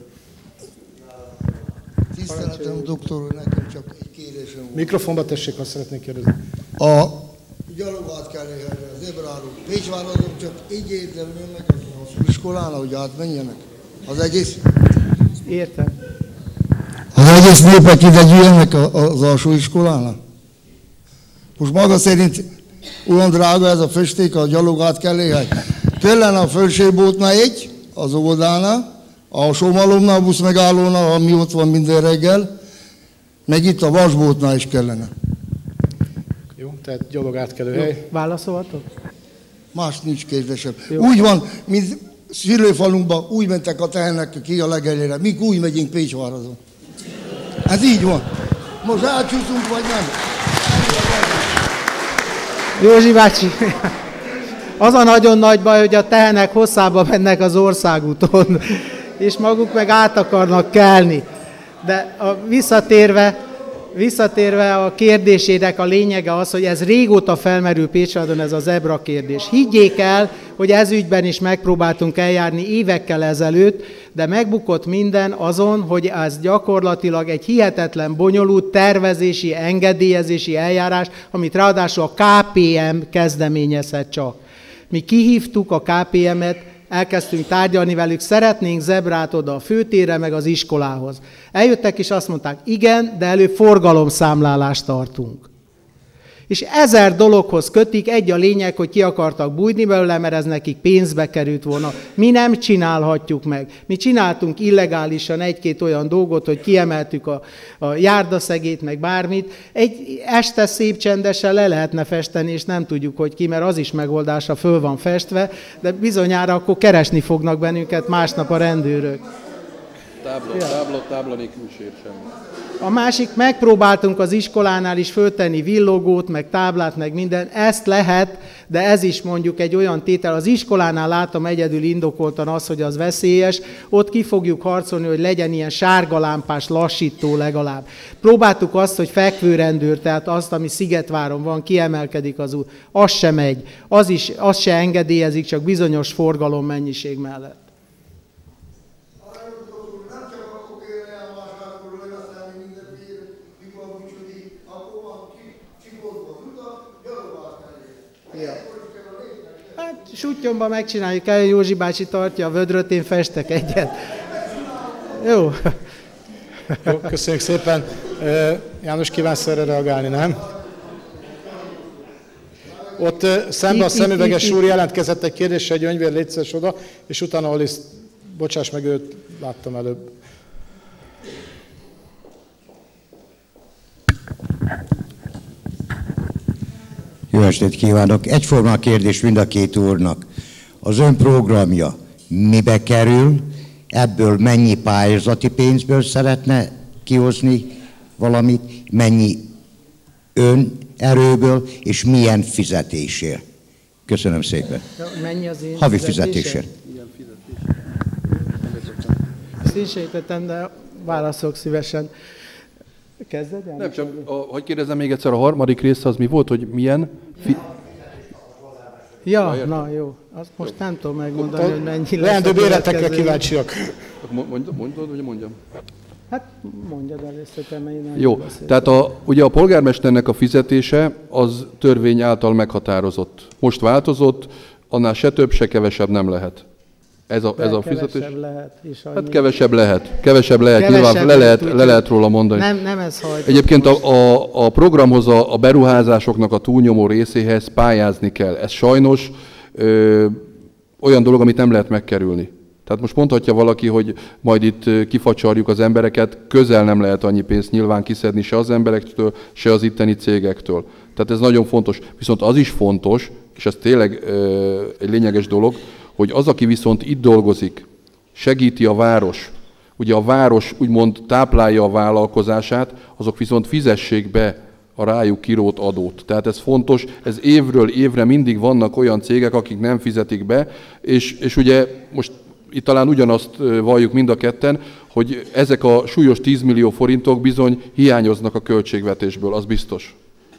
Tiszteletem, doktor úr, nekem csak egy kérdésem volt. Mikrofonba tessék, azt szeretnék kérdezni. A gyalogát kell érni az Ebrárok. Pécsváradon csak így érdemelni meg az iskolán, hogy átmenjenek. Az egész? Értem. Az egész népek ide gyűjjenek az alsó iskolánál? Most maga szerint olyan drága ez a festék, a gyalogát kell érni. Kellene a felsőbótnál egy, az óvodánál, a Somalomnál, a buszmegállónál, ami ott van minden reggel, meg itt a vasbótnál is kellene. Jó, tehát gyalogátkelő hely. Válaszolhatok? Más nincs kérdésem. Úgy van, mint szülőfalunkban, úgy mentek a tehenek ki a legelére, míg úgy megyünk Pécsváradon. Ez így van. Most elcsúszunk, vagy nem? Józsi bácsi, az a nagyon nagy baj, hogy a tehenek hosszába mennek az országúton, és maguk meg át akarnak kelni. De a visszatérve, visszatérve a kérdésének a lényege az, hogy ez régóta felmerül Pécsváradon, ez a zebra kérdés. Higgyék el, hogy ez ügyben is megpróbáltunk eljárni évekkel ezelőtt, de megbukott minden azon, hogy ez gyakorlatilag egy hihetetlen bonyolult tervezési, engedélyezési eljárás, amit ráadásul a ká pé em kezdeményezhet csak. Mi kihívtuk a ká pé emet, elkezdtünk tárgyalni velük, szeretnénk zebrát oda a főtérre, meg az iskolához. Eljöttek és azt mondták, igen, de előbb forgalomszámlálást tartunk. És ezer dologhoz kötik, egy a lényeg, hogy ki akartak bújni belőle, mert ez nekik pénzbe került volna. Mi nem csinálhatjuk meg. Mi csináltunk illegálisan egy-két olyan dolgot, hogy kiemeltük a, a járdaszegét, meg bármit. Egy este szép csendesen le lehetne festeni, és nem tudjuk, hogy ki, mert az is megoldása, föl van festve, de bizonyára akkor keresni fognak bennünket másnap a rendőrök. Tábla, ja. tábla, tábla nélkül sér semmi. A másik, megpróbáltunk az iskolánál is föltenni villogót, meg táblát, meg minden, ezt lehet, de ez is mondjuk egy olyan tétel. Az iskolánál látom egyedül indokoltan az, hogy az veszélyes, ott ki fogjuk harcolni, hogy legyen ilyen sárgalámpás lassító legalább. Próbáltuk azt, hogy fekvőrendőr, tehát azt, ami Szigetváron van, kiemelkedik az út, az se megy, az, is, az se engedélyezik, csak bizonyos forgalom mennyiség mellett. Ja. Hát Suttyomban megcsináljuk el, Józsi bácsi tartja a vödröt, én festek egyet. Jó. Jó, köszönjük szépen. János, kívánsz erre reagálni, nem? Ott szemben a szemüveges úr jelentkezett egy kérdéssel, egy Öngyvér, légy szíves oda, és utána Alisz, bocsáss meg, őt láttam előbb. Jó estét kívánok! Egyforma a kérdés mind a két úrnak. Az ön programja mibe kerül, ebből mennyi pályázati pénzből szeretne kihozni, valamit, mennyi ön erőből és milyen fizetésért. Köszönöm szépen. Mennyi az én havi fizetésért. Ezt én sejtettem, de válaszolok szívesen. Kezded el? Nem, csak, a, hogy kérdezem még egyszer, a harmadik része az mi volt, hogy milyen... Fi... Ja, na, na jó. Azt most nem tudom megmondani, hogy mennyi lesz. Leendő béretekre kíváncsiak. Mondod, mondod, hogy mondjam? Hát mondjad először, te, mert én nem Jó, beszéltem. tehát a, ugye a polgármesternek a fizetése az törvény által meghatározott. Most változott, annál se több, se kevesebb nem lehet. Ez a, ez a fizetés? Lehet, és hát kevesebb lehet. Kevesebb lehet, kevesebb nyilván le lehet, le lehet róla mondani. Nem, nem ez hajtott. Egyébként a, a, a programhoz, a, a beruházásoknak a túlnyomó részéhez pályázni kell. Ez sajnos ö, olyan dolog, amit nem lehet megkerülni. Tehát most mondhatja valaki, hogy majd itt kifacsarjuk az embereket, közel nem lehet annyi pénzt nyilván kiszedni se az emberektől, se az itteni cégektől. Tehát ez nagyon fontos. Viszont az is fontos, és ez tényleg ö, egy lényeges dolog, hogy az, aki viszont itt dolgozik, segíti a város, ugye a város úgymond táplálja a vállalkozását, azok viszont fizessék be a rájuk kirót adót. Tehát ez fontos, ez évről évre mindig vannak olyan cégek, akik nem fizetik be, és, és ugye most itt talán ugyanazt valljuk mind a ketten, hogy ezek a súlyos tíz millió forintok bizony hiányoznak a költségvetésből, az biztos.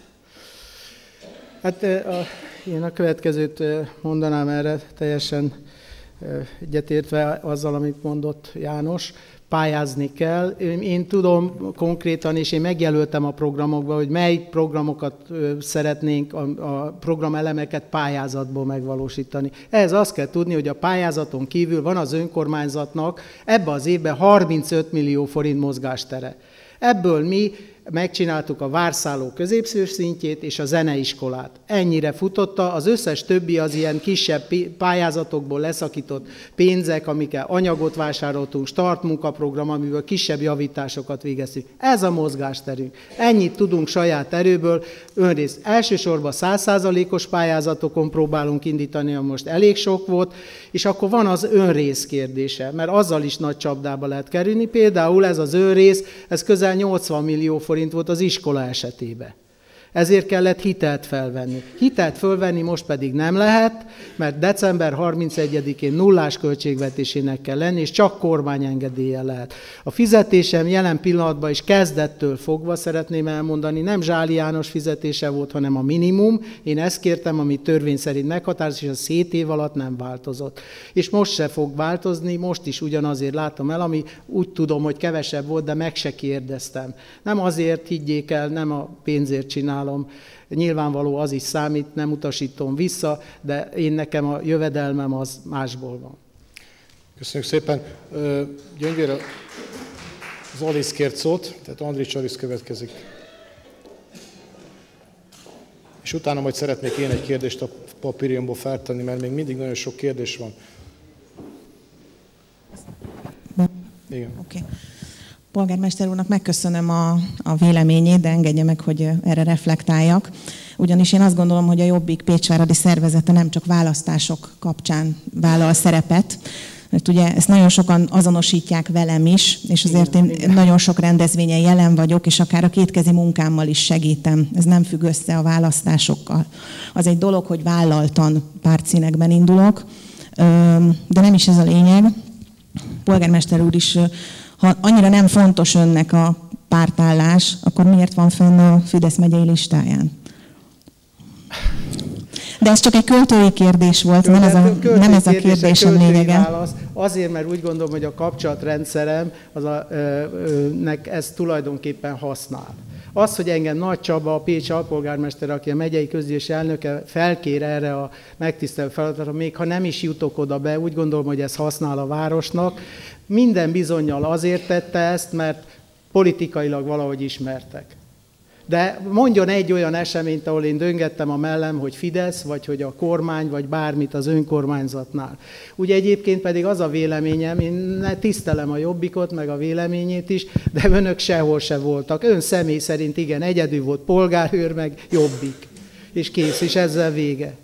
Hát a, én a következőt mondanám erre, teljesen egyetértve azzal, amit mondott János. Pályázni kell. Én tudom konkrétan, és én megjelöltem a programokba, hogy mely programokat szeretnénk, a, a programelemeket pályázatból megvalósítani. Ehhez azt kell tudni, hogy a pályázaton kívül van az önkormányzatnak ebben az évben harmincöt millió forint mozgástere. Ebből mi megcsináltuk a várszálló középső szintjét és a zeneiskolát. Ennyire futotta, az összes többi az ilyen kisebb pályázatokból leszakított pénzek, amikkel anyagot vásároltunk, start munkaprogram, amiből kisebb javításokat végeztünk. Ez a mozgásterünk. Ennyit tudunk saját erőből, önrészt. Elsősorban száz százalékos pályázatokon próbálunk indítani, ami most elég sok volt, és akkor van az önrész kérdése, mert azzal is nagy csapdába lehet kerülni. Például ez az önrész, ez közel nyolcvan millió forint volt az iskola esetében. Ezért kellett hitelt felvenni. Hitelt fölvenni most pedig nem lehet, mert december harmincegyedikén nullás költségvetésének kell lenni, és csak kormányengedéllyel lehet. A fizetésem jelen pillanatban is kezdettől fogva szeretném elmondani, nem Zsáli János fizetése volt, hanem a minimum. Én ezt kértem, amit törvény szerint meghatározott, és az hét év alatt nem változott. És most se fog változni, most is ugyanazért látom el, ami úgy tudom, hogy kevesebb volt, de meg se kérdeztem. Nem azért, higgyék el, nem a pénzért csinálom. Nyilvánvaló az is számít, nem utasítom vissza, de én nekem a jövedelmem az másból van. Köszönjük szépen. Gyöngyvér, az Alisz kért szót, tehát Andrics Alisz következik. És utána majd szeretnék én egy kérdést a papírjomból feltenni, mert még mindig nagyon sok kérdés van. Igen. Oké. Okay. Polgármester úrnak megköszönöm a, a véleményét, de engedje meg, hogy erre reflektáljak. Ugyanis én azt gondolom, hogy a Jobbik pécsváradi szervezete nem csak választások kapcsán vállal szerepet, mert ugye ezt nagyon sokan azonosítják velem is, és azért én nagyon sok rendezvényen jelen vagyok, és akár a kétkezi munkámmal is segítem. Ez nem függ össze a választásokkal. Az egy dolog, hogy vállaltan pártszínekben indulok, de nem is ez a lényeg. Polgármester úr is, ha annyira nem fontos önnek a pártállás, akkor miért van fenn a Fidesz megyei listáján? De ez csak egy költői kérdés volt, nem ez a, nem ez a kérdés a lényege. Válasz. Azért, mert úgy gondolom, hogy a kapcsolatrendszerem, az a, ö, ö, nek ez tulajdonképpen használ. Az, hogy engem Nagy Csaba, a Pécsi alpolgármester, aki a megyei közgyűlés elnöke, felkér erre a megtisztelő feladatra, még ha nem is jutok oda be, úgy gondolom, hogy ez használ a városnak. Minden bizonnyal azért tette ezt, mert politikailag valahogy ismertek. De mondjon egy olyan eseményt, ahol én döngettem a mellem, hogy Fidesz, vagy hogy a kormány, vagy bármit az önkormányzatnál. Ugye egyébként pedig az a véleményem, én tisztelem a Jobbikot, meg a véleményét is, de önök sehol se voltak. Ön személy szerint igen, egyedül volt polgárőr, meg Jobbik. És kész, és ezzel vége.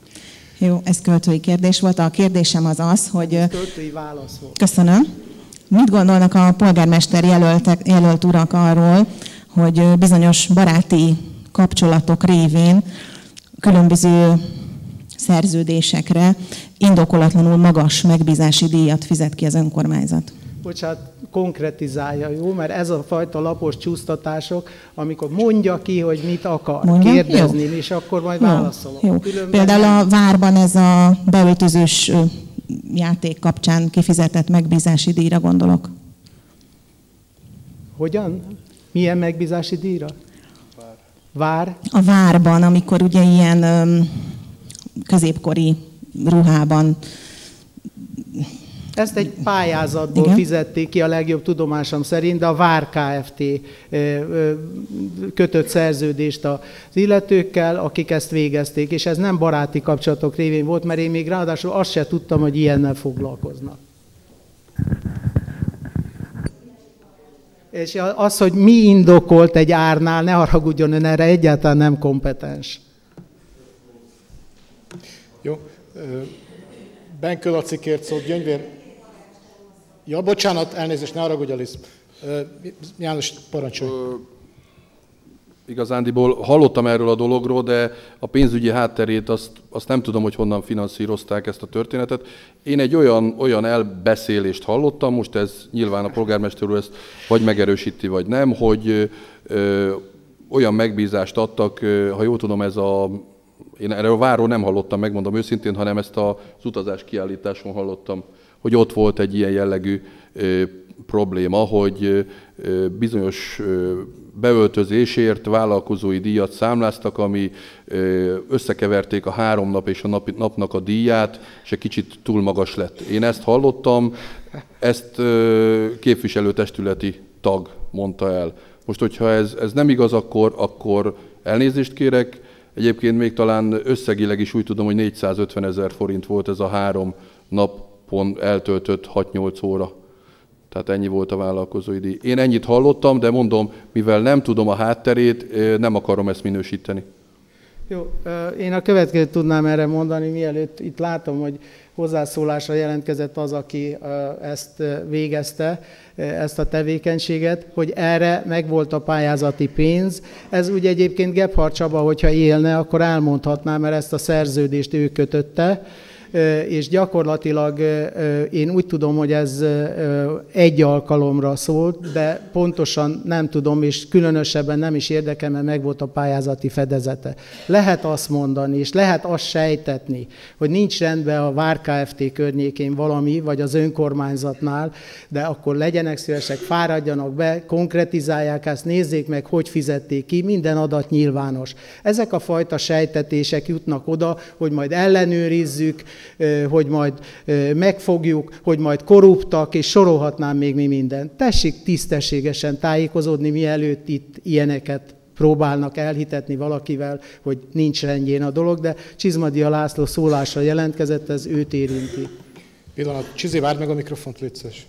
Jó, ez költői kérdés volt. A kérdésem az az, hogy... Ez költői válasz volt. Köszönöm. Mit gondolnak a polgármester jelöltek, jelölt urak arról, hogy bizonyos baráti kapcsolatok révén különböző szerződésekre indokolatlanul magas megbízási díjat fizet ki az önkormányzat? Bocsánat, konkretizálja, jó? Mert ez a fajta lapos csúsztatások, amikor mondja ki, hogy mit akar Mondja? kérdezni, Jó. és akkor majd Jó. válaszolok. Jó. Különben... Például a várban ez a beöltözős játék kapcsán kifizetett megbízási díjra gondolok. Hogyan? Milyen megbízási díjra? Vár. A várban, amikor ugye ilyen öm, középkori ruhában. Ezt egy pályázatból Igen. fizették ki a legjobb tudomásom szerint, de a Vár Kft. Kötött szerződést az illetőkkel, akik ezt végezték, és ez nem baráti kapcsolatok révén volt, mert én még ráadásul azt se tudtam, hogy ilyennel foglalkoznak. És az, hogy mi indokolt egy árnál, ne haragudjon, ön erre egyáltalán nem kompetens. Jó. Benkő Laci kért szót, Gyöngyvér. Ja, bocsánat, elnézést, ne haragudj, Alisz. János, parancsolj. Igazándiból hallottam erről a dologról, de a pénzügyi hátterét azt, azt nem tudom, hogy honnan finanszírozták ezt a történetet. Én egy olyan, olyan elbeszélést hallottam, most ez nyilván a polgármester úr ezt vagy megerősíti, vagy nem, hogy ö, olyan megbízást adtak, ö, ha jól tudom, ez a... Én erről a várról nem hallottam, megmondom őszintén, hanem ezt az utazás kiállításon hallottam, hogy ott volt egy ilyen jellegű ö, probléma, hogy ö, bizonyos ö, beöltözésért vállalkozói díjat számláztak, ami ö, összekeverték a három nap és a nap, napnak a díját, és egy kicsit túl magas lett. Én ezt hallottam, ezt ö, képviselőtestületi tag mondta el. Most, hogyha ez, ez nem igaz, akkor, akkor elnézést kérek. Egyébként még talán összegileg is úgy tudom, hogy négyszázötven ezer forint volt ez a három napon eltöltött hat-nyolc óra. Tehát ennyi volt a vállalkozói díj. Én ennyit hallottam, de mondom, mivel nem tudom a hátterét, nem akarom ezt minősíteni. Jó, én a következőt tudnám erre mondani, mielőtt itt látom, hogy hozzászólásra jelentkezett az, aki ezt végezte, ezt a tevékenységet, hogy erre megvolt a pályázati pénz. Ez ugye egyébként Gebhardt Csaba, hogyha élne, akkor elmondhatná, mert ezt a szerződést ő kötötte, és gyakorlatilag én úgy tudom, hogy ez egy alkalomra szólt, de pontosan nem tudom, és különösebben nem is érdekel, mert megvolt a pályázati fedezete. Lehet azt mondani, és lehet azt sejtetni, hogy nincs rendben a Vár Kft. Környékén valami, vagy az önkormányzatnál, de akkor legyenek szívesek, fáradjanak be, konkretizálják ezt, nézzék meg, hogy fizették ki, minden adat nyilvános. Ezek a fajta sejtetések jutnak oda, hogy majd ellenőrizzük, hogy majd megfogjuk, hogy majd korruptak, és sorolhatnám még mi mindent. Tessék tisztességesen tájékozódni, mielőtt itt ilyeneket próbálnak elhitetni valakivel, hogy nincs rendjén a dolog, de Csizmadia László szólásra jelentkezett, ez őt érinti. Pillanat, Csizi, várd meg a mikrofont, légy szíves.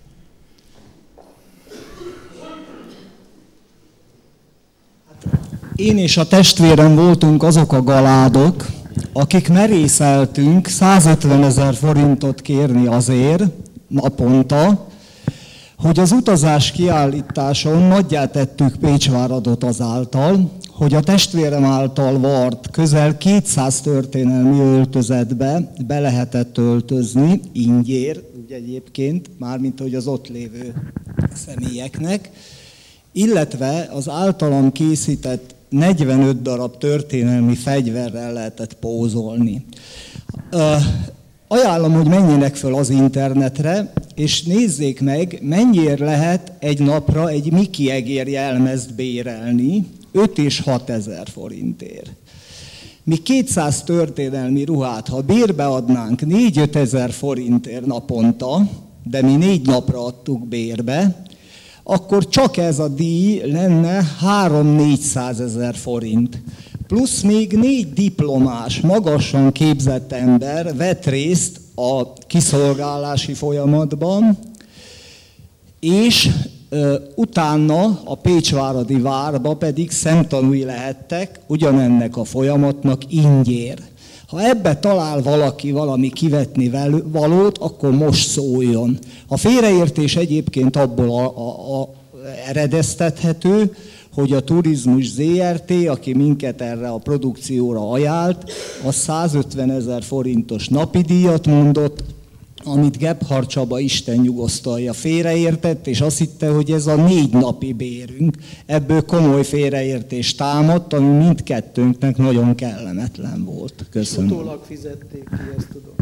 Én és a testvérem voltunk azok a galádok, akik merészeltünk százötven ezer forintot kérni azért naponta, hogy az utazás kiállításon nagyját tettük Pécsváradot azáltal, hogy a testvérem által vart közel kétszáz történelmi öltözetbe be lehetett öltözni, ingyér, ugye egyébként, mármint hogy az ott lévő személyeknek, illetve az általam készített negyvenöt darab történelmi fegyverrel lehetett pózolni. Ajánlom, hogy menjenek föl az internetre, és nézzék meg, mennyiért lehet egy napra egy Miki egér jelmezt bérelni, öt és hat ezer forintért. Mi kétszáz történelmi ruhát, ha bérbe adnánk négy-öt ezer forintért naponta, de mi négy napra adtuk bérbe, akkor csak ez a díj lenne három-négyszázezer forint. Plusz még négy diplomás, magasan képzett ember vett részt a kiszolgálási folyamatban, és ö, utána a Pécsváradi Várba pedig szemtanúi lehettek ugyanennek a folyamatnak ingyér. Ha ebbe talál valaki valami kivetni valót, akkor most szóljon. A félreértés egyébként abból a, a, a eredeztethető, hogy a Turizmus zé er té, aki minket erre a produkcióra ajánlt, az százötvenezer forintos napi díjat mondott, amit Gebhard Csaba Isten nyugosztalja félreértett, és azt hitte, hogy ez a négy napi bérünk. Ebből komoly félreértés támadt, ami mindkettőnknek nagyon kellemetlen volt. Köszönöm. Utólag fizették ki, ezt tudom.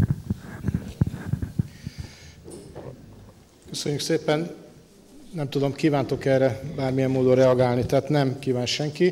Köszönjük szépen. Nem tudom, kívántok erre bármilyen módon reagálni, tehát nem kíván senki.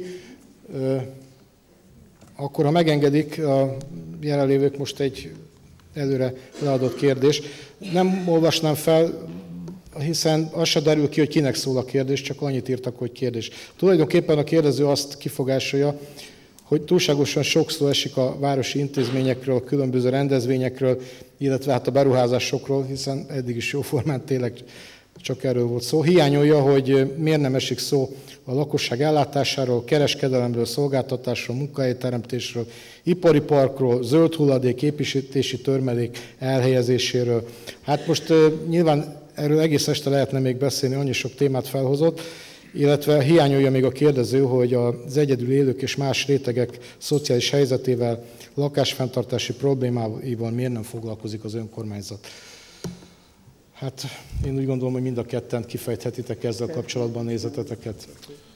Akkor, ha megengedik a jelenlévők, most egy előre leadott kérdés. Nem olvasnám fel, hiszen az se derül ki, hogy kinek szól a kérdés, csak annyit írtak, hogy kérdés. Tulajdonképpen a kérdező azt kifogásolja, hogy túlságosan sok szó esik a városi intézményekről, a különböző rendezvényekről, illetve hát a beruházásokról, hiszen eddig is jóformán tényleg csak erről volt szó. Hiányolja, hogy miért nem esik szó a lakosság ellátásáról, kereskedelemről, szolgáltatásról, munkahelyteremtésről, ipari parkról, zöld hulladék, építési törmelék elhelyezéséről. Hát most uh, nyilván erről egész este lehetne még beszélni, annyi sok témát felhozott, illetve hiányolja még a kérdező, hogy az egyedül élők és más rétegek szociális helyzetével, lakásfenntartási problémáival miért nem foglalkozik az önkormányzat. Hát én úgy gondolom, hogy mind a ketten kifejthetitek ezzel kapcsolatban nézeteteket.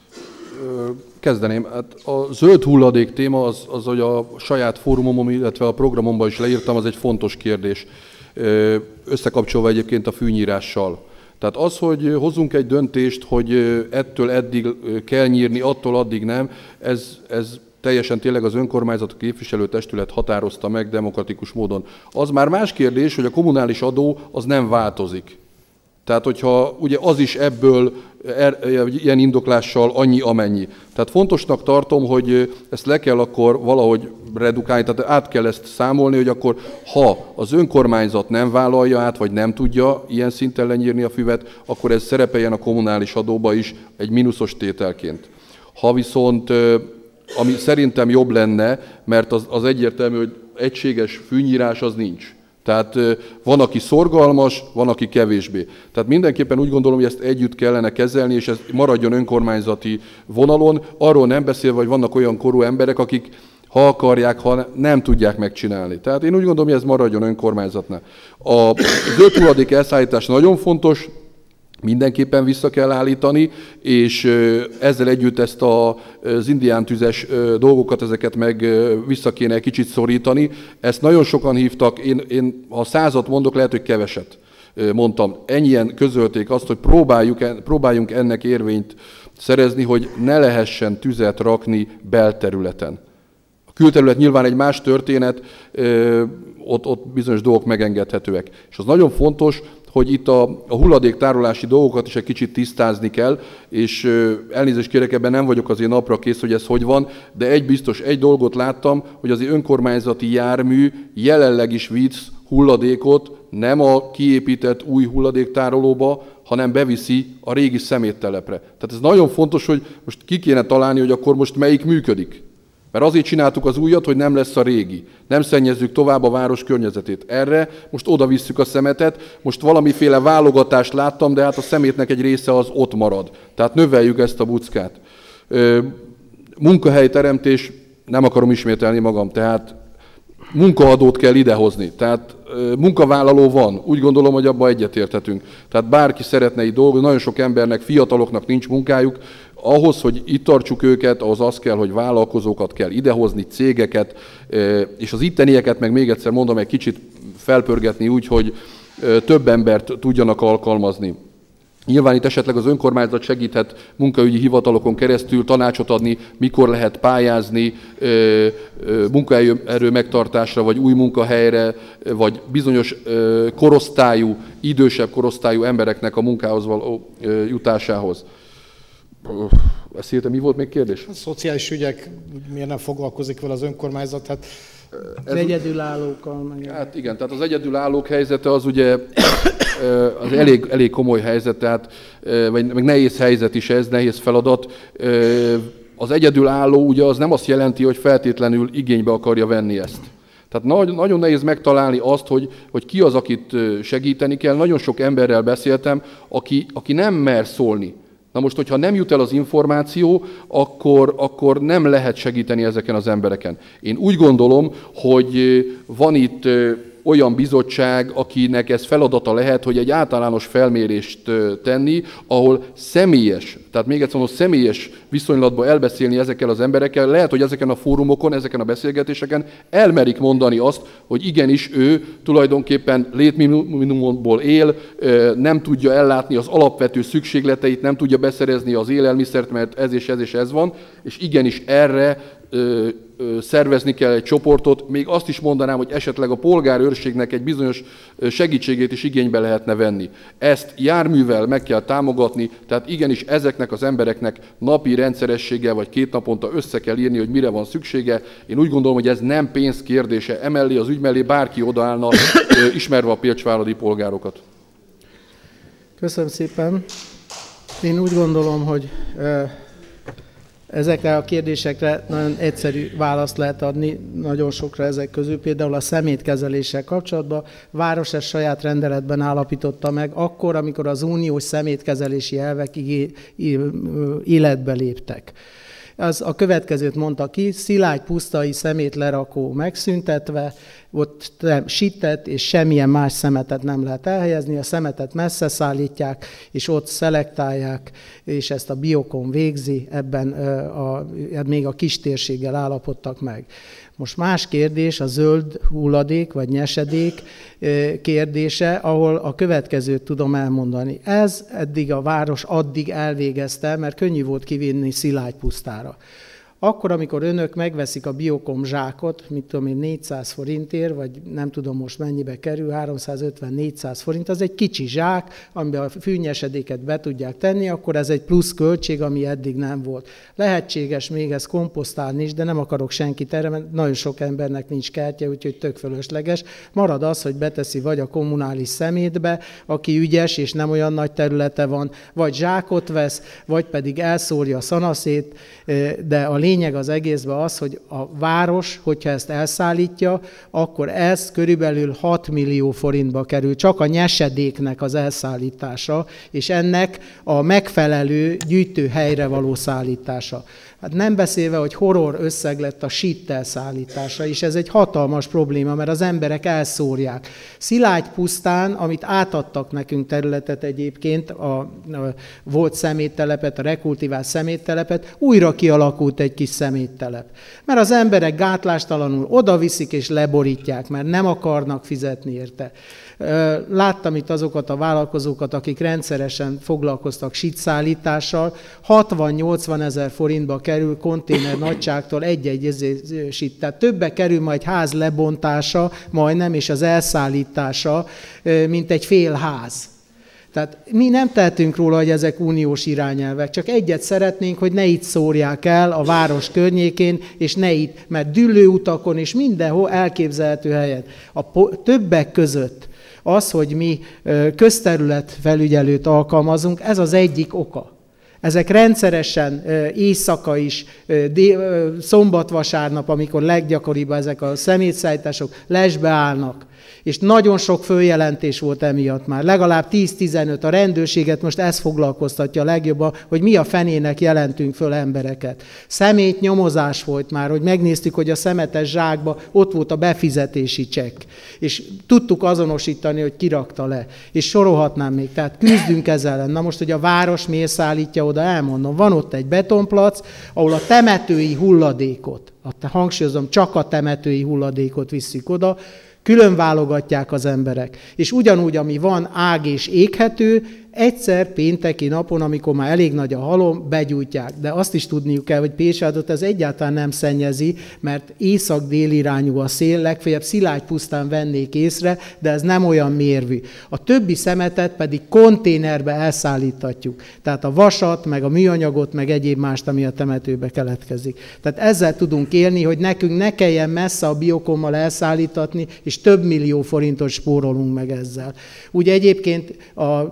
Kezdeném. Hát a zöld hulladék téma az, az, hogy a saját fórumomon, illetve a programomban is leírtam, az egy fontos kérdés. Összekapcsolva egyébként a fűnyírással. Tehát az, hogy hozzunk egy döntést, hogy ettől eddig kell nyírni, attól addig nem, ez, ez teljesen tényleg az önkormányzat képviselőtestület határozta meg demokratikus módon. Az már más kérdés, hogy a kommunális adó az nem változik. Tehát, hogyha ugye az is ebből er, ilyen indoklással annyi, amennyi. Tehát fontosnak tartom, hogy ezt le kell akkor valahogy redukálni, tehát át kell ezt számolni, hogy akkor ha az önkormányzat nem vállalja át, vagy nem tudja ilyen szinten lenyírni a füvet, akkor ez szerepeljen a kommunális adóba is egy mínuszos tételként. Ha viszont, ami szerintem jobb lenne, mert az, az egyértelmű, hogy egységes fűnyírás az nincs. Tehát van, aki szorgalmas, van, aki kevésbé. Tehát mindenképpen úgy gondolom, hogy ezt együtt kellene kezelni, és ez maradjon önkormányzati vonalon. Arról nem beszélve, hogy vannak olyan korú emberek, akik ha akarják, ha nem tudják megcsinálni. Tehát én úgy gondolom, hogy ez maradjon önkormányzatnál. A zöld hulladék elszállítás nagyon fontos, mindenképpen vissza kell állítani, és ezzel együtt ezt az indiántüzes dolgokat, ezeket meg vissza kéne kicsit szorítani. Ezt nagyon sokan hívtak, én, én ha százat mondok, lehet, hogy keveset mondtam. Ennyien közölték azt, hogy próbáljuk, próbáljunk ennek érvényt szerezni, hogy ne lehessen tüzet rakni belterületen. A külterület nyilván egy más történet, ott, ott bizonyos dolgok megengedhetőek. És az nagyon fontos, hogy itt a, a hulladéktárolási dolgokat is egy kicsit tisztázni kell, és elnézést kérek, ebben nem vagyok azért napra kész, hogy ez hogy van, de egy biztos, egy dolgot láttam, hogy az önkormányzati jármű jelenleg is visz hulladékot nem a kiépített új hulladéktárolóba, hanem beviszi a régi szeméttelepre. Tehát ez nagyon fontos, hogy most ki kéne találni, hogy akkor most melyik működik. Mert azért csináltuk az újat, hogy nem lesz a régi. Nem szennyezzük tovább a város környezetét. Erre most oda visszük a szemetet. Most valamiféle válogatást láttam, de hát a szemétnek egy része az ott marad. Tehát növeljük ezt a buckát. Munkahelyteremtés, nem akarom ismételni magam, tehát munkaadót kell idehozni. Tehát munkavállaló van, úgy gondolom, hogy abban egyetérthetünk. Tehát bárki szeretne itt dolgozni, nagyon sok embernek, fiataloknak nincs munkájuk, ahhoz, hogy itt tartsuk őket, ahhoz az kell, hogy vállalkozókat kell idehozni, cégeket, és az ittenieket meg még egyszer mondom, egy kicsit felpörgetni úgy, hogy több embert tudjanak alkalmazni. Nyilván itt esetleg az önkormányzat segíthet munkaügyi hivatalokon keresztül tanácsot adni, mikor lehet pályázni munkaerő megtartásra, vagy új munkahelyre, vagy bizonyos korosztályú, idősebb korosztályú embereknek a munkához való jutásához. Eszélte, mi volt még kérdés? A szociális ügyek, miért nem foglalkozik vele az önkormányzat? Hát az egyedülállókkal. Meg... Hát igen, tehát az egyedülállók helyzete az ugye az elég, elég komoly helyzet, tehát, vagy meg nehéz helyzet is ez, nehéz feladat. Az egyedülálló ugye az nem azt jelenti, hogy feltétlenül igénybe akarja venni ezt. Tehát nagyon nehéz megtalálni azt, hogy, hogy ki az, akit segíteni kell. Nagyon sok emberrel beszéltem, aki, aki nem mer szólni. Na most, hogyha nem jut el az információ, akkor, akkor nem lehet segíteni ezeken az embereken. Én úgy gondolom, hogy van itt olyan bizottság, akinek ez feladata lehet, hogy egy általános felmérést tenni, ahol személyes, tehát még egyszer mondom, személyes viszonylatban elbeszélni ezekkel az emberekkel. Lehet, hogy ezeken a fórumokon, ezeken a beszélgetéseken elmerik mondani azt, hogy igenis ő tulajdonképpen létminimumból él, nem tudja ellátni az alapvető szükségleteit, nem tudja beszerezni az élelmiszert, mert ez és ez és ez van, és igenis erre szervezni kell egy csoportot. Még azt is mondanám, hogy esetleg a polgárőrségnek egy bizonyos segítségét is igénybe lehetne venni. Ezt járművel meg kell támogatni, tehát igenis ezeknek az embereknek napi rendszerességgel vagy két naponta össze kell írni, hogy mire van szüksége. Én úgy gondolom, hogy ez nem pénz kérdése. Emellé az ügy mellé bárki odaállna, ismerve a pécsváradi polgárokat. Köszönöm szépen. Én úgy gondolom, hogy ezekre a kérdésekre nagyon egyszerű választ lehet adni, nagyon sokra ezek közül. Például a szemétkezeléssel kapcsolatban város ezt saját rendeletben állapította meg, akkor, amikor az uniós szemétkezelési elvek életbe léptek. Az a következőt mondta ki: szilágy pusztai szemétlerakó megszüntetve, ott sittet és semmilyen más szemetet nem lehet elhelyezni, a szemetet messze szállítják, és ott szelektálják, és ezt a Biokon végzi, ebben a, a, még a kistérséggel állapodtak meg. Most más kérdés a zöld hulladék vagy nyesedék kérdése, ahol a következőt tudom elmondani. Ez eddig a város addig elvégezte, mert könnyű volt kivinni Szilágypusztára. Akkor, amikor önök megveszik a Biokom zsákot, mit tudom én, négyszáz forintért, vagy nem tudom most mennyibe kerül, háromszázötven-négyszáz forint, az egy kicsi zsák, amiben a fűnyesedéket be tudják tenni, akkor ez egy plusz költség, ami eddig nem volt. Lehetséges még ezt komposztálni is, de nem akarok senkit erre, mert nagyon sok embernek nincs kertje, úgyhogy tök fölösleges. Marad az, hogy beteszi vagy a kommunális szemétbe, aki ügyes és nem olyan nagy területe van, vagy zsákot vesz, vagy pedig elszórja a szanaszét, de a lényeg az egészben az, hogy a város, hogyha ezt elszállítja, akkor ez körülbelül hat millió forintba kerül, csak a nyesedéknek az elszállítása, és ennek a megfelelő gyűjtőhelyre való szállítása. Hát nem beszélve, hogy horror összeg lett a sitt elszállítása, és ez egy hatalmas probléma, mert az emberek elszórják. Szilágypusztán, amit átadtak nekünk területet egyébként, a, a volt szeméttelepet, a rekultivált szeméttelepet, újra kialakult egy kis szeméttelep. Mert az emberek gátlástalanul odaviszik és leborítják, mert nem akarnak fizetni érte. Láttam itt azokat a vállalkozókat, akik rendszeresen foglalkoztak sittszállítással, hatvan-nyolcvan ezer forintba kerül konténer nagyságtól egy-egy sitt. Tehát többe kerül majd egy ház lebontása majdnem, és az elszállítása, mint egy fél ház. Tehát mi nem tehetünk róla, hogy ezek uniós irányelvek, csak egyet szeretnénk, hogy ne itt szórják el a város környékén, és ne itt, mert dűlőutakon és mindenhol elképzelhető helyen. A többek között az, hogy mi közterületfelügyelőt alkalmazunk, ez az egyik oka. Ezek rendszeresen éjszaka is, szombat-vasárnap, amikor leggyakoribb ezek a szemétszállítások, lesbe állnak. És nagyon sok följelentés volt emiatt már, legalább tíz-tizenöt, a rendőrséget most ez foglalkoztatja a legjobban, hogy mi a fenének jelentünk föl embereket. Szemét nyomozás volt már, hogy megnéztük, hogy a szemetes zsákba ott volt a befizetési csekk, és tudtuk azonosítani, hogy ki rakta le, és sorolhatnám még, tehát küzdünk ezzel ellen. Na most, hogy a város miért szállítja oda, elmondom, van ott egy betonplac, ahol a temetői hulladékot, hangsúlyozom, csak a temetői hulladékot visszük oda, külön válogatják az emberek. És ugyanúgy, ami van ág és éghető, egyszer pénteki napon, amikor már elég nagy a halom, begyújtják. De azt is tudniuk kell, hogy Pécsváradot ez egyáltalán nem szennyezi, mert észak-dél irányú a szél, legfeljebb Szilágypusztán vennék észre, de ez nem olyan mérvű. A többi szemetet pedig konténerbe elszállítatjuk. Tehát a vasat, meg a műanyagot, meg egyéb mást, ami a temetőbe keletkezik. Tehát ezzel tudunk élni, hogy nekünk ne kelljen messze a Biokommal elszállítatni, és több millió forintot spórolunk meg ezzel. Ugye egyébként a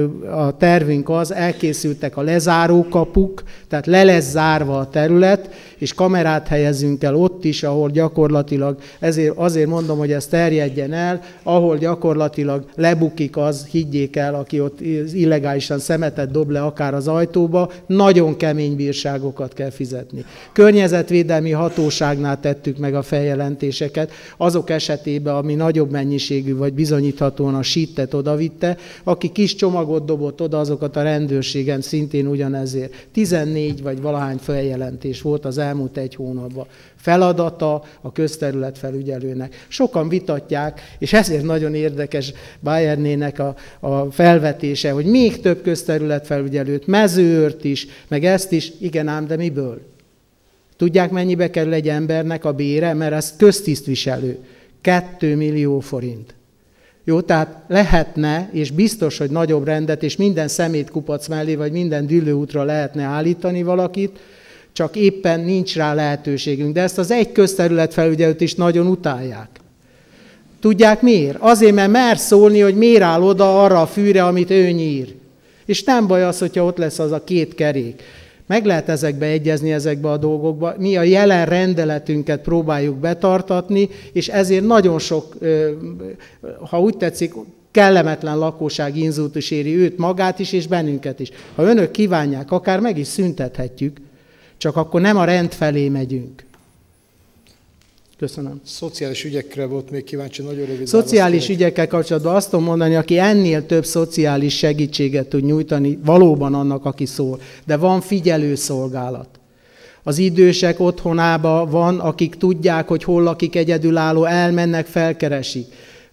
a tervünk az, elkészültek a lezárókapuk, tehát le lesz zárva a terület, és kamerát helyezünk el ott is, ahol gyakorlatilag, ezért azért mondom, hogy ez terjedjen el, ahol gyakorlatilag lebukik az, higgyék el, aki ott illegálisan szemetet dob le akár az ajtóba, nagyon kemény bírságokat kell fizetni. Környezetvédelmi hatóságnál tettük meg a feljelentéseket, azok esetében, ami nagyobb mennyiségű vagy bizonyíthatóan a sittet odavitte, aki kis csomagot dobott oda, azokat a rendőrségen szintén ugyanezért. tizennégy vagy valahány feljelentés volt az elmúlt egy hónapban. Feladata a közterületfelügyelőnek. Sokan vitatják, és ezért nagyon érdekes Bayernének a, a felvetése, hogy még több közterületfelügyelőt, Mezőört is, meg ezt is, igen ám, de miből? Tudják, mennyibe kerül egy embernek a bére? Mert ez köztisztviselő. Kettő millió forint. Jó, tehát lehetne, és biztos, hogy nagyobb rendet, és minden szemétkupac mellé, vagy minden dűlőútra lehetne állítani valakit, csak éppen nincs rá lehetőségünk. De ezt az egy közterületfelügyelőt is nagyon utálják. Tudják miért? Azért, mert mer szólni, hogy miért áll oda arra a fűre, amit ő nyír. És nem baj az, hogyha ott lesz az a két kerék. Meg lehet ezekbe egyezni, ezekbe a dolgokba. Mi a jelen rendeletünket próbáljuk betartatni, és ezért nagyon sok, ha úgy tetszik, kellemetlen lakóság inzultus éri őt magát is, és bennünket is. Ha önök kívánják, akár meg is szüntethetjük, csak akkor nem a rend felé megyünk. Köszönöm. Szociális ügyekre volt még kíváncsi, nagyon rövid. Szociális ügyekkel kapcsolatban azt tudom mondani, aki ennél több szociális segítséget tud nyújtani, valóban annak, aki szól. De van figyelőszolgálat. Az idősek otthonában van, akik tudják, hogy hol lakik egyedülálló, elmennek, felkeresik.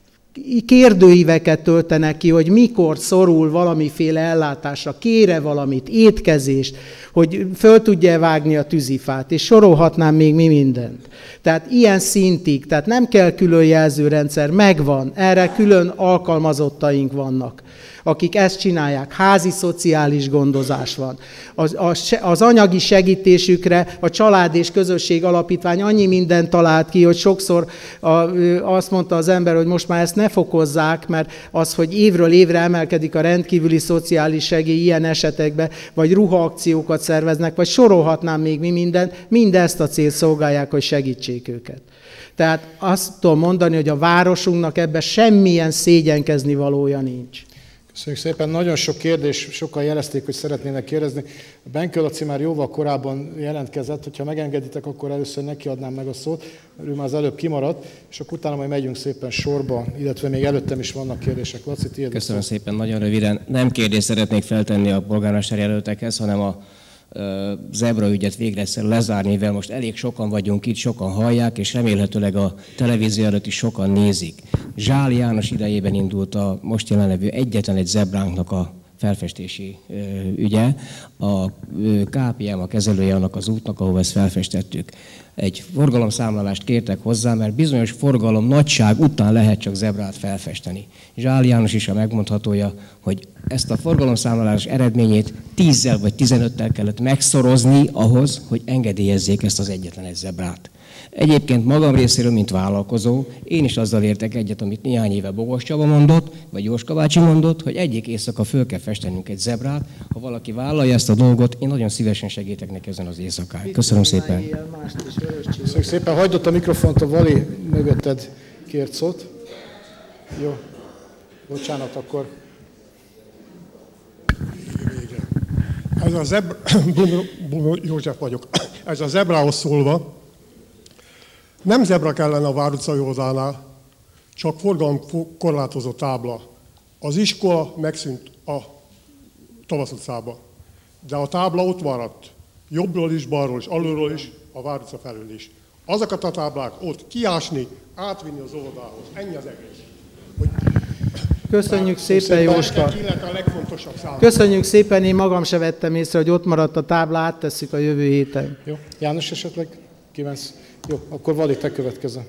Kérdőíveket töltenek ki, hogy mikor szorul valamiféle ellátásra, kére valamit, étkezést, hogy föl tudja vágni a tűzifát, és sorolhatnám még mi mindent. Tehát ilyen szintig, tehát nem kell külön jelzőrendszer, megvan, erre külön alkalmazottaink vannak, akik ezt csinálják, házi szociális gondozás van. Az, az, az anyagi segítésükre a Család és Közösség Alapítvány annyi mindent talált ki, hogy sokszor a, azt mondta az ember, hogy most már ezt ne fokozzák, mert az, hogy évről évre emelkedik a rendkívüli szociális segély ilyen esetekben, vagy ruhaakciókat szerveznek, vagy sorolhatnám még mi mindent, mindezt a célt szolgálják, hogy segítsék őket. Tehát azt tudom mondani, hogy a városunknak ebben semmilyen szégyenkezni valója nincs. Köszönjük szépen. Nagyon sok kérdés, sokan jelezték, hogy szeretnének kérdezni. Benkő Laci már jóval korábban jelentkezett, hogyha megengeditek, akkor először neki adnám meg a szót, ő már az előbb kimaradt, és akkor utána majd megyünk szépen sorba, illetve még előttem is vannak kérdések. Laci, tiéd. Köszönöm szépen, nagyon röviden. Nem kérdést szeretnék feltenni a polgármester jelöltekhez, hanem a zebra ügyet végre egyszer lezárni, mivel most elég sokan vagyunk itt, sokan hallják, és remélhetőleg a televízió előtt is sokan nézik. Zsáli János idejében indult a most jelenlevő egyetlen egy zebránknak a felfestési ügye. A ká pé em a kezelője annak az útnak, ahol ezt felfestettük. Egy forgalomszámlálást kértek hozzá, mert bizonyos forgalom nagyság után lehet csak zebrát felfesteni. Zsáli János is a megmondhatója, hogy ezt a forgalomszámlálás eredményét tízzel vagy tizenöttel kellett megszorozni ahhoz, hogy engedélyezzék ezt az egyetlen egy zebrát. Egyébként magam részéről, mint vállalkozó, én is azzal értek egyet, amit néhány éve Bogos Csaba mondott, vagy Jóska bácsi mondott, hogy egyik éjszaka föl kell festenünk egy zebrát. Ha valaki vállalja ezt a dolgot, én nagyon szívesen segítek neki ezen az éjszakán. Köszönöm szépen. Köszönjük szépen. Hagyd ott a mikrofont, a Vali mögötted kért szót. Jó. Bocsánat, akkor. Ez a zebra... József vagyok. Ez a zebrához szólva, nem zebra kellene a Vár utcai oldalnál, csak forgalomkorlátozó tábla. Az iskola megszűnt a Tavasz utcába, de a tábla ott maradt. Jobbról is, balról is, alulról is, a Vár utca felül is. Azokat a táblák ott kiásni, átvinni az oldalhoz. Ennyi az egész. Hogy Köszönjük szépen, Jóska. Köszönjük szépen, én magam se vettem észre, hogy ott maradt a tábla, áttesszük a jövő héten. Jó. János, esetleg kívánsz? Jó, akkor Vali, te következő.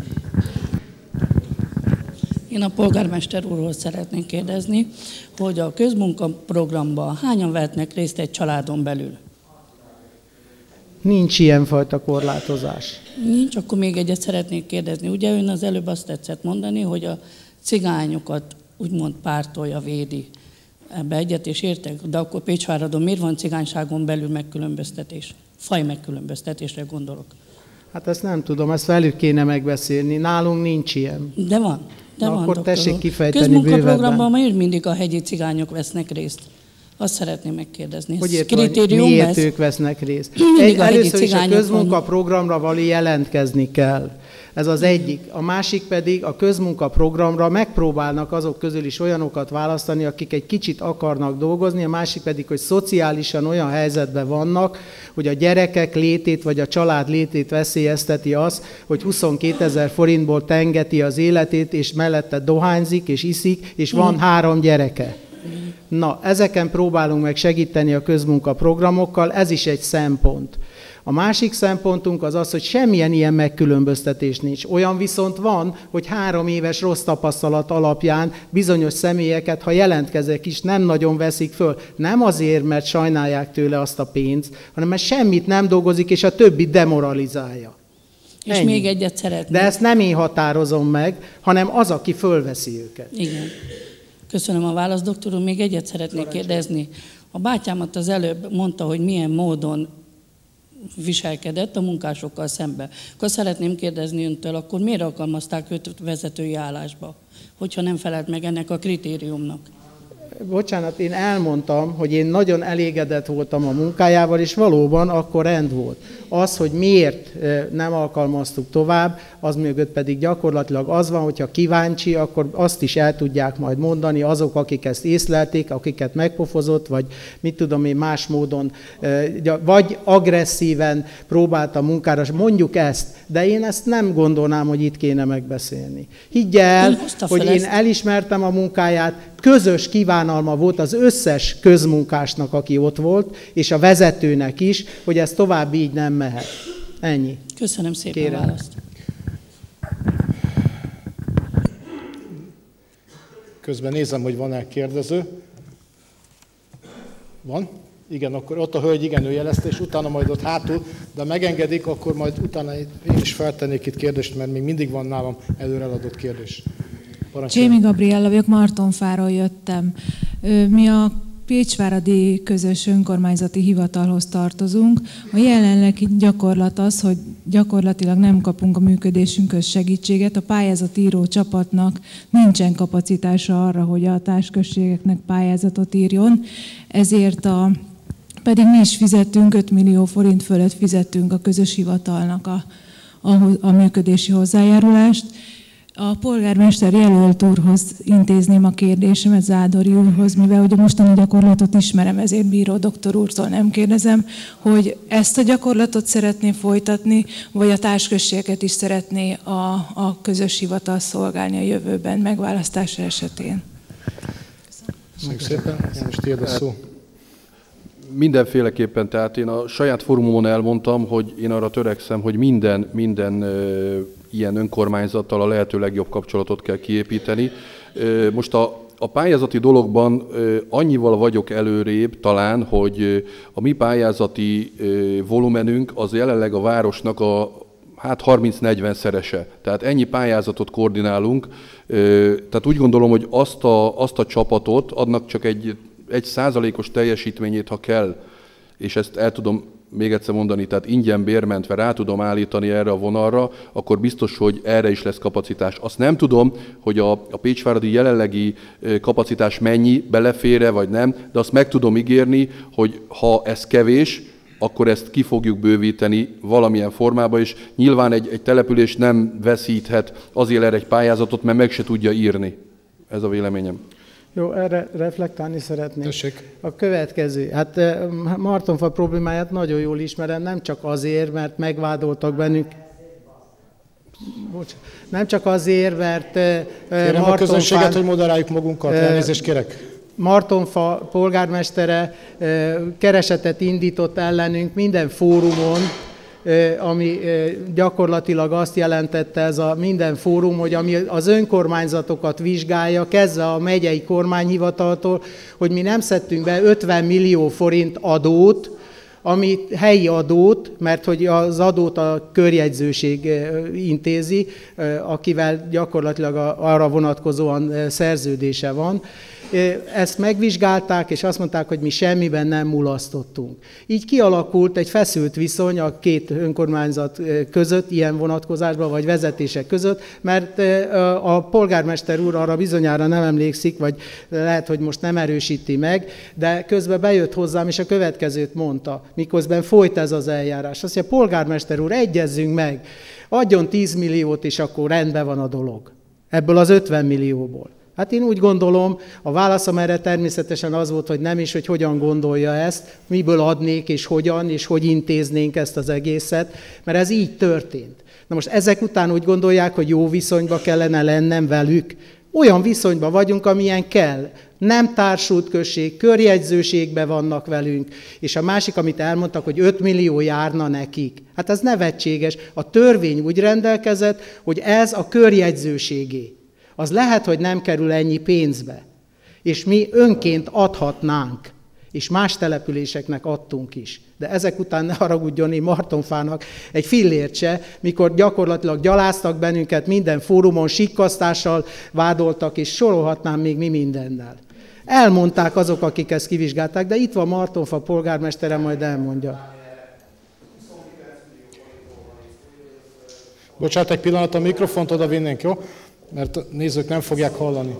Én a polgármester úrhoz szeretnék kérdezni, hogy a közmunkaprogramban hányan vehetnek részt egy családon belül? Nincs ilyenfajta korlátozás. Nincs, akkor még egyet szeretnék kérdezni. Ugye ön az előbb azt tetszett mondani, hogy a cigányokat úgymond pártolja, védi. ebbe egyet is értek, de akkor Pécsváradon miért van cigányságon belül megkülönböztetés? Faj megkülönböztetésre gondolok. Hát ezt nem tudom, ezt velük kéne megbeszélni. Nálunk nincs ilyen. De van. De Na, van, akkor doktor tessék úr. kifejteni Közmunkaprogramban bővebben. miért mindig a hegyi cigányok vesznek részt? Azt szeretném megkérdezni. Hogy Ez értem, hogy kritérium miért ez? ők vesznek részt? Mindig Egy, a hegyi először is a cigányok közmunkaprogramra való jelentkezni kell. Ez az egyik. A másik pedig a közmunkaprogramra megpróbálnak azok közül is olyanokat választani, akik egy kicsit akarnak dolgozni, a másik pedig, hogy szociálisan olyan helyzetben vannak, hogy a gyerekek létét vagy a család létét veszélyezteti az, hogy huszonkétezer forintból tengeti az életét, és mellette dohányzik és iszik, és van Mm. három gyereke. Na, ezeken próbálunk meg segíteni a közmunkaprogramokkal, ez is egy szempont. A másik szempontunk az az, hogy semmilyen ilyen megkülönböztetés nincs. Olyan viszont van, hogy három éves rossz tapasztalat alapján bizonyos személyeket, ha jelentkezek is, nem nagyon veszik föl. Nem azért, mert sajnálják tőle azt a pénzt, hanem mert semmit nem dolgozik, és a többi demoralizálja. És Ennyi. még egyet szeretném. De ezt nem én határozom meg, hanem az, aki fölveszi őket. Igen. Köszönöm a választ, doktor úr. Még egyet szeretnék kérdezni. A bátyámat az előbb mondta, hogy milyen módon viselkedett a munkásokkal szembe. Akkor szeretném kérdezni öntől, akkor miért alkalmazták őt vezetői állásba, hogyha nem felelt meg ennek a kritériumnak? Bocsánat, én elmondtam, hogy én nagyon elégedett voltam a munkájával, és valóban akkor rend volt. Az, hogy miért nem alkalmaztuk tovább, az mögött pedig gyakorlatilag az van, hogyha kíváncsi, akkor azt is el tudják majd mondani azok, akik ezt észlelték, akiket megpofozott, vagy mit tudom én más módon, vagy agresszíven próbált a munkára, mondjuk ezt, de én ezt nem gondolnám, hogy itt kéne megbeszélni. Higgy el, hogy én elismertem a munkáját, közös kívánalma volt az összes közmunkásnak, aki ott volt, és a vezetőnek is, hogy ez tovább így nem mehet. Ennyi. Köszönöm szépen Kérem. a választ. Közben nézem, hogy van-e kérdező. Van? Igen, akkor ott a hölgy, igen, ő jelezte, és utána majd ott hátul, de megengedik, akkor majd utána én is feltennék itt kérdést, mert még mindig van nálam előre eladott kérdés. Parancsolj. Csémi Gabriella vagyok, Martonfáról jöttem. Mi a Pécsváradi Közös Önkormányzati Hivatalhoz tartozunk. A jelenlegi gyakorlat az, hogy gyakorlatilag nem kapunk a működésünkhöz segítséget. A pályázatíró csapatnak nincsen kapacitása arra, hogy a társközségeknek pályázatot írjon, ezért a, pedig mi is fizettünk, öt millió forint fölött fizettünk a közös hivatalnak a, a, a működési hozzájárulást. A polgármester jelölt úrhoz intézném a kérdésemet, Zádori úrhoz, mivel hogy a mostani gyakorlatot ismerem, ezért bíró doktor úrtól nem kérdezem, hogy ezt a gyakorlatot szeretné folytatni, vagy a társközségeket is szeretné a, a közös hivatal szolgálni a jövőben megválasztása esetén. Köszönjük szépen, most tiéd a szó. Mindenféleképpen, tehát én a saját fórumomon elmondtam, hogy én arra törekszem, hogy minden, minden ö, ilyen önkormányzattal a lehető legjobb kapcsolatot kell kiépíteni. Ö, most a, a pályázati dologban ö, annyival vagyok előrébb talán, hogy ö, a mi pályázati ö, volumenünk az jelenleg a városnak a hát harminc-negyven szerese. Tehát ennyi pályázatot koordinálunk. Ö, tehát úgy gondolom, hogy azt a, azt a csapatot, annak csak egy egy százalékos teljesítményét, ha kell, és ezt el tudom még egyszer mondani, tehát ingyen bérmentve rá tudom állítani erre a vonalra, akkor biztos, hogy erre is lesz kapacitás. Azt nem tudom, hogy a, a pécsváradi jelenlegi kapacitás mennyi, belefér-e vagy nem, de azt meg tudom ígérni, hogy ha ez kevés, akkor ezt ki fogjuk bővíteni valamilyen formában, és nyilván egy, egy település nem veszíthet azért erre egy pályázatot, mert meg se tudja írni. Ez a véleményem. Jó, erre reflektálni szeretnék. Tessék. A következő. Hát Martonfa problémáját nagyon jól ismerem, nem csak azért, mert megvádoltak bennünk. Bocs. Nem csak azért, mert Kérem Martonfán, a közönséget, hogy moderáljuk magunkat, elnézést kérek. Martonfa polgármestere keresetet indított ellenünk minden fórumon, ami gyakorlatilag azt jelentette ez a minden fórum, hogy ami az önkormányzatokat vizsgálja, kezdve a megyei kormányhivataltól, hogy mi nem szedtünk be ötven millió forint adót, ami helyi adót, mert hogy az adót a körjegyzőség intézi, akivel gyakorlatilag arra vonatkozóan szerződése van, ezt megvizsgálták, és azt mondták, hogy mi semmiben nem mulasztottunk. Így kialakult egy feszült viszony a két önkormányzat között, ilyen vonatkozásban, vagy vezetések között, mert a polgármester úr arra bizonyára nem emlékszik, vagy lehet, hogy most nem erősíti meg, de közben bejött hozzám, és a következőt mondta, miközben folyt ez az eljárás. Azt mondja, polgármester úr, egyezzünk meg, adjon tíz milliót, és akkor rendben van a dolog. Ebből az ötven millióból. Hát én úgy gondolom, a válaszom erre természetesen az volt, hogy nem is, hogy hogyan gondolja ezt, miből adnék, és hogyan, és hogy intéznénk ezt az egészet, mert ez így történt. Na most ezek után úgy gondolják, hogy jó viszonyba kellene lennem velük. Olyan viszonyban vagyunk, amilyen kell. Nem társult község, körjegyzőségben vannak velünk. És a másik, amit elmondtak, hogy öt millió járna nekik. Hát ez nevetséges. A törvény úgy rendelkezett, hogy ez a körjegyzőségé. Az lehet, hogy nem kerül ennyi pénzbe. És mi önként adhatnánk. És más településeknek adtunk is. De ezek után ne haragudjon én Martonfának egy fillért se, mikor gyakorlatilag gyaláztak bennünket minden fórumon, sikkasztással vádoltak, és sorolhatnám még mi mindennel. Elmondták azok, akik ezt kivizsgálták, de itt van Martonfa polgármestere, majd elmondja. Bocsánat, egy pillanat, a mikrofont oda vinnénk, jó? Mert a nézők nem fogják hallani.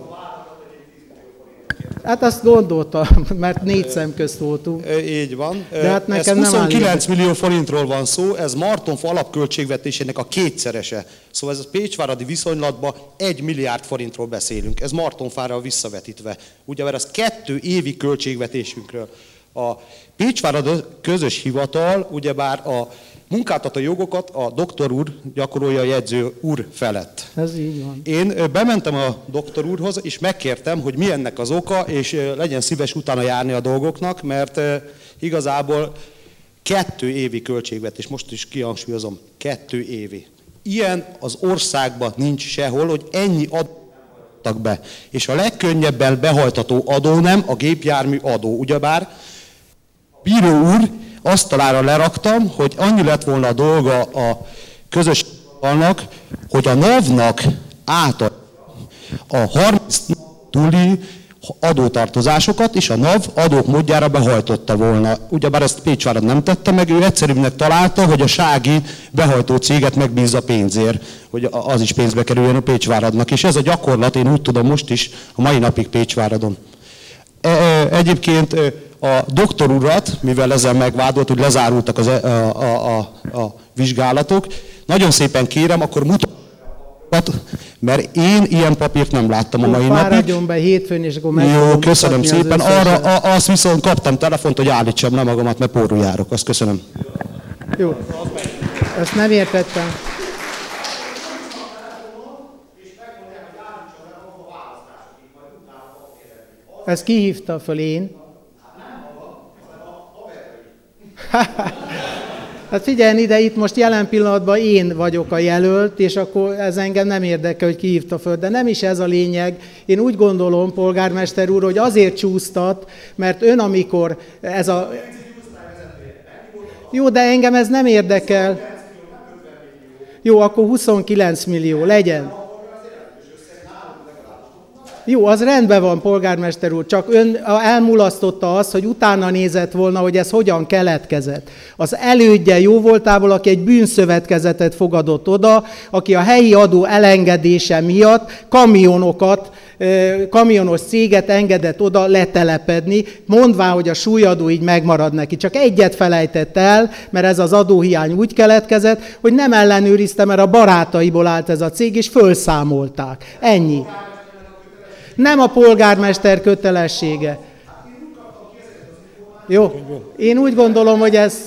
Hát azt gondoltam, mert négy szem közt voltunk. Így van. De hát nekem ez huszonkilenc nem millió forintról van szó, ez Martonfa alapköltségvetésének a kétszerese. Szóval ez a pécsváradi viszonylatban egy milliárd forintról beszélünk. Ez Martonfára visszavetítve. Ugye, mert ez kettő évi költségvetésünkről. A Pécsváradi közös hivatal, ugyebár a munkáltató jogokat a doktor úr gyakorolja a jegyző úr felett. Ez így van. Én bementem a doktor úrhoz, és megkértem, hogy mi ennek az oka, és legyen szíves utána járni a dolgoknak, mert igazából kettő évi költségvetés, most is kihangsúlyozom, kettő évi. Ilyen az országban nincs sehol, hogy ennyi adtak be. És a legkönnyebben behajtató adó nem a gépjármű adó, ugyebár bíró úr asztalára leraktam, hogy annyi lett volna a dolga a közös hivatalnak, hogy a NAV-nak átad a harminc túli adótartozásokat, és a NAV adók módjára behajtotta volna. Ugyebár ezt Pécsvárad nem tette meg, ő egyszerűbbnek találta, hogy a sági behajtó céget megbízza pénzért, hogy az is pénzbe kerüljön a Pécsváradnak. És ez a gyakorlat, én úgy tudom most is, a mai napig Pécsváradon. Egyébként a doktor urat, mivel ezzel megvádolt, hogy lezárultak az, a, a, a, a vizsgálatok, nagyon szépen kérem, akkor mutatják, mert én ilyen papírt nem láttam a mai napig. Fáradjon be hétfőn, és akkor meg Jó, köszönöm szépen. Arra a, azt viszont kaptam telefont, hogy állítsam le magamat, mert pórul járok. Azt köszönöm. Jó, ezt nem értettem. Ezt ki hívta föl, én? Hát figyelj ide, itt most jelen pillanatban én vagyok a jelölt, és akkor ez engem nem érdekel, hogy ki hívta föl, de nem is ez a lényeg. Én úgy gondolom, polgármester úr, hogy azért csúsztat, mert ön amikor ez a... Jó, de engem ez nem érdekel. Jó, akkor huszonkilenc millió, legyen. Jó, az rendben van, polgármester úr, csak ön elmulasztotta azt, hogy utána nézett volna, hogy ez hogyan keletkezett. Az elődje jó voltából, aki egy bűnszövetkezetet fogadott oda, aki a helyi adó elengedése miatt kamionokat, kamionos céget engedett oda letelepedni, mondván, hogy a súlyadó így megmarad neki. Csak egyet felejtett el, mert ez az adóhiány úgy keletkezett, hogy nem ellenőrizte, mert a barátaiból állt ez a cég, és fölszámolták. Ennyi. Nem a polgármester kötelessége. Jó, én úgy gondolom, hogy ez...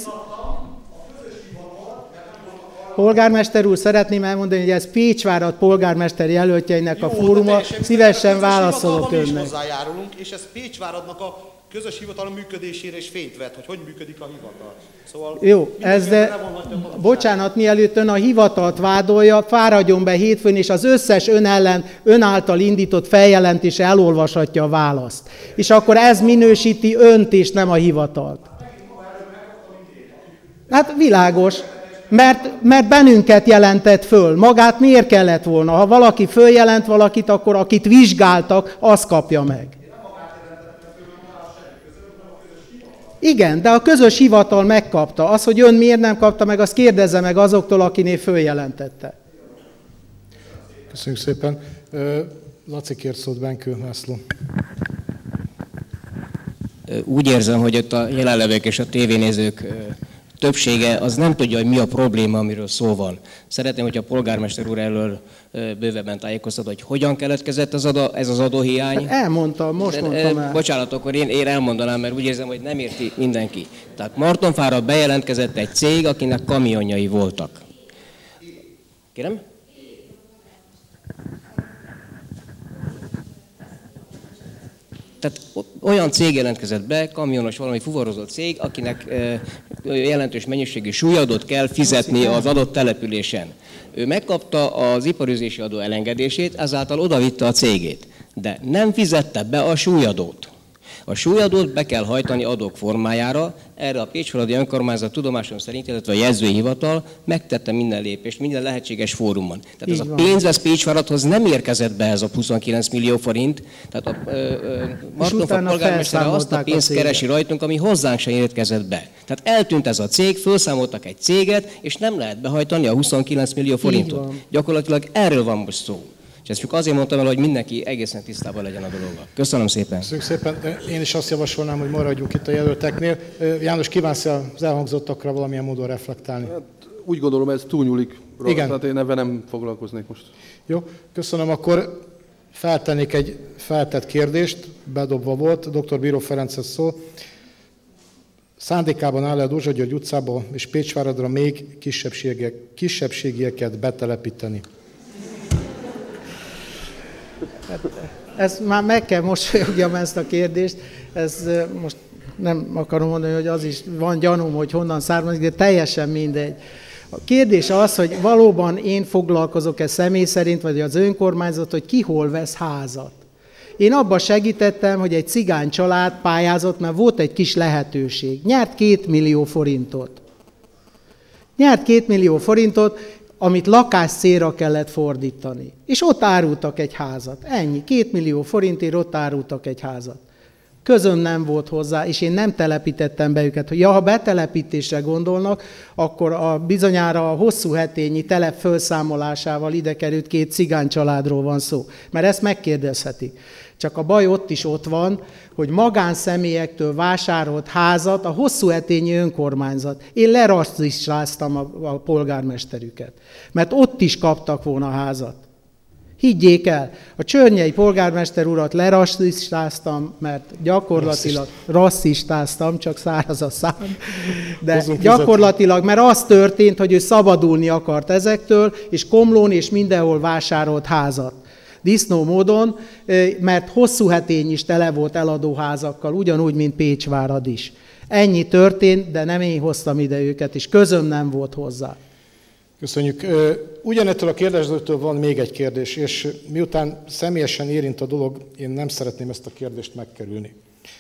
Polgármester úr, szeretném elmondani, hogy ez Pécsvárad polgármester jelöltjeinek a fóruma, szívesen válaszolok önnek. Hozzájárulunk, és ez Pécsváradnak a közös hivatal működésére is fényt vet, hogy hogy működik a hivatal. Szóval jó, ez de, bocsánat, mielőtt ön a hivatalt vádolja, fáradjon be hétfőn, és az összes ön ellen, ön által indított feljelentése elolvashatja a választ. És akkor ez minősíti önt, és nem a hivatalt. Hát világos, mert, mert bennünket jelentett föl. Magát miért kellett volna? Ha valaki följelent valakit, akkor akit vizsgáltak, az kapja meg. Igen, de a közös hivatal megkapta. Az, hogy ön miért nem kapta meg, azt kérdezze meg azoktól, akinél följelentette. Köszönjük szépen. Laci kért szót, Benkő László. Úgy érzem, hogy ott a jelenlevők és a tévénézők többsége az nem tudja, hogy mi a probléma, amiről szó van. Szeretném, hogy a polgármester úr elől bővebben tájékoztat, hogy hogyan keletkezett ez, adó, ez az adóhiány. Hát elmondtam, most mondtam el. Bocsánat, akkor én, én elmondanám, mert úgy érzem, hogy nem érti mindenki. Tehát Martonfára bejelentkezett egy cég, akinek kamionjai voltak. Kérem? Tehát olyan cég jelentkezett be, kamionos valami fuvarozott cég, akinek jelentős mennyiségű súlyadót kell fizetni az adott településen. Ő megkapta az iparűzési adó elengedését, ezáltal odavitte a cégét, de nem fizette be a súlyadót. A súlyadót be kell hajtani adók formájára, erre a Pécsfaludi Önkormányzat tudomásom szerint, illetve a jegyzői hivatal megtette minden lépést, minden lehetséges fórumon. Tehát ez a pénz, ez Pécsváradhoz nem érkezett be, ez a huszonkilenc millió forint, tehát a Martonfa polgármestere azt a pénzt a keresi rajtunk, ami hozzánk sem érkezett be. Tehát eltűnt ez a cég, felszámoltak egy céget, és nem lehet behajtani a huszonkilenc millió forintot. Gyakorlatilag erről van most szó. És ezt csak azért mondtam el, hogy mindenki egészen tisztában legyen a dologgal. Köszönöm szépen. Köszönjük szépen. Én is azt javasolnám, hogy maradjunk itt a jelölteknél. János, kívánsz az elhangzottakra valamilyen módon reflektálni? Hát, úgy gondolom, ez túlnyúlik. Igen. Tehát én ebben nem foglalkoznék most. Jó, köszönöm. Akkor feltennék egy feltett kérdést, bedobva volt, dr. Bíró Ferenchez szól. Szándékában áll-e a Dózsa György utcába és Pécsváradra még kisebbségek, kisebbségieket betelepíteni? Ezt már meg kell mosolyogjam ezt a kérdést, ez most nem akarom mondani, hogy az is van gyanúm, hogy honnan származik, de teljesen mindegy. A kérdés az, hogy valóban én foglalkozok-e személy szerint, vagy az önkormányzat, hogy ki hol vesz házat. Én abban segítettem, hogy egy cigány család pályázott, mert volt egy kis lehetőség. Nyert két millió forintot. Nyert két millió forintot, amit lakásszélra kellett fordítani. És ott árultak egy házat. Ennyi. Két millió forintért ott árultak egy házat. Közöm nem volt hozzá, és én nem telepítettem be őket. Ja, ha betelepítésre gondolnak, akkor a bizonyára a hosszú hetényi telep felszámolásával ide került két cigány családról van szó. Mert ezt megkérdezhetik. Csak a baj ott is ott van, hogy magánszemélyektől vásárolt házat a hosszú hetényi önkormányzat. Én lerasszistáztam a, a polgármesterüket, mert ott is kaptak volna házat. Higgyék el, a csörnyei polgármester urat lerasszistáztam, mert gyakorlatilag rasszistáztam, csak száraz a szám, de gyakorlatilag, mert az történt, hogy ő szabadulni akart ezektől, és Komlón és mindenhol vásárolt házat. Disznó módon, mert hosszú hetény is tele volt eladóházakkal, ugyanúgy, mint Pécsvárad is. Ennyi történt, de nem én hoztam ide őket, és közöm nem volt hozzá. Köszönjük. Ugyanettől a kérdezőtől van még egy kérdés, és miután személyesen érint a dolog, én nem szeretném ezt a kérdést megkerülni.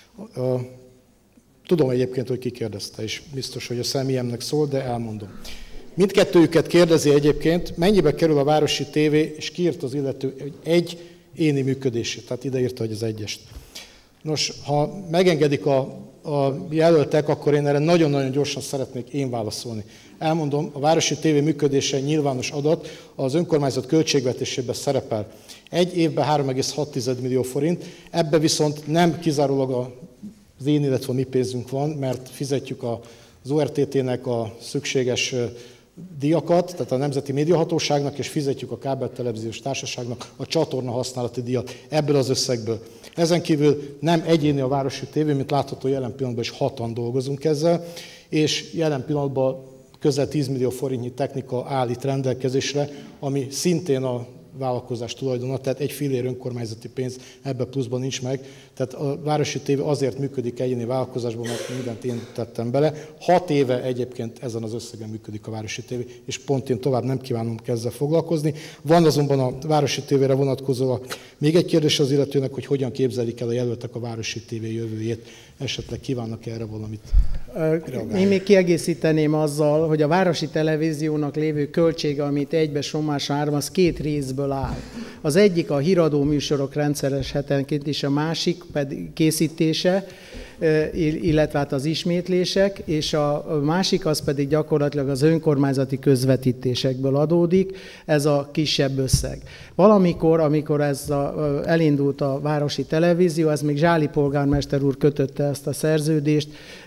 Tudom egyébként, hogy ki kérdezte, és biztos, hogy a személyemnek szól, de elmondom. Mindkettőjüket kérdezi egyébként, mennyibe kerül a városi tévé, és kiírt az illető egy éni működését, tehát ide írta, hogy az egyest. Nos, ha megengedik a, a jelöltek, akkor én erre nagyon-nagyon gyorsan szeretnék én válaszolni. Elmondom, a városi tévé működése nyilvános adat, az önkormányzat költségvetésében szerepel. Egy évben három egész hat millió forint, ebbe viszont nem kizárólag az én, illetve a mi pénzünk van, mert fizetjük az o er té té-nek a szükséges díjakat, tehát a Nemzeti Médiahatóságnak, és fizetjük a kábeltelevíziós társaságnak a csatorna használati díjat ebből az összegből. Ezen kívül nem egyéni a városi tévé, mint látható jelen pillanatban is hatan dolgozunk ezzel, és jelen pillanatban közel tíz millió forintnyi technika áll itt rendelkezésre, ami szintén a vállalkozás tulajdona, tehát egy fillér önkormányzati pénz ebbe pluszban nincs meg. Tehát a városi tévé azért működik egyéni vállalkozásban, mert mindent én tettem bele. Hat éve egyébként ezen az összegen működik a városi tévé, és pont én tovább nem kívánom ezzel foglalkozni. Van azonban a városi tévére vonatkozóan még egy kérdés az illetőnek, hogy hogyan képzelik el a jelöltek a városi tévé jövőjét. Esetleg kívánnak erre valamit reagálni? Én még kiegészíteném azzal, hogy a városi televíziónak lévő költsége, amit egybe sommásra áram, az két részből áll. Az egyik a híradó műsorok rendszeres hetenként, és a másik pedig készítése. illetve hát az ismétlések, és a másik az pedig gyakorlatilag az önkormányzati közvetítésekből adódik, ez a kisebb összeg. Valamikor, amikor ez a, elindult a városi televízió, ez még Zsáli polgármester úr kötötte ezt a szerződést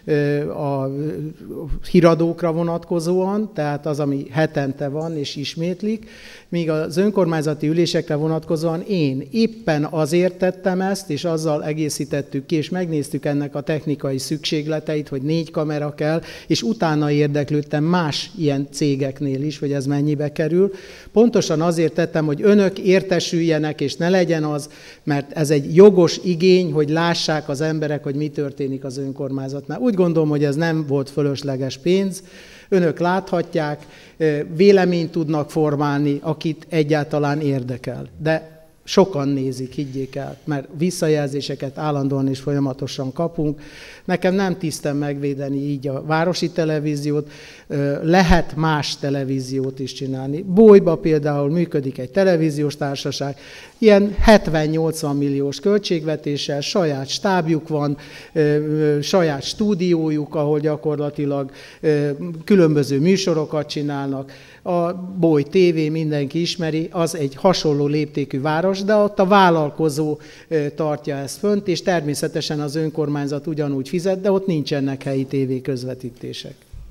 a híradókra vonatkozóan, tehát az, ami hetente van és ismétlik, míg az önkormányzati ülésekre vonatkozóan én éppen azért tettem ezt, és azzal egészítettük ki, és megnéztük ennek a technikai szükségleteit, hogy négy kamera kell, és utána érdeklődtem más ilyen cégeknél is, hogy ez mennyibe kerül. Pontosan azért tettem, hogy önök értesüljenek, és ne legyen az, mert ez egy jogos igény, hogy lássák az emberek, hogy mi történik az önkormányzatnál. Úgy gondolom, hogy ez nem volt fölösleges pénz. Önök láthatják, véleményt tudnak formálni, akit egyáltalán érdekel. De sokan nézik, higgyék el, mert visszajelzéseket állandóan és folyamatosan kapunk. Nekem nem tisztem megvédeni így a városi televíziót, lehet más televíziót is csinálni. Bójba például működik egy televíziós társaság, ilyen hetven-nyolcvan milliós költségvetéssel, saját stábjuk van, saját stúdiójuk, ahol gyakorlatilag különböző műsorokat csinálnak. A Bój té vé mindenki ismeri, az egy hasonló léptékű város, de ott a vállalkozó tartja ezt fönt, és természetesen az önkormányzat ugyanúgy fizet, de ott nincsenek helyi tévé közvetítések.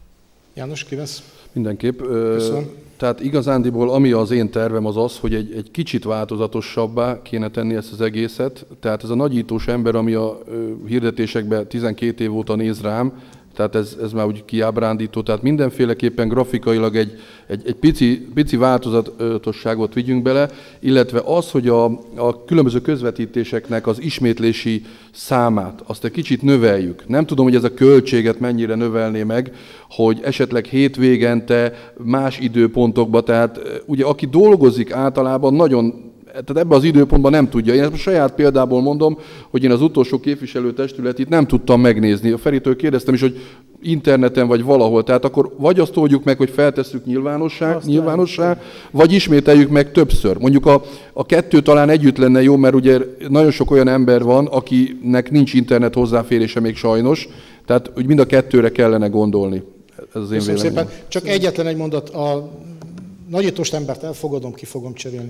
János, kivesz? Mindenképp. Köszönöm. Tehát igazándiból ami az én tervem az az, hogy egy, egy kicsit változatosabbá kéne tenni ezt az egészet. Tehát ez a nagyítós ember, ami a hirdetésekben tizenkét év óta néz rám, tehát ez, ez már úgy kiábrándító, tehát mindenféleképpen grafikailag egy, egy, egy pici, pici változatosságot vigyünk bele, illetve az, hogy a, a különböző közvetítéseknek az ismétlési számát, azt egy kicsit növeljük. Nem tudom, hogy ez a költséget mennyire növelné meg, hogy esetleg hétvégente más időpontokban, tehát ugye aki dolgozik általában nagyon, tehát ebben az időpontban nem tudja. Én ezt a saját példából mondom, hogy én az utolsó képviselőtestületit nem tudtam megnézni. A Feritől kérdeztem is, hogy interneten vagy valahol. Tehát akkor vagy azt oldjuk meg, hogy feltesszük nyilvánossá, nyilvánossá vagy ismételjük meg többször. Mondjuk a, a kettő talán együtt lenne jó, mert ugye nagyon sok olyan ember van, akinek nincs internet hozzáférése még sajnos. Tehát úgy mind a kettőre kellene gondolni. Ez az én Köszönöm véleményem. szépen. Csak egyetlen egy mondat. A nagyítós embert elfogadom, ki fogom cserélni.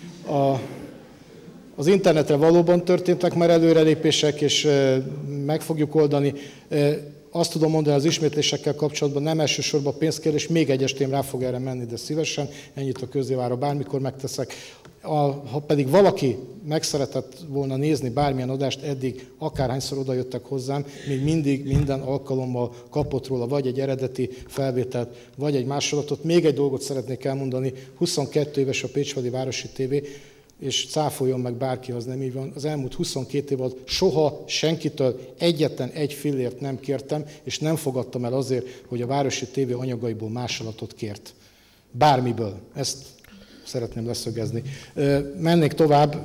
A, az internetre valóban történtek már előrelépések, és e, meg fogjuk oldani. E, azt tudom mondani az ismétlésekkel kapcsolatban, nem elsősorban pénzkérdés, még egy estém rá fog erre menni, de szívesen, ennyit a közévára bármikor megteszek. A, ha pedig valaki meg szeretett volna nézni bármilyen adást, eddig akárhányszor odajöttek hozzám, még mindig minden alkalommal kapott róla vagy egy eredeti felvételt, vagy egy másolatot. Még egy dolgot szeretnék elmondani, huszonkettő éves a Pécsvaldi Városi tévé, és cáfoljon meg bárki, az nem így van. Az elmúlt huszonkét év alatt soha senkitől egyetlen egy fillért nem kértem, és nem fogadtam el azért, hogy a Városi tévé anyagaiból másolatot kért. Bármiből. Ezt szeretném leszögezni. Mennék tovább,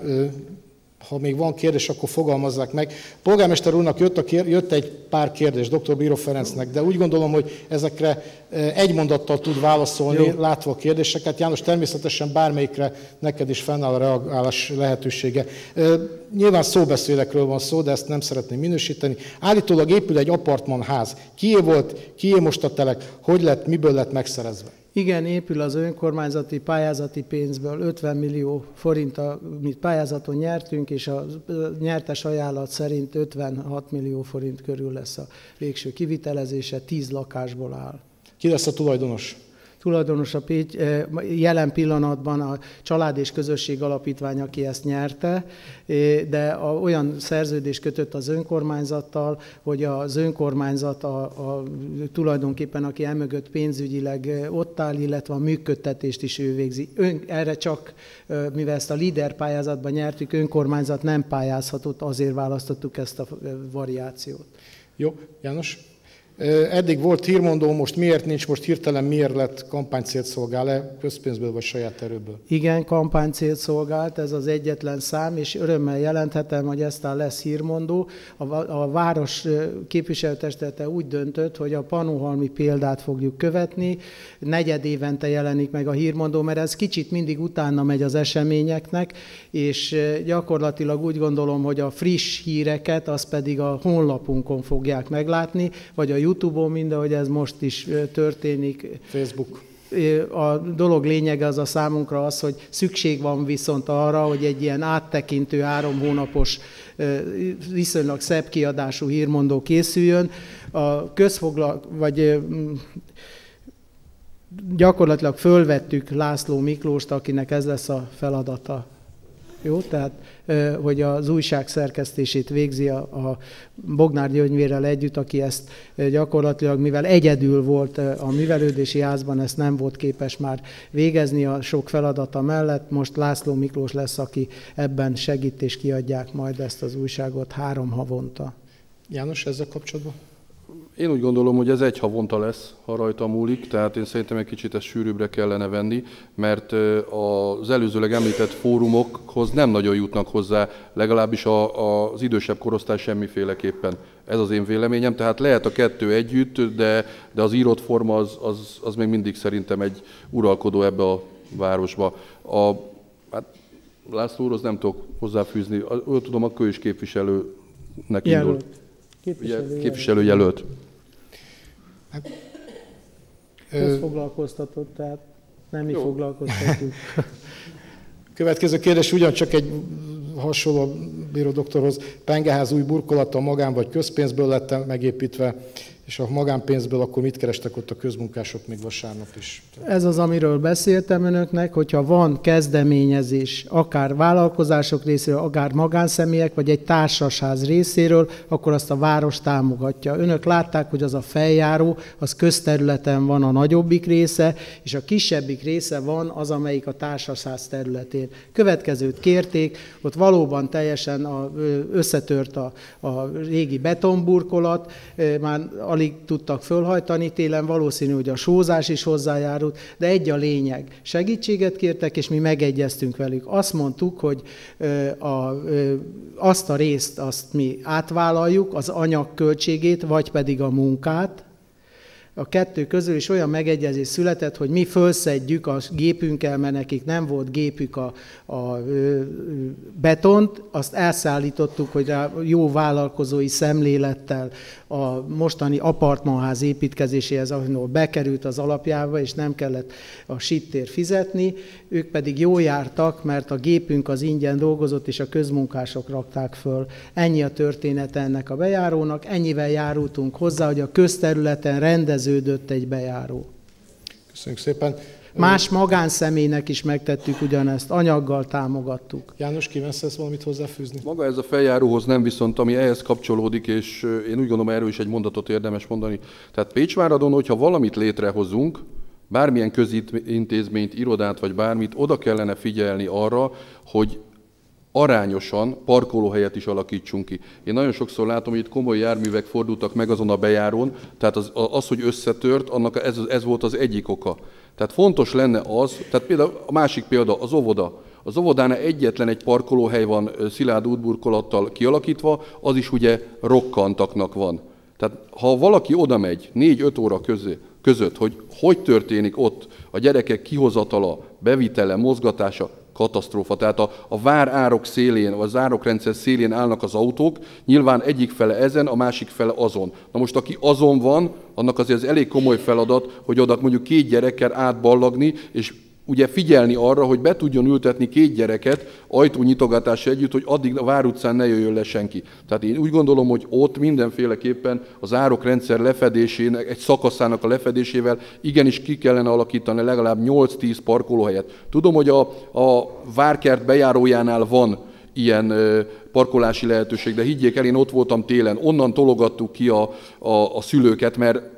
ha még van kérdés, akkor fogalmazzák meg. Polgármester úrnak jött, a kér, jött egy pár kérdés, doktor Bíró Ferencnek, de úgy gondolom, hogy ezekre egy mondattal tud válaszolni, jó, látva a kérdéseket. János, természetesen bármelyikre neked is fennáll a reagálás lehetősége. Nyilván szóbeszélekről van szó, de ezt nem szeretném minősíteni. Állítólag épül egy apartmanház. Kié volt, kié most a telek, hogy lett, miből lett megszerezve? Igen, épül az önkormányzati pályázati pénzből ötven millió forint, amit pályázaton nyertünk, és a nyertes ajánlat szerint ötvenhat millió forint körül lesz a végső kivitelezése, tíz lakásból áll. Ki lesz a tulajdonos? Tulajdonos a Pécs, jelen pillanatban a Család és Közösség Alapítvány, aki ezt nyerte, de a, olyan szerződést kötött az önkormányzattal, hogy az önkormányzat a, a, tulajdonképpen, aki emögött pénzügyileg ott áll, illetve a működtetést is ő végzi. Ön, erre csak, mivel ezt a LEADER pályázatban nyertük, önkormányzat nem pályázhatott, azért választottuk ezt a variációt. Jó, János? Eddig volt hírmondó, most miért nincs, most hirtelen miért lett kampánycélt szolgál-e, közpénzből vagy saját erőből? Igen, kampánycélt szolgált, ez az egyetlen szám, és örömmel jelenthetem, hogy eztán lesz hírmondó. A, a város képviselőtestülete úgy döntött, hogy a pannonhalmi példát fogjuk követni, negyed évente jelenik meg a hírmondó, mert ez kicsit mindig utána megy az eseményeknek, és gyakorlatilag úgy gondolom, hogy a friss híreket, az pedig a honlapunkon fogják meglátni, vagy a YouTube-on, mind ahogy ez most is történik. Facebook. A dolog lényege az a számunkra az, hogy szükség van viszont arra, hogy egy ilyen áttekintő, három hónapos, viszonylag szebb kiadású hírmondó készüljön. A közfoglalk, vagy gyakorlatilag fölvettük László Miklóst, akinek ez lesz a feladata. Jó, tehát, hogy az újság szerkesztését végzi a, a Bognár Gyöngyvérrel együtt, aki ezt gyakorlatilag, mivel egyedül volt a művelődési házban, ezt nem volt képes már végezni a sok feladata mellett. Most László Miklós lesz, aki ebben segít, és kiadják majd ezt az újságot három havonta. János, ezzel kapcsolatban? Én úgy gondolom, hogy ez egy havonta lesz, ha rajta múlik, tehát én szerintem egy kicsit ezt sűrűbbre kellene venni, mert az előzőleg említett fórumokhoz nem nagyon jutnak hozzá, legalábbis a, az idősebb korosztály semmiféleképpen. Ez az én véleményem, tehát lehet a kettő együtt, de, de az írott forma az, az, az még mindig szerintem egy uralkodó ebbe a városba. A, hát László úrhoz nem tudok hozzáfűzni, ő tudom, akkor ő is képviselőnek indul. Képviselő, képviselőjelölt. Hát, közfoglalkoztatott, tehát nem mi foglalkoztatjuk. Következő kérdés ugyancsak egy hasonló bíró doktorhoz. Pengeház új burkolata magán vagy közpénzből lett megépítve, és a magánpénzből akkor mit kerestek ott a közmunkások még vasárnap is? Ez az, amiről beszéltem önöknek, hogyha van kezdeményezés, akár vállalkozások részéről, akár magánszemélyek, vagy egy társasház részéről, akkor azt a város támogatja. Önök látták, hogy az a feljáró, az közterületen van a nagyobbik része, és a kisebbik része van az, amelyik a társasház területén. Következőt kérték, ott valóban teljesen összetört a, a régi betonburkolat, már alig tudtak fölhajtani télen, valószínű, hogy a sózás is hozzájárult, de egy a lényeg. Segítséget kértek, és mi megegyeztünk velük. Azt mondtuk, hogy a, azt a részt azt mi átvállaljuk, az anyag költségét, vagy pedig a munkát. A kettő közül is olyan megegyezés született, hogy mi fölszedjük a gépünkkel, mert nekik nem volt gépük a, a betont, azt elszállítottuk, hogy a jó vállalkozói szemlélettel a mostani apartmanház építkezéséhez, ahol bekerült az alapjába, és nem kellett a sittér fizetni, ők pedig jól jártak, mert a gépünk az ingyen dolgozott, és a közmunkások rakták föl. Ennyi a története ennek a bejárónak, ennyivel járultunk hozzá, hogy a közterületen rendeződött egy bejáró. Köszönjük szépen. Más magánszemélynek is megtettük ugyanezt, anyaggal támogattuk. János, kívánsz ezt valamit hozzáfűzni? Maga ez a feljáróhoz nem, viszont ami ehhez kapcsolódik, és én úgy gondolom, erről is egy mondatot érdemes mondani. Tehát Pécsváradon, hogyha valamit létrehozunk, bármilyen közintézményt, irodát vagy bármit, oda kellene figyelni arra, hogy arányosan parkolóhelyet is alakítsunk ki. Én nagyon sokszor látom, hogy itt komoly járművek fordultak meg azon a bejárón, tehát az, az hogy összetört, annak ez, ez volt az egyik oka. Tehát fontos lenne az, tehát például a másik példa, az óvoda. Az óvodánál egyetlen egy parkolóhely van szilárd útburkolattal kialakítva, az is ugye rokkantaknak van. Tehát ha valaki oda megy négy-öt óra közé, között, hogy hogy történik ott a gyerekek kihozatala, bevitele, mozgatása, katasztrófa. Tehát a, a várárok szélén, vagy az árokrendszer szélén állnak az autók, nyilván egyik fele ezen, a másik fele azon. Na most aki azon van, annak azért ez elég komoly feladat, hogy oda mondjuk két gyerekkel átballagni, és ugye figyelni arra, hogy be tudjon ültetni két gyereket ajtónyitogatása együtt, hogy addig a Vár utcán ne jöjjön le senki. Tehát én úgy gondolom, hogy ott mindenféleképpen az árokrendszer lefedésének, egy szakaszának a lefedésével igenis ki kellene alakítani legalább nyolc-tíz parkolóhelyet. Tudom, hogy a, a Várkert bejárójánál van ilyen parkolási lehetőség, de higgyék el, én ott voltam télen, onnan tologattuk ki a, a, a szülőket, mert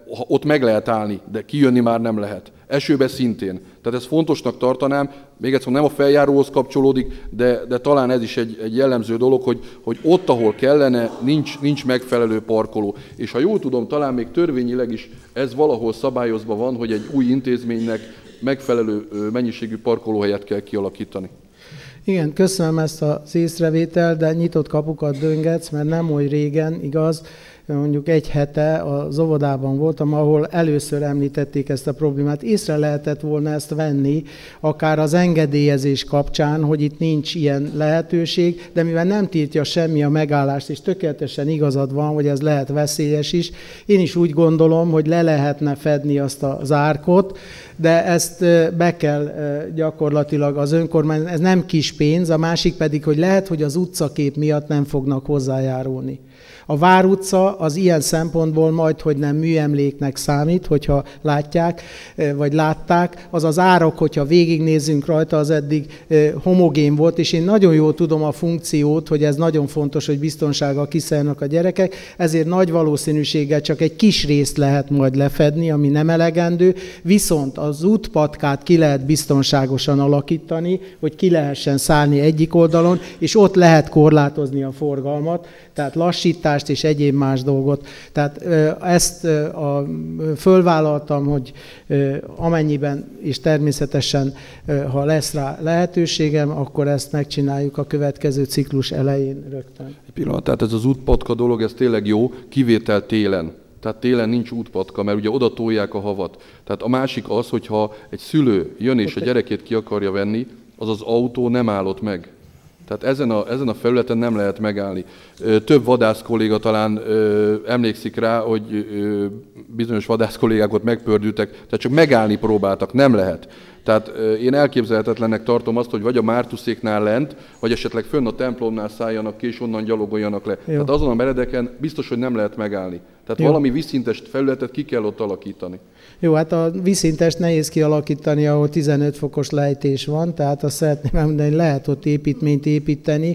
ott meg lehet állni, de kijönni már nem lehet. Esőbe szintén. Tehát ezt fontosnak tartanám, még egyszer nem a feljáróhoz kapcsolódik, de, de talán ez is egy, egy jellemző dolog, hogy, hogy ott, ahol kellene, nincs, nincs megfelelő parkoló. És ha jól tudom, talán még törvényileg is ez valahol szabályozva van, hogy egy új intézménynek megfelelő mennyiségű parkolóhelyet kell kialakítani. Igen, köszönöm ezt az észrevételt, de nyitott kapukat döngetsz, mert nem oly régen, igaz, mondjuk egy hete az óvodában voltam, ahol először említették ezt a problémát. Észre lehetett volna ezt venni, akár az engedélyezés kapcsán, hogy itt nincs ilyen lehetőség, de mivel nem tiltja semmi a megállást, és tökéletesen igazad van, hogy ez lehet veszélyes is, én is úgy gondolom, hogy le lehetne fedni azt az árkot, de ezt be kell gyakorlatilag az önkormány, ez nem kis pénz, a másik pedig, hogy lehet, hogy az utcakép miatt nem fognak hozzájárulni. A Vár utca az ilyen szempontból majd, hogy nem műemléknek számít, hogyha látják, vagy látták, az az árok, hogyha végignézzünk rajta, az eddig homogén volt, és én nagyon jól tudom a funkciót, hogy ez nagyon fontos, hogy biztonsággal kiszállnak a gyerekek, ezért nagy valószínűséggel csak egy kis részt lehet majd lefedni, ami nem elegendő, viszont az útpatkát ki lehet biztonságosan alakítani, hogy ki lehessen szállni egyik oldalon, és ott lehet korlátozni a forgalmat, tehát lassítást és egyéb más dolgot. Tehát ezt a, fölvállaltam, hogy amennyiben, és természetesen, ha lesz rá lehetőségem, akkor ezt megcsináljuk a következő ciklus elején rögtön. Egy pillanat, tehát ez az útpatka dolog, ez tényleg jó, kivétel télen. Tehát télen nincs útpatka, mert ugye oda tolják a havat. Tehát a másik az, hogyha egy szülő jön és a gyerekét ki akarja venni, az az autó nem állott meg. Tehát ezen a, ezen a felületen nem lehet megállni. Több vadász kolléga talán ö, emlékszik rá, hogy ö, bizonyos vadász kollégákat megpördültek, tehát csak megállni próbáltak, nem lehet. Tehát ö, én elképzelhetetlennek tartom azt, hogy vagy a Mártuszéknál lent, vagy esetleg fönn a templomnál szálljanak ki, és onnan gyalogoljanak le. Jó. Tehát azon a meredeken biztos, hogy nem lehet megállni. Tehát Jó. valami vízszintes felületet ki kell ott alakítani. Jó, hát a vízszintest nehéz kialakítani, ahol tizenöt fokos lejtés van, tehát azt szeretném mondani, lehet ott építményt építeni,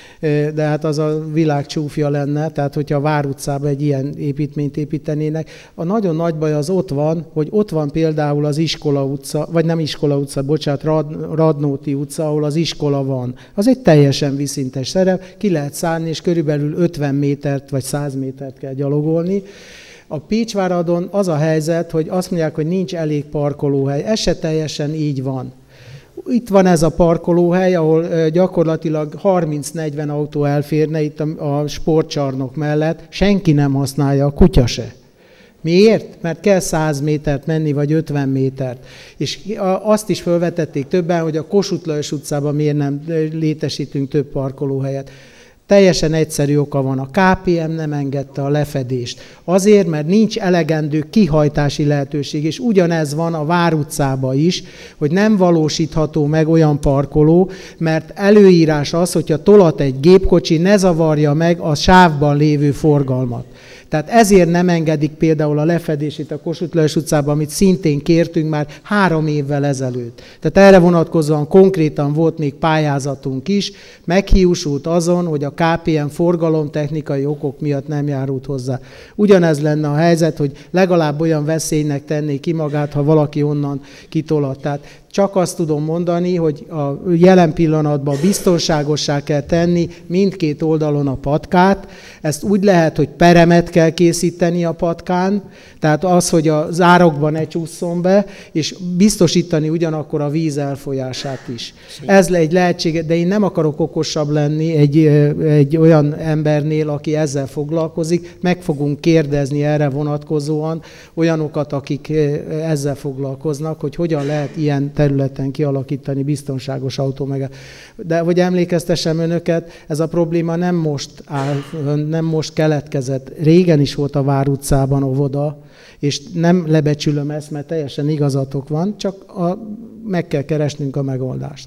de hát az a világ csúfja lenne, tehát hogyha a Vár utcában egy ilyen építményt építenének. A nagyon nagy baj az ott van, hogy ott van például az Iskola utca, vagy nem Iskola utca, bocsánat, Rad, Radnóti utca, ahol az iskola van. Az egy teljesen vízszintes szerep, ki lehet szállni, és körülbelül ötven métert vagy száz métert kell gyalogolni. A Pécsváradon az a helyzet, hogy azt mondják, hogy nincs elég parkolóhely. Ez se teljesen így van. Itt van ez a parkolóhely, ahol gyakorlatilag harminc-negyven autó elférne itt a, a sportcsarnok mellett, senki nem használja, a kutya se. Miért? Mert kell száz métert menni, vagy ötven métert. És azt is felvetették többen, hogy a Kossuth Lajos utcában miért nem létesítünk több parkolóhelyet. Teljesen egyszerű oka van. A ká pé em nem engedte a lefedést. Azért, mert nincs elegendő kihajtási lehetőség, és ugyanez van a Vár utcában is, hogy nem valósítható meg olyan parkoló, mert előírás az, hogyha tolat egy gépkocsi, ne zavarja meg a sávban lévő forgalmat. Tehát ezért nem engedik például a lefedését a Kossuth Lajos utcában, amit szintén kértünk már három évvel ezelőtt. Tehát erre vonatkozóan konkrétan volt még pályázatunk is, meghiúsult azon, hogy a ká pé em forgalomtechnikai okok miatt nem járult hozzá. Ugyanez lenne a helyzet, hogy legalább olyan veszélynek tenné ki magát, ha valaki onnan kitolat. Tehát csak azt tudom mondani, hogy a jelen pillanatban biztonságossá kell tenni mindkét oldalon a patkát. Ezt úgy lehet, hogy peremet kell készíteni a patkán, tehát az, hogy az árokban ne csúszson be, és biztosítani ugyanakkor a víz elfolyását is. Ez egy lehetséges, de én nem akarok okosabb lenni egy, egy olyan embernél, aki ezzel foglalkozik. Meg fogunk kérdezni erre vonatkozóan olyanokat, akik ezzel foglalkoznak, hogy hogyan lehet ilyen területen kialakítani biztonságos autómegállót. De hogy emlékeztessem önöket, ez a probléma nem most áll, nem most keletkezett. Régen is volt a Vár utcában óvoda, és nem lebecsülöm ezt, mert teljesen igazatok van, csak a, meg kell keresnünk a megoldást.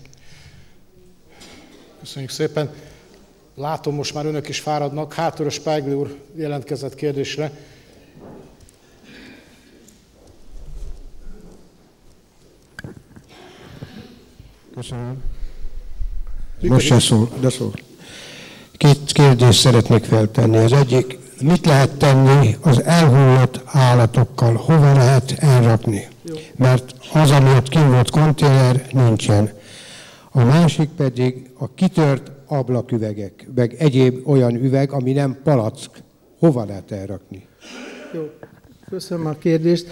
Köszönjük szépen. Látom, most már önök is fáradnak. Hátul a Spájgli úr jelentkezett kérdésre. Köszönöm. Most se szól, de szól. Két kérdést szeretnék feltenni. Az egyik, mit lehet tenni az elhullott állatokkal, hova lehet elrakni? Jó. Mert az, ami ott kint volt konténer, nincsen. A másik pedig a kitört ablaküvegek, meg egyéb olyan üveg, ami nem palack, hova lehet elrakni? Jó. Köszönöm a kérdést.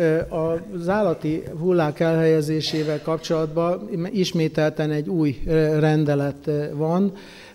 Az állati hullák elhelyezésével kapcsolatban ismételten egy új rendelet van.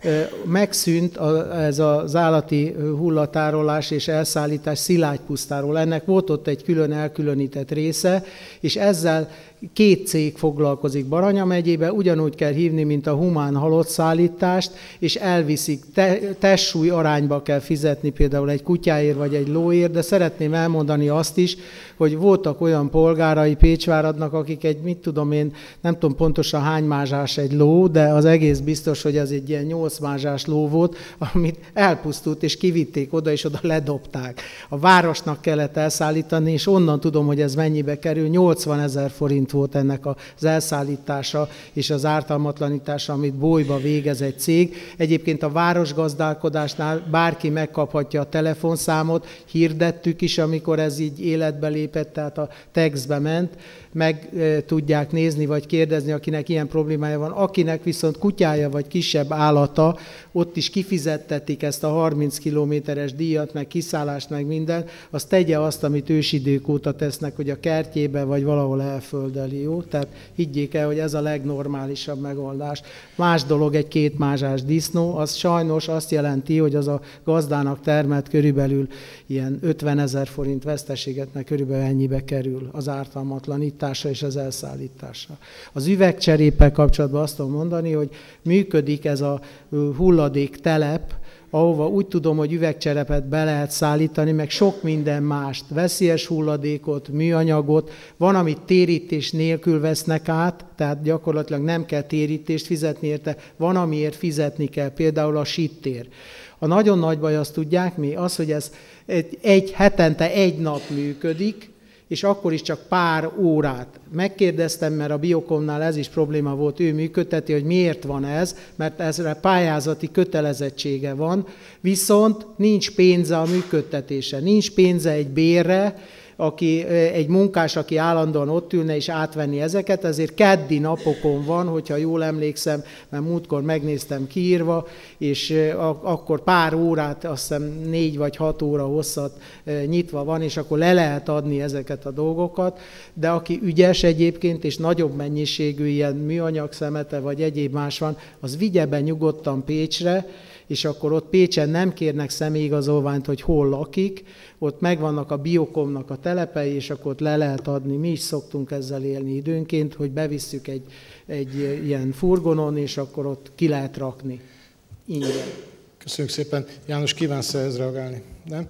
Megszűnt ez az állati hullatárolás és elszállítás Szilágypusztáról. Ennek volt ott egy külön elkülönített része, és ezzel két cég foglalkozik Baranya megyébe, ugyanúgy kell hívni, mint a humán halott szállítást, és elviszik, te, testsúly arányba kell fizetni például egy kutyáért vagy egy lóért, de szeretném elmondani azt is, hogy voltak olyan polgárai Pécsváradnak, akik egy, mit tudom én, nem tudom pontosan hány mázsás egy ló, de az egész biztos, hogy ez egy ilyen nyolc mázsás ló volt, amit elpusztult, és kivitték oda, és oda ledobták. A városnak kellett elszállítani, és onnan tudom, hogy ez mennyibe kerül, nyolcvanezer forint volt ennek az elszállítása és az ártalmatlanítása, amit bolyba végez egy cég. Egyébként a városgazdálkodásnál bárki megkaphatja a telefonszámot, hirdettük is, amikor ez így életbe lépett, tehát a textbe ment, meg e, tudják nézni, vagy kérdezni, akinek ilyen problémája van. Akinek viszont kutyája, vagy kisebb állata, ott is kifizettetik ezt a harminc kilométeres díjat, meg kiszállást, meg minden, az tegye azt, amit ősidők óta tesznek, hogy a kertjébe, vagy valahol elföldeli, jó? Tehát higgyék el, hogy ez a legnormálisabb megoldás. Más dolog egy kétmázsás disznó, az sajnos azt jelenti, hogy az a gazdának termelt körülbelül ilyen ötvenezer forint veszteséget, meg körülbelül ennyibe kerül az ártalmatlanítása és az elszállítása. Az üvegcseréppel kapcsolatban azt tudom mondani, hogy működik ez a hulladéktelep, ahova úgy tudom, hogy üvegcserepet be lehet szállítani, meg sok minden mást, veszélyes hulladékot, műanyagot, van, amit térítés nélkül vesznek át, tehát gyakorlatilag nem kell térítést fizetni érte, van, amiért fizetni kell, például a sittér. A nagyon nagy baj, azt tudják mi, az, hogy ez egy, egy hetente egy nap működik, és akkor is csak pár órát. Megkérdeztem, mert a Biokomnál ez is probléma volt, ő működteti, hogy miért van ez, mert ezre pályázati kötelezettsége van, viszont nincs pénze a működtetése, nincs pénze egy bérre, aki, egy munkás, aki állandóan ott ülne és átvenni ezeket, ezért keddi napokon van, hogyha jól emlékszem, mert múltkor megnéztem kiírva, és akkor pár órát, azt hiszem négy vagy hat óra hosszat nyitva van, és akkor le lehet adni ezeket a dolgokat, de aki ügyes egyébként, és nagyobb mennyiségű ilyen műanyag szemete, vagy egyéb más van, az vigye be nyugodtan Pécsre, és akkor ott Pécsen nem kérnek személyigazolványt, hogy hol lakik, ott megvannak a Biokomnak a telepei, és akkor ott le lehet adni. Mi is szoktunk ezzel élni időnként, hogy bevisszük egy, egy ilyen furgonon, és akkor ott ki lehet rakni. Ingyen. Köszönjük szépen. János, kívánsz ehhez reagálni? Nem?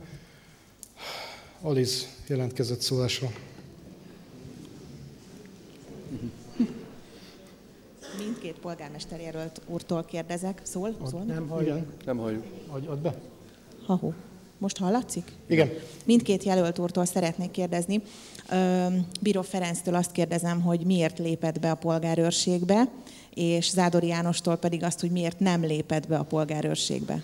Aliz jelentkezett szólásra. Mindkét polgármester jelölt úrtól kérdezek. Szól? Szól? Nem halljuk. Nem halljuk. Add be. Ha-hó. Most hallatszik? Igen. Mindkét jelölt úrtól szeretnék kérdezni. Bíró Ferenctől azt kérdezem, hogy miért lépett be a polgárőrségbe, és Zádori Jánostól pedig azt, hogy miért nem lépett be a polgárőrségbe.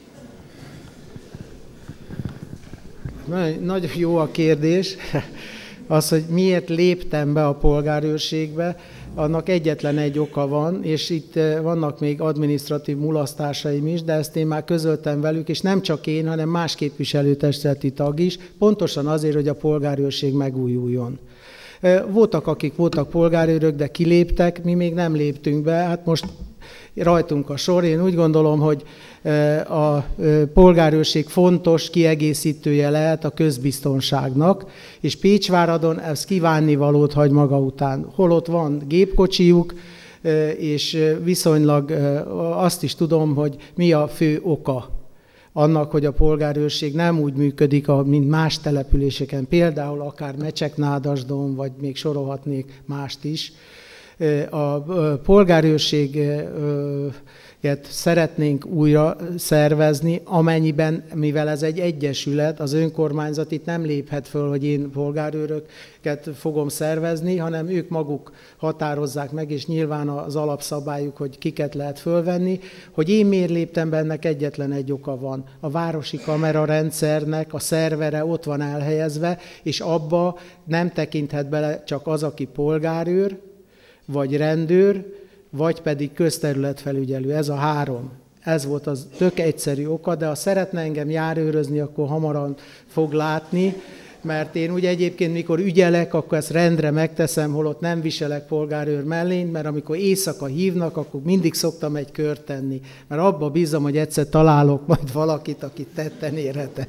Nagyon jó a kérdés. Az, hogy miért léptem be a polgárőrségbe, annak egyetlen egy oka van, és itt vannak még adminisztratív mulasztásaim is, de ezt én már közöltem velük, és nem csak én, hanem más képviselőtestületi tag is, pontosan azért, hogy a polgárőrség megújuljon. Voltak, akik voltak polgárőrök, de kiléptek, mi még nem léptünk be, hát most rajtunk a sor. Én úgy gondolom, hogy a polgárőrség fontos kiegészítője lehet a közbiztonságnak, és Pécsváradon ez kívánnivalót hagy maga után. Holott van gépkocsijuk, és viszonylag azt is tudom, hogy mi a fő oka annak, hogy a polgárőrség nem úgy működik, mint más településeken, például akár Mecseknádasdon, vagy még sorolhatnék mást is. A polgárőrséget szeretnénk újra szervezni, amennyiben, mivel ez egy egyesület, az önkormányzat itt nem léphet föl, hogy én polgárőröket fogom szervezni, hanem ők maguk határozzák meg, és nyilván az alapszabályuk, hogy kiket lehet fölvenni. Hogy én miért léptem be, ennek egyetlen egy oka van. A városi kamerarendszernek a szervere ott van elhelyezve, és abba nem tekinthet bele csak az, aki polgárőr, vagy rendőr, vagy pedig közterületfelügyelő. Ez a három. Ez volt az tök egyszerű oka, de ha szeretne engem járőrözni, akkor hamaran fog látni, mert én ugye egyébként, mikor ügyelek, akkor ezt rendre megteszem, holott nem viselek polgárőr mellényt, mert amikor éjszaka hívnak, akkor mindig szoktam egy kört tenni, mert abba bízom, hogy egyszer találok majd valakit, akit tetten érhetek.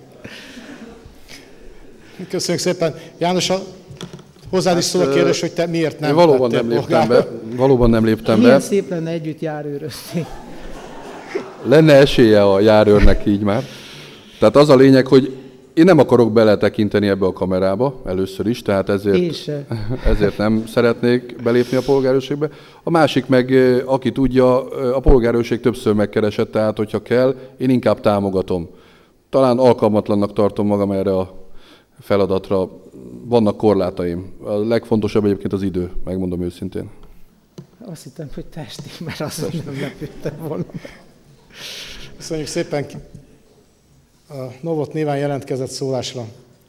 Köszönjük szépen. János, a hozzád is szól a kérdés, hogy te miért nem valóban nem léptem be. Valóban nem léptem be. Milyen szép lenne együtt járőrözni. Lenne esélye a járőrnek így már. Tehát az a lényeg, hogy én nem akarok beletekinteni ebbe a kamerába először is, tehát ezért, ezért nem szeretnék belépni a polgárőrségbe. A másik meg, aki tudja, a polgárőrség többször megkeresett, tehát hogyha kell, én inkább támogatom. Talán alkalmatlannak tartom magam erre a feladatra, vannak korlátaim. A legfontosabb egyébként az idő, megmondom őszintén. Azt hittem, hogy testi, mert azt nem lepődtem volna. Köszönjük szépen. A Novot néven jelentkezett szólásra.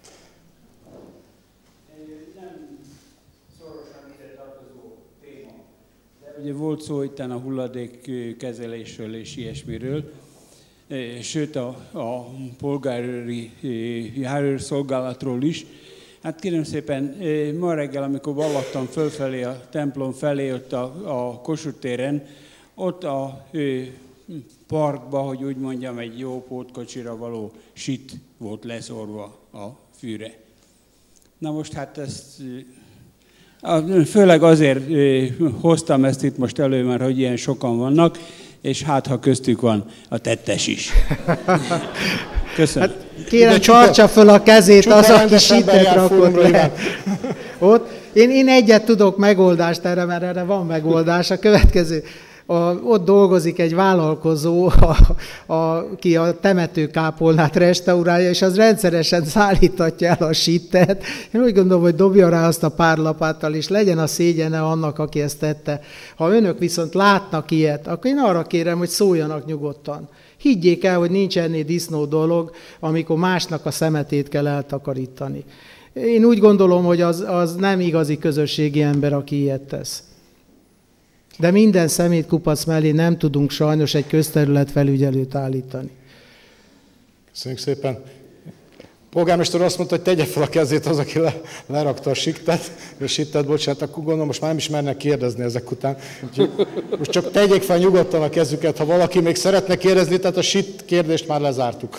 Ugye volt szó itt a hulladékkezelésről és ilyesmiről, sőt a, a polgárőri járőrszolgálatról is. Hát kérem szépen, ma reggel, amikor vallattam fölfelé a templom felé, ott a, a Kossuth téren, ott a parkba, hogy úgy mondjam, egy jó pótkocsira való sit volt leszorva a fűre. Na most hát ezt főleg azért hoztam ezt itt most elő, mert hogy ilyen sokan vannak, és hát ha köztük van a tettes is. Köszönöm. Hát kérem, tartsa föl a kezét az, aki sítet rakott le. Ott. Én, én egyet tudok megoldást erre, mert erre van megoldás. A következő. A, ott dolgozik egy vállalkozó, a, a, aki a temetőkápolnát restaurálja, és az rendszeresen szállítatja el a sittet. Én úgy gondolom, hogy dobja rá azt a pár lapáttal, és legyen a szégyene annak, aki ezt tette. Ha önök viszont látnak ilyet, akkor én arra kérem, hogy szóljanak nyugodtan. Higgyék el, hogy nincs ennél disznó dolog, amikor másnak a szemetét kell eltakarítani. Én úgy gondolom, hogy az, az nem igazi közösségi ember, aki ilyet tesz. De minden szemétkupac mellé nem tudunk sajnos egy közterületfelügyelőt állítani. Köszönjük szépen. Polgármester azt mondta, hogy tegye fel a kezét az, aki le, lerakta a siktet, a sittet, bocsánat, akkor gondolom, most már nem is mernek kérdezni ezek után. Most csak tegyék fel nyugodtan a kezüket, ha valaki még szeretne kérdezni, tehát a sit kérdést már lezártuk.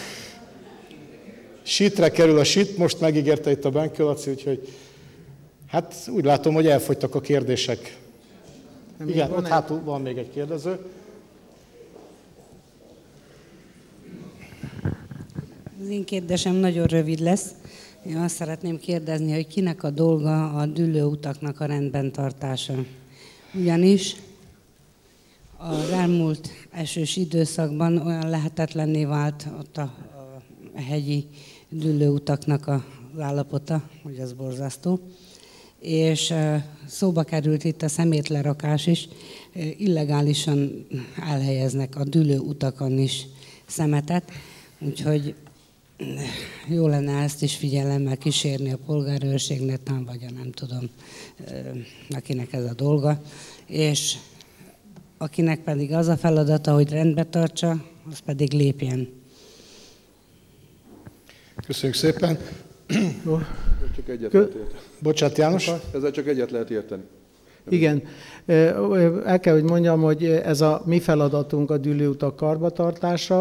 Sitre kerül a sit, most megígérte itt a Benkő Laci, úgyhogy hát úgy látom, hogy elfogytak a kérdések. Nem, igen, ott hátul van még egy kérdező. Az én kérdésem nagyon rövid lesz. Én azt szeretném kérdezni, hogy kinek a dolga a dűlőutaknak a rendben tartása. Ugyanis az elmúlt esős időszakban olyan lehetetlenné vált ott a, a hegyi dűlőutaknak az állapota, hogy az borzasztó. És szóba került itt a szemétlerakás is, illegálisan elhelyeznek a dűlőutakon is szemetet, úgyhogy jó lenne ezt is figyelemmel kísérni a polgárőrségnek, vagy a nem tudom, akinek ez a dolga, és akinek pedig az a feladata, hogy rendbe tartsa, az pedig lépjen. Köszönjük szépen. Csak egyet lehet érteni. Bocsánat, János? Ezzel csak egyet lehet érteni. Igen. El kell, hogy mondjam, hogy ez a mi feladatunk a dűlőutak karbantartása.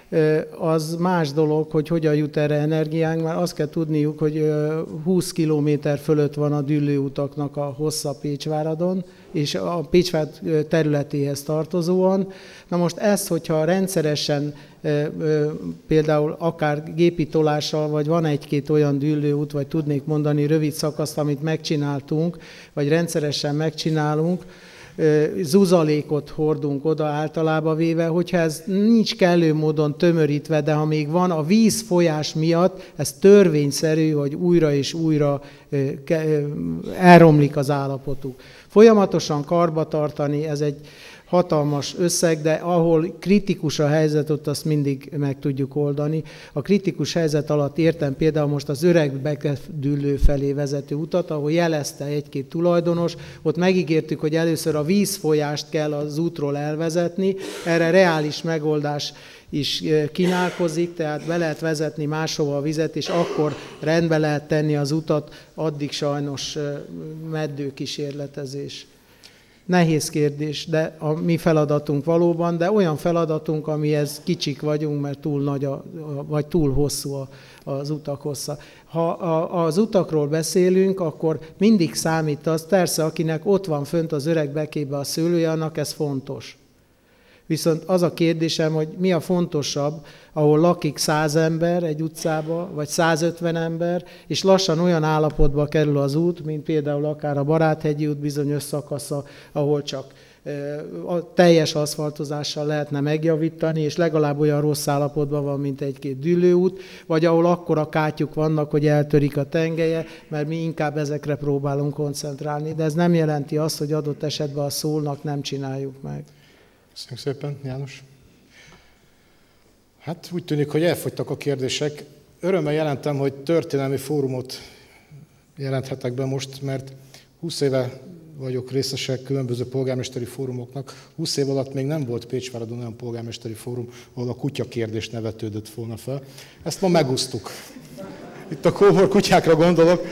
az más dolog, hogy hogyan jut erre energiánk, mert azt kell tudniuk, hogy húsz kilométer fölött van a dűlőutaknak a hossza Pécsváradon, és a Pécsvárad területéhez tartozóan. Na most ezt, hogyha rendszeresen például akár gépi tolással, vagy van egy-két olyan dűlőút, vagy tudnék mondani rövid szakaszt, amit megcsináltunk, vagy rendszeresen megcsinálunk, zuzalékot hordunk oda általában véve, hogyha ez nincs kellő módon tömörítve, de ha még van a vízfolyás miatt, ez törvényszerű, hogy újra és újra elromlik az állapotuk. Folyamatosan karba tartani, ez egy hatalmas összeg, de ahol kritikus a helyzet, ott azt mindig meg tudjuk oldani. A kritikus helyzet alatt értem például most az öreg Bekef-Düllő felé vezető utat, ahol jelezte egy-két tulajdonos, ott megígértük, hogy először a vízfolyást kell az útról elvezetni, erre reális megoldás is kínálkozik, tehát be lehet vezetni máshova a vizet, és akkor rendbe lehet tenni az utat, addig sajnos meddő kísérletezés. Nehéz kérdés, de a mi feladatunk valóban, de olyan feladatunk, amihez kicsik vagyunk, mert túl nagy, a, vagy túl hosszú a, az utak hossza. Ha a, az utakról beszélünk, akkor mindig számít az, persze, akinek ott van fönt az öreg bekébe a szőlője, annak ez fontos. Viszont az a kérdésem, hogy mi a fontosabb, ahol lakik száz ember egy utcába, vagy százötven ember, és lassan olyan állapotba kerül az út, mint például akár a Baráthegyi út bizonyos szakasza, ahol csak a teljes aszfaltozással lehetne megjavítani, és legalább olyan rossz állapotban van, mint egy-két dűlőút, vagy ahol akkora kátyuk vannak, hogy eltörik a tengelye, mert mi inkább ezekre próbálunk koncentrálni. De ez nem jelenti azt, hogy adott esetben a szólnak nem csináljuk meg. Köszönjük szépen, János. Hát úgy tűnik, hogy elfogytak a kérdések. Örömmel jelentem, hogy történelmi fórumot jelenthetek be most, mert húsz éve vagyok részesek különböző polgármesteri fórumoknak. húsz év alatt még nem volt Pécsváradon olyan polgármesteri fórum, ahol a kutya kérdés ne vetődött volna fel. Ezt ma megúsztuk. Itt a kóbor kutyákra gondolok.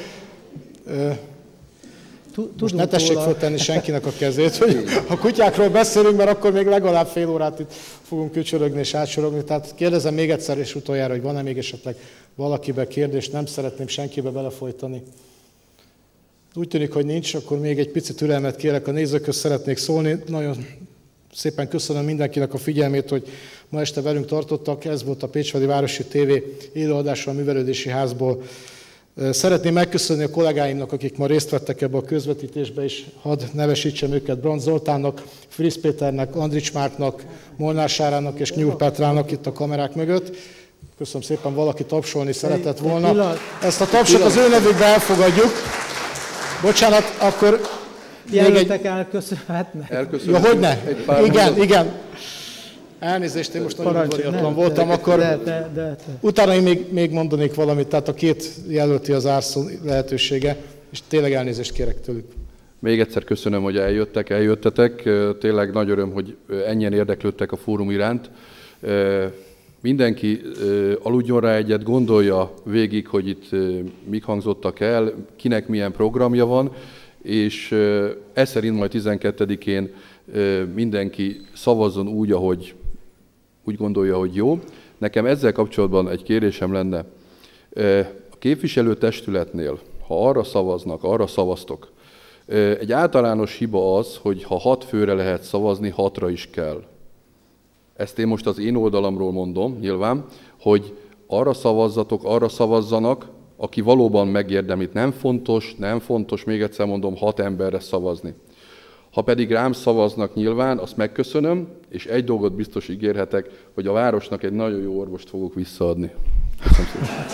Most ne tessék föltenni senkinek a kezét, hogy a kutyákról beszélünk, mert akkor még legalább fél órát itt fogunk kücsörögni és átsorogni. Tehát kérdezem még egyszer és utoljára, hogy van-e még esetleg valakibe kérdés, nem szeretném senkibe belefolytani. Úgy tűnik, hogy nincs, akkor még egy picit türelmet kérek, a nézőkhöz szeretnék szólni. Nagyon szépen köszönöm mindenkinek a figyelmét, hogy ma este velünk tartottak. Ez volt a Pécsvádi Városi té vé élőadása a Művelődési Házból. Szeretném megköszönni a kollégáimnak, akik ma részt vettek ebbe a közvetítésbe, és hadd nevesítsem őket: Brand Zoltánnak, Frisz Péternek, Andrics Márknak, Molnár Sárának és Nyúl Petrának itt a kamerák mögött. Köszönöm szépen, valaki tapsolni szeretett volna. Ezt a tapsot az ő nevükbe elfogadjuk. Bocsánat, akkor... Jelöltek elköszönhetnek? Ja, hogyne? Igen, igen. Elnézést, én most nagyon udvariatlan voltam, de, akkor de, de, de, de. utána én még, még mondanék valamit, tehát a két jelölti az árszó lehetősége, és tényleg elnézést kérek tőlük. Még egyszer köszönöm, hogy eljöttek, eljöttetek. Tényleg nagy öröm, hogy ennyien érdeklődtek a fórum iránt. Mindenki aludjon rá egyet, gondolja végig, hogy itt mik hangzottak el, kinek milyen programja van, és ez szerint majd tizenkettedikén mindenki szavazzon úgy, ahogy úgy gondolja, hogy jó. Nekem ezzel kapcsolatban egy kérésem lenne. A képviselőtestületnél, ha arra szavaznak, arra szavaztok, egy általános hiba az, hogy ha hat főre lehet szavazni, hatra is kell. Ezt én most az én oldalamról mondom, nyilván, hogy arra szavazzatok, arra szavazzanak, aki valóban megérdemít. Nem fontos, nem fontos, még egyszer mondom, hat emberre szavazni. Ha pedig rám szavaznak nyilván, azt megköszönöm, és egy dolgot biztos ígérhetek, hogy a városnak egy nagyon jó orvost fogok visszaadni. Köszönöm szépen.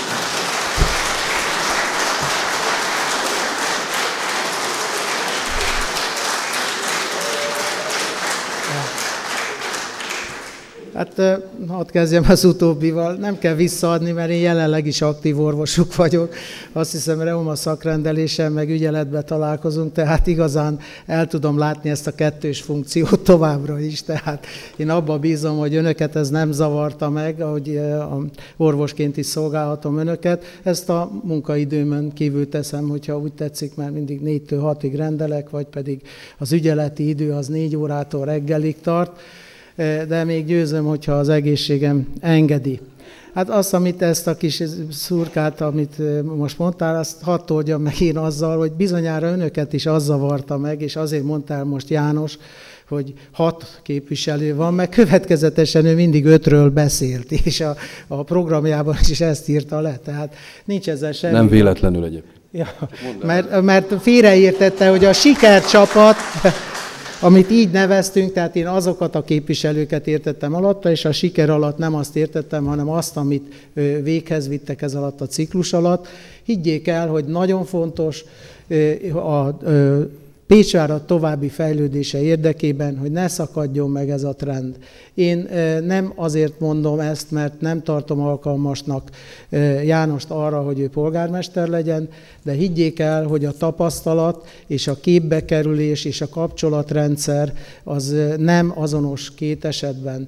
Hát hadd kezdjem az utóbbival. Nem kell visszaadni, mert én jelenleg is aktív orvosuk vagyok. Azt hiszem, reuma szakrendelésen meg ügyeletben találkozunk, tehát igazán el tudom látni ezt a kettős funkciót továbbra is. Tehát én abban bízom, hogy önöket ez nem zavarta meg, ahogy orvosként is szolgálhatom önöket. Ezt a munkaidőmön kívül teszem, hogyha úgy tetszik, mert mindig négytől hatig rendelek, vagy pedig az ügyeleti idő az négy órától reggelig tart. de még győzöm, hogyha az egészségem engedi. Hát azt, amit ezt a kis szurkát, amit most mondtál, azt hadd toldjam meg én azzal, hogy bizonyára önöket is az zavarta meg, és azért mondtál most János, hogy hat képviselő van, meg következetesen ő mindig ötről beszélt, és a, a programjában is ezt írta le, tehát nincs ezzel semmi. Nem véletlenül egyébként. Ja, mert, mert félreértette, hogy a sikercsapat, amit így neveztünk, tehát én azokat a képviselőket értettem alatta, és a siker alatt nem azt értettem, hanem azt, amit véghez vittek ez alatt a ciklus alatt. Higgyék el, hogy nagyon fontos a Pécsvárad további fejlődése érdekében, hogy ne szakadjon meg ez a trend. Én nem azért mondom ezt, mert nem tartom alkalmasnak Jánost arra, hogy ő polgármester legyen, de higgyék el, hogy a tapasztalat és a képbekerülés és a kapcsolatrendszer az nem azonos két esetben.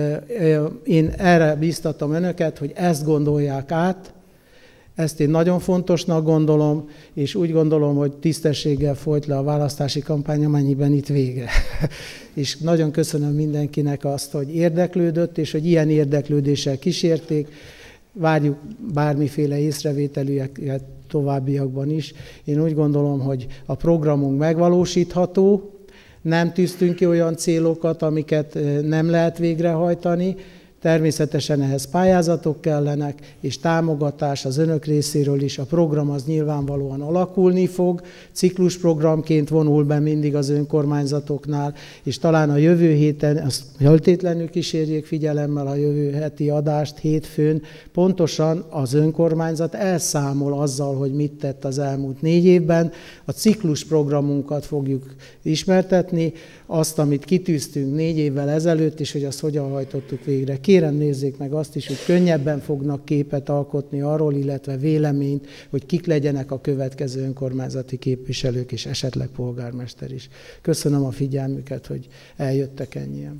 Én erre biztatom önöket, hogy ezt gondolják át. Ezt én nagyon fontosnak gondolom, és úgy gondolom, hogy tisztességgel folyt le a választási kampány, amennyiben itt vége. És nagyon köszönöm mindenkinek azt, hogy érdeklődött, és hogy ilyen érdeklődéssel kísérték. Várjuk bármiféle észrevételüket továbbiakban is. Én úgy gondolom, hogy a programunk megvalósítható, nem tűztünk ki olyan célokat, amiket nem lehet végrehajtani. Természetesen ehhez pályázatok kellenek, és támogatás az önök részéről is. A program az nyilvánvalóan alakulni fog, ciklusprogramként vonul be mindig az önkormányzatoknál, és talán a jövő héten, azt feltétlenül kísérjék figyelemmel a jövő heti adást hétfőn, pontosan az önkormányzat elszámol azzal, hogy mit tett az elmúlt négy évben. A ciklusprogramunkat fogjuk ismertetni, azt, amit kitűztünk négy évvel ezelőtt, és hogy azt hogyan hajtottuk végre. Kérem, nézzék meg azt is, hogy könnyebben fognak képet alkotni arról, illetve véleményt, hogy kik legyenek a következő önkormányzati képviselők, és esetleg polgármester is. Köszönöm a figyelmüket, hogy eljöttek ennyien.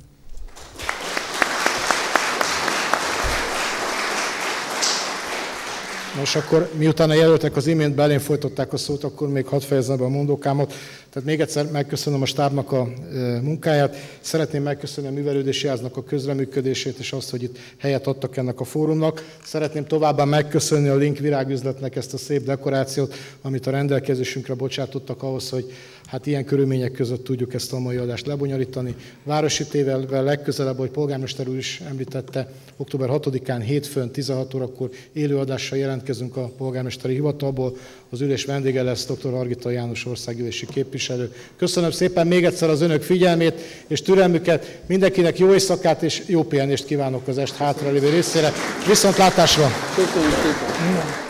Most akkor, miután a jelöltek az imént belén folytották a szót, akkor még hadd fejezzem be a mondókámat. Tehát még egyszer megköszönöm a stábnak a munkáját. Szeretném megköszönni a művelődési háznak a közreműködését, és azt, hogy itt helyet adtak ennek a fórumnak. Szeretném továbbá megköszönni a Link virágüzletnek ezt a szép dekorációt, amit a rendelkezésünkre bocsátottak ahhoz, hogy hát ilyen körülmények között tudjuk ezt a mai adást lebonyolítani. Városi tévével legközelebb, ahogy polgármester úr is említette, október hatodikán hétfőn tizenhat órakor élőadással jelentkezünk a polgármesteri hivatalból. Az ülés vendége lesz dr. Hargita János országgyűlési képviselő. Köszönöm szépen még egyszer az önök figyelmét és türelmüket. Mindenkinek jó éjszakát és jó pihenést kívánok az est hátralévő részére. Viszontlátásra! Köszönjük szépen!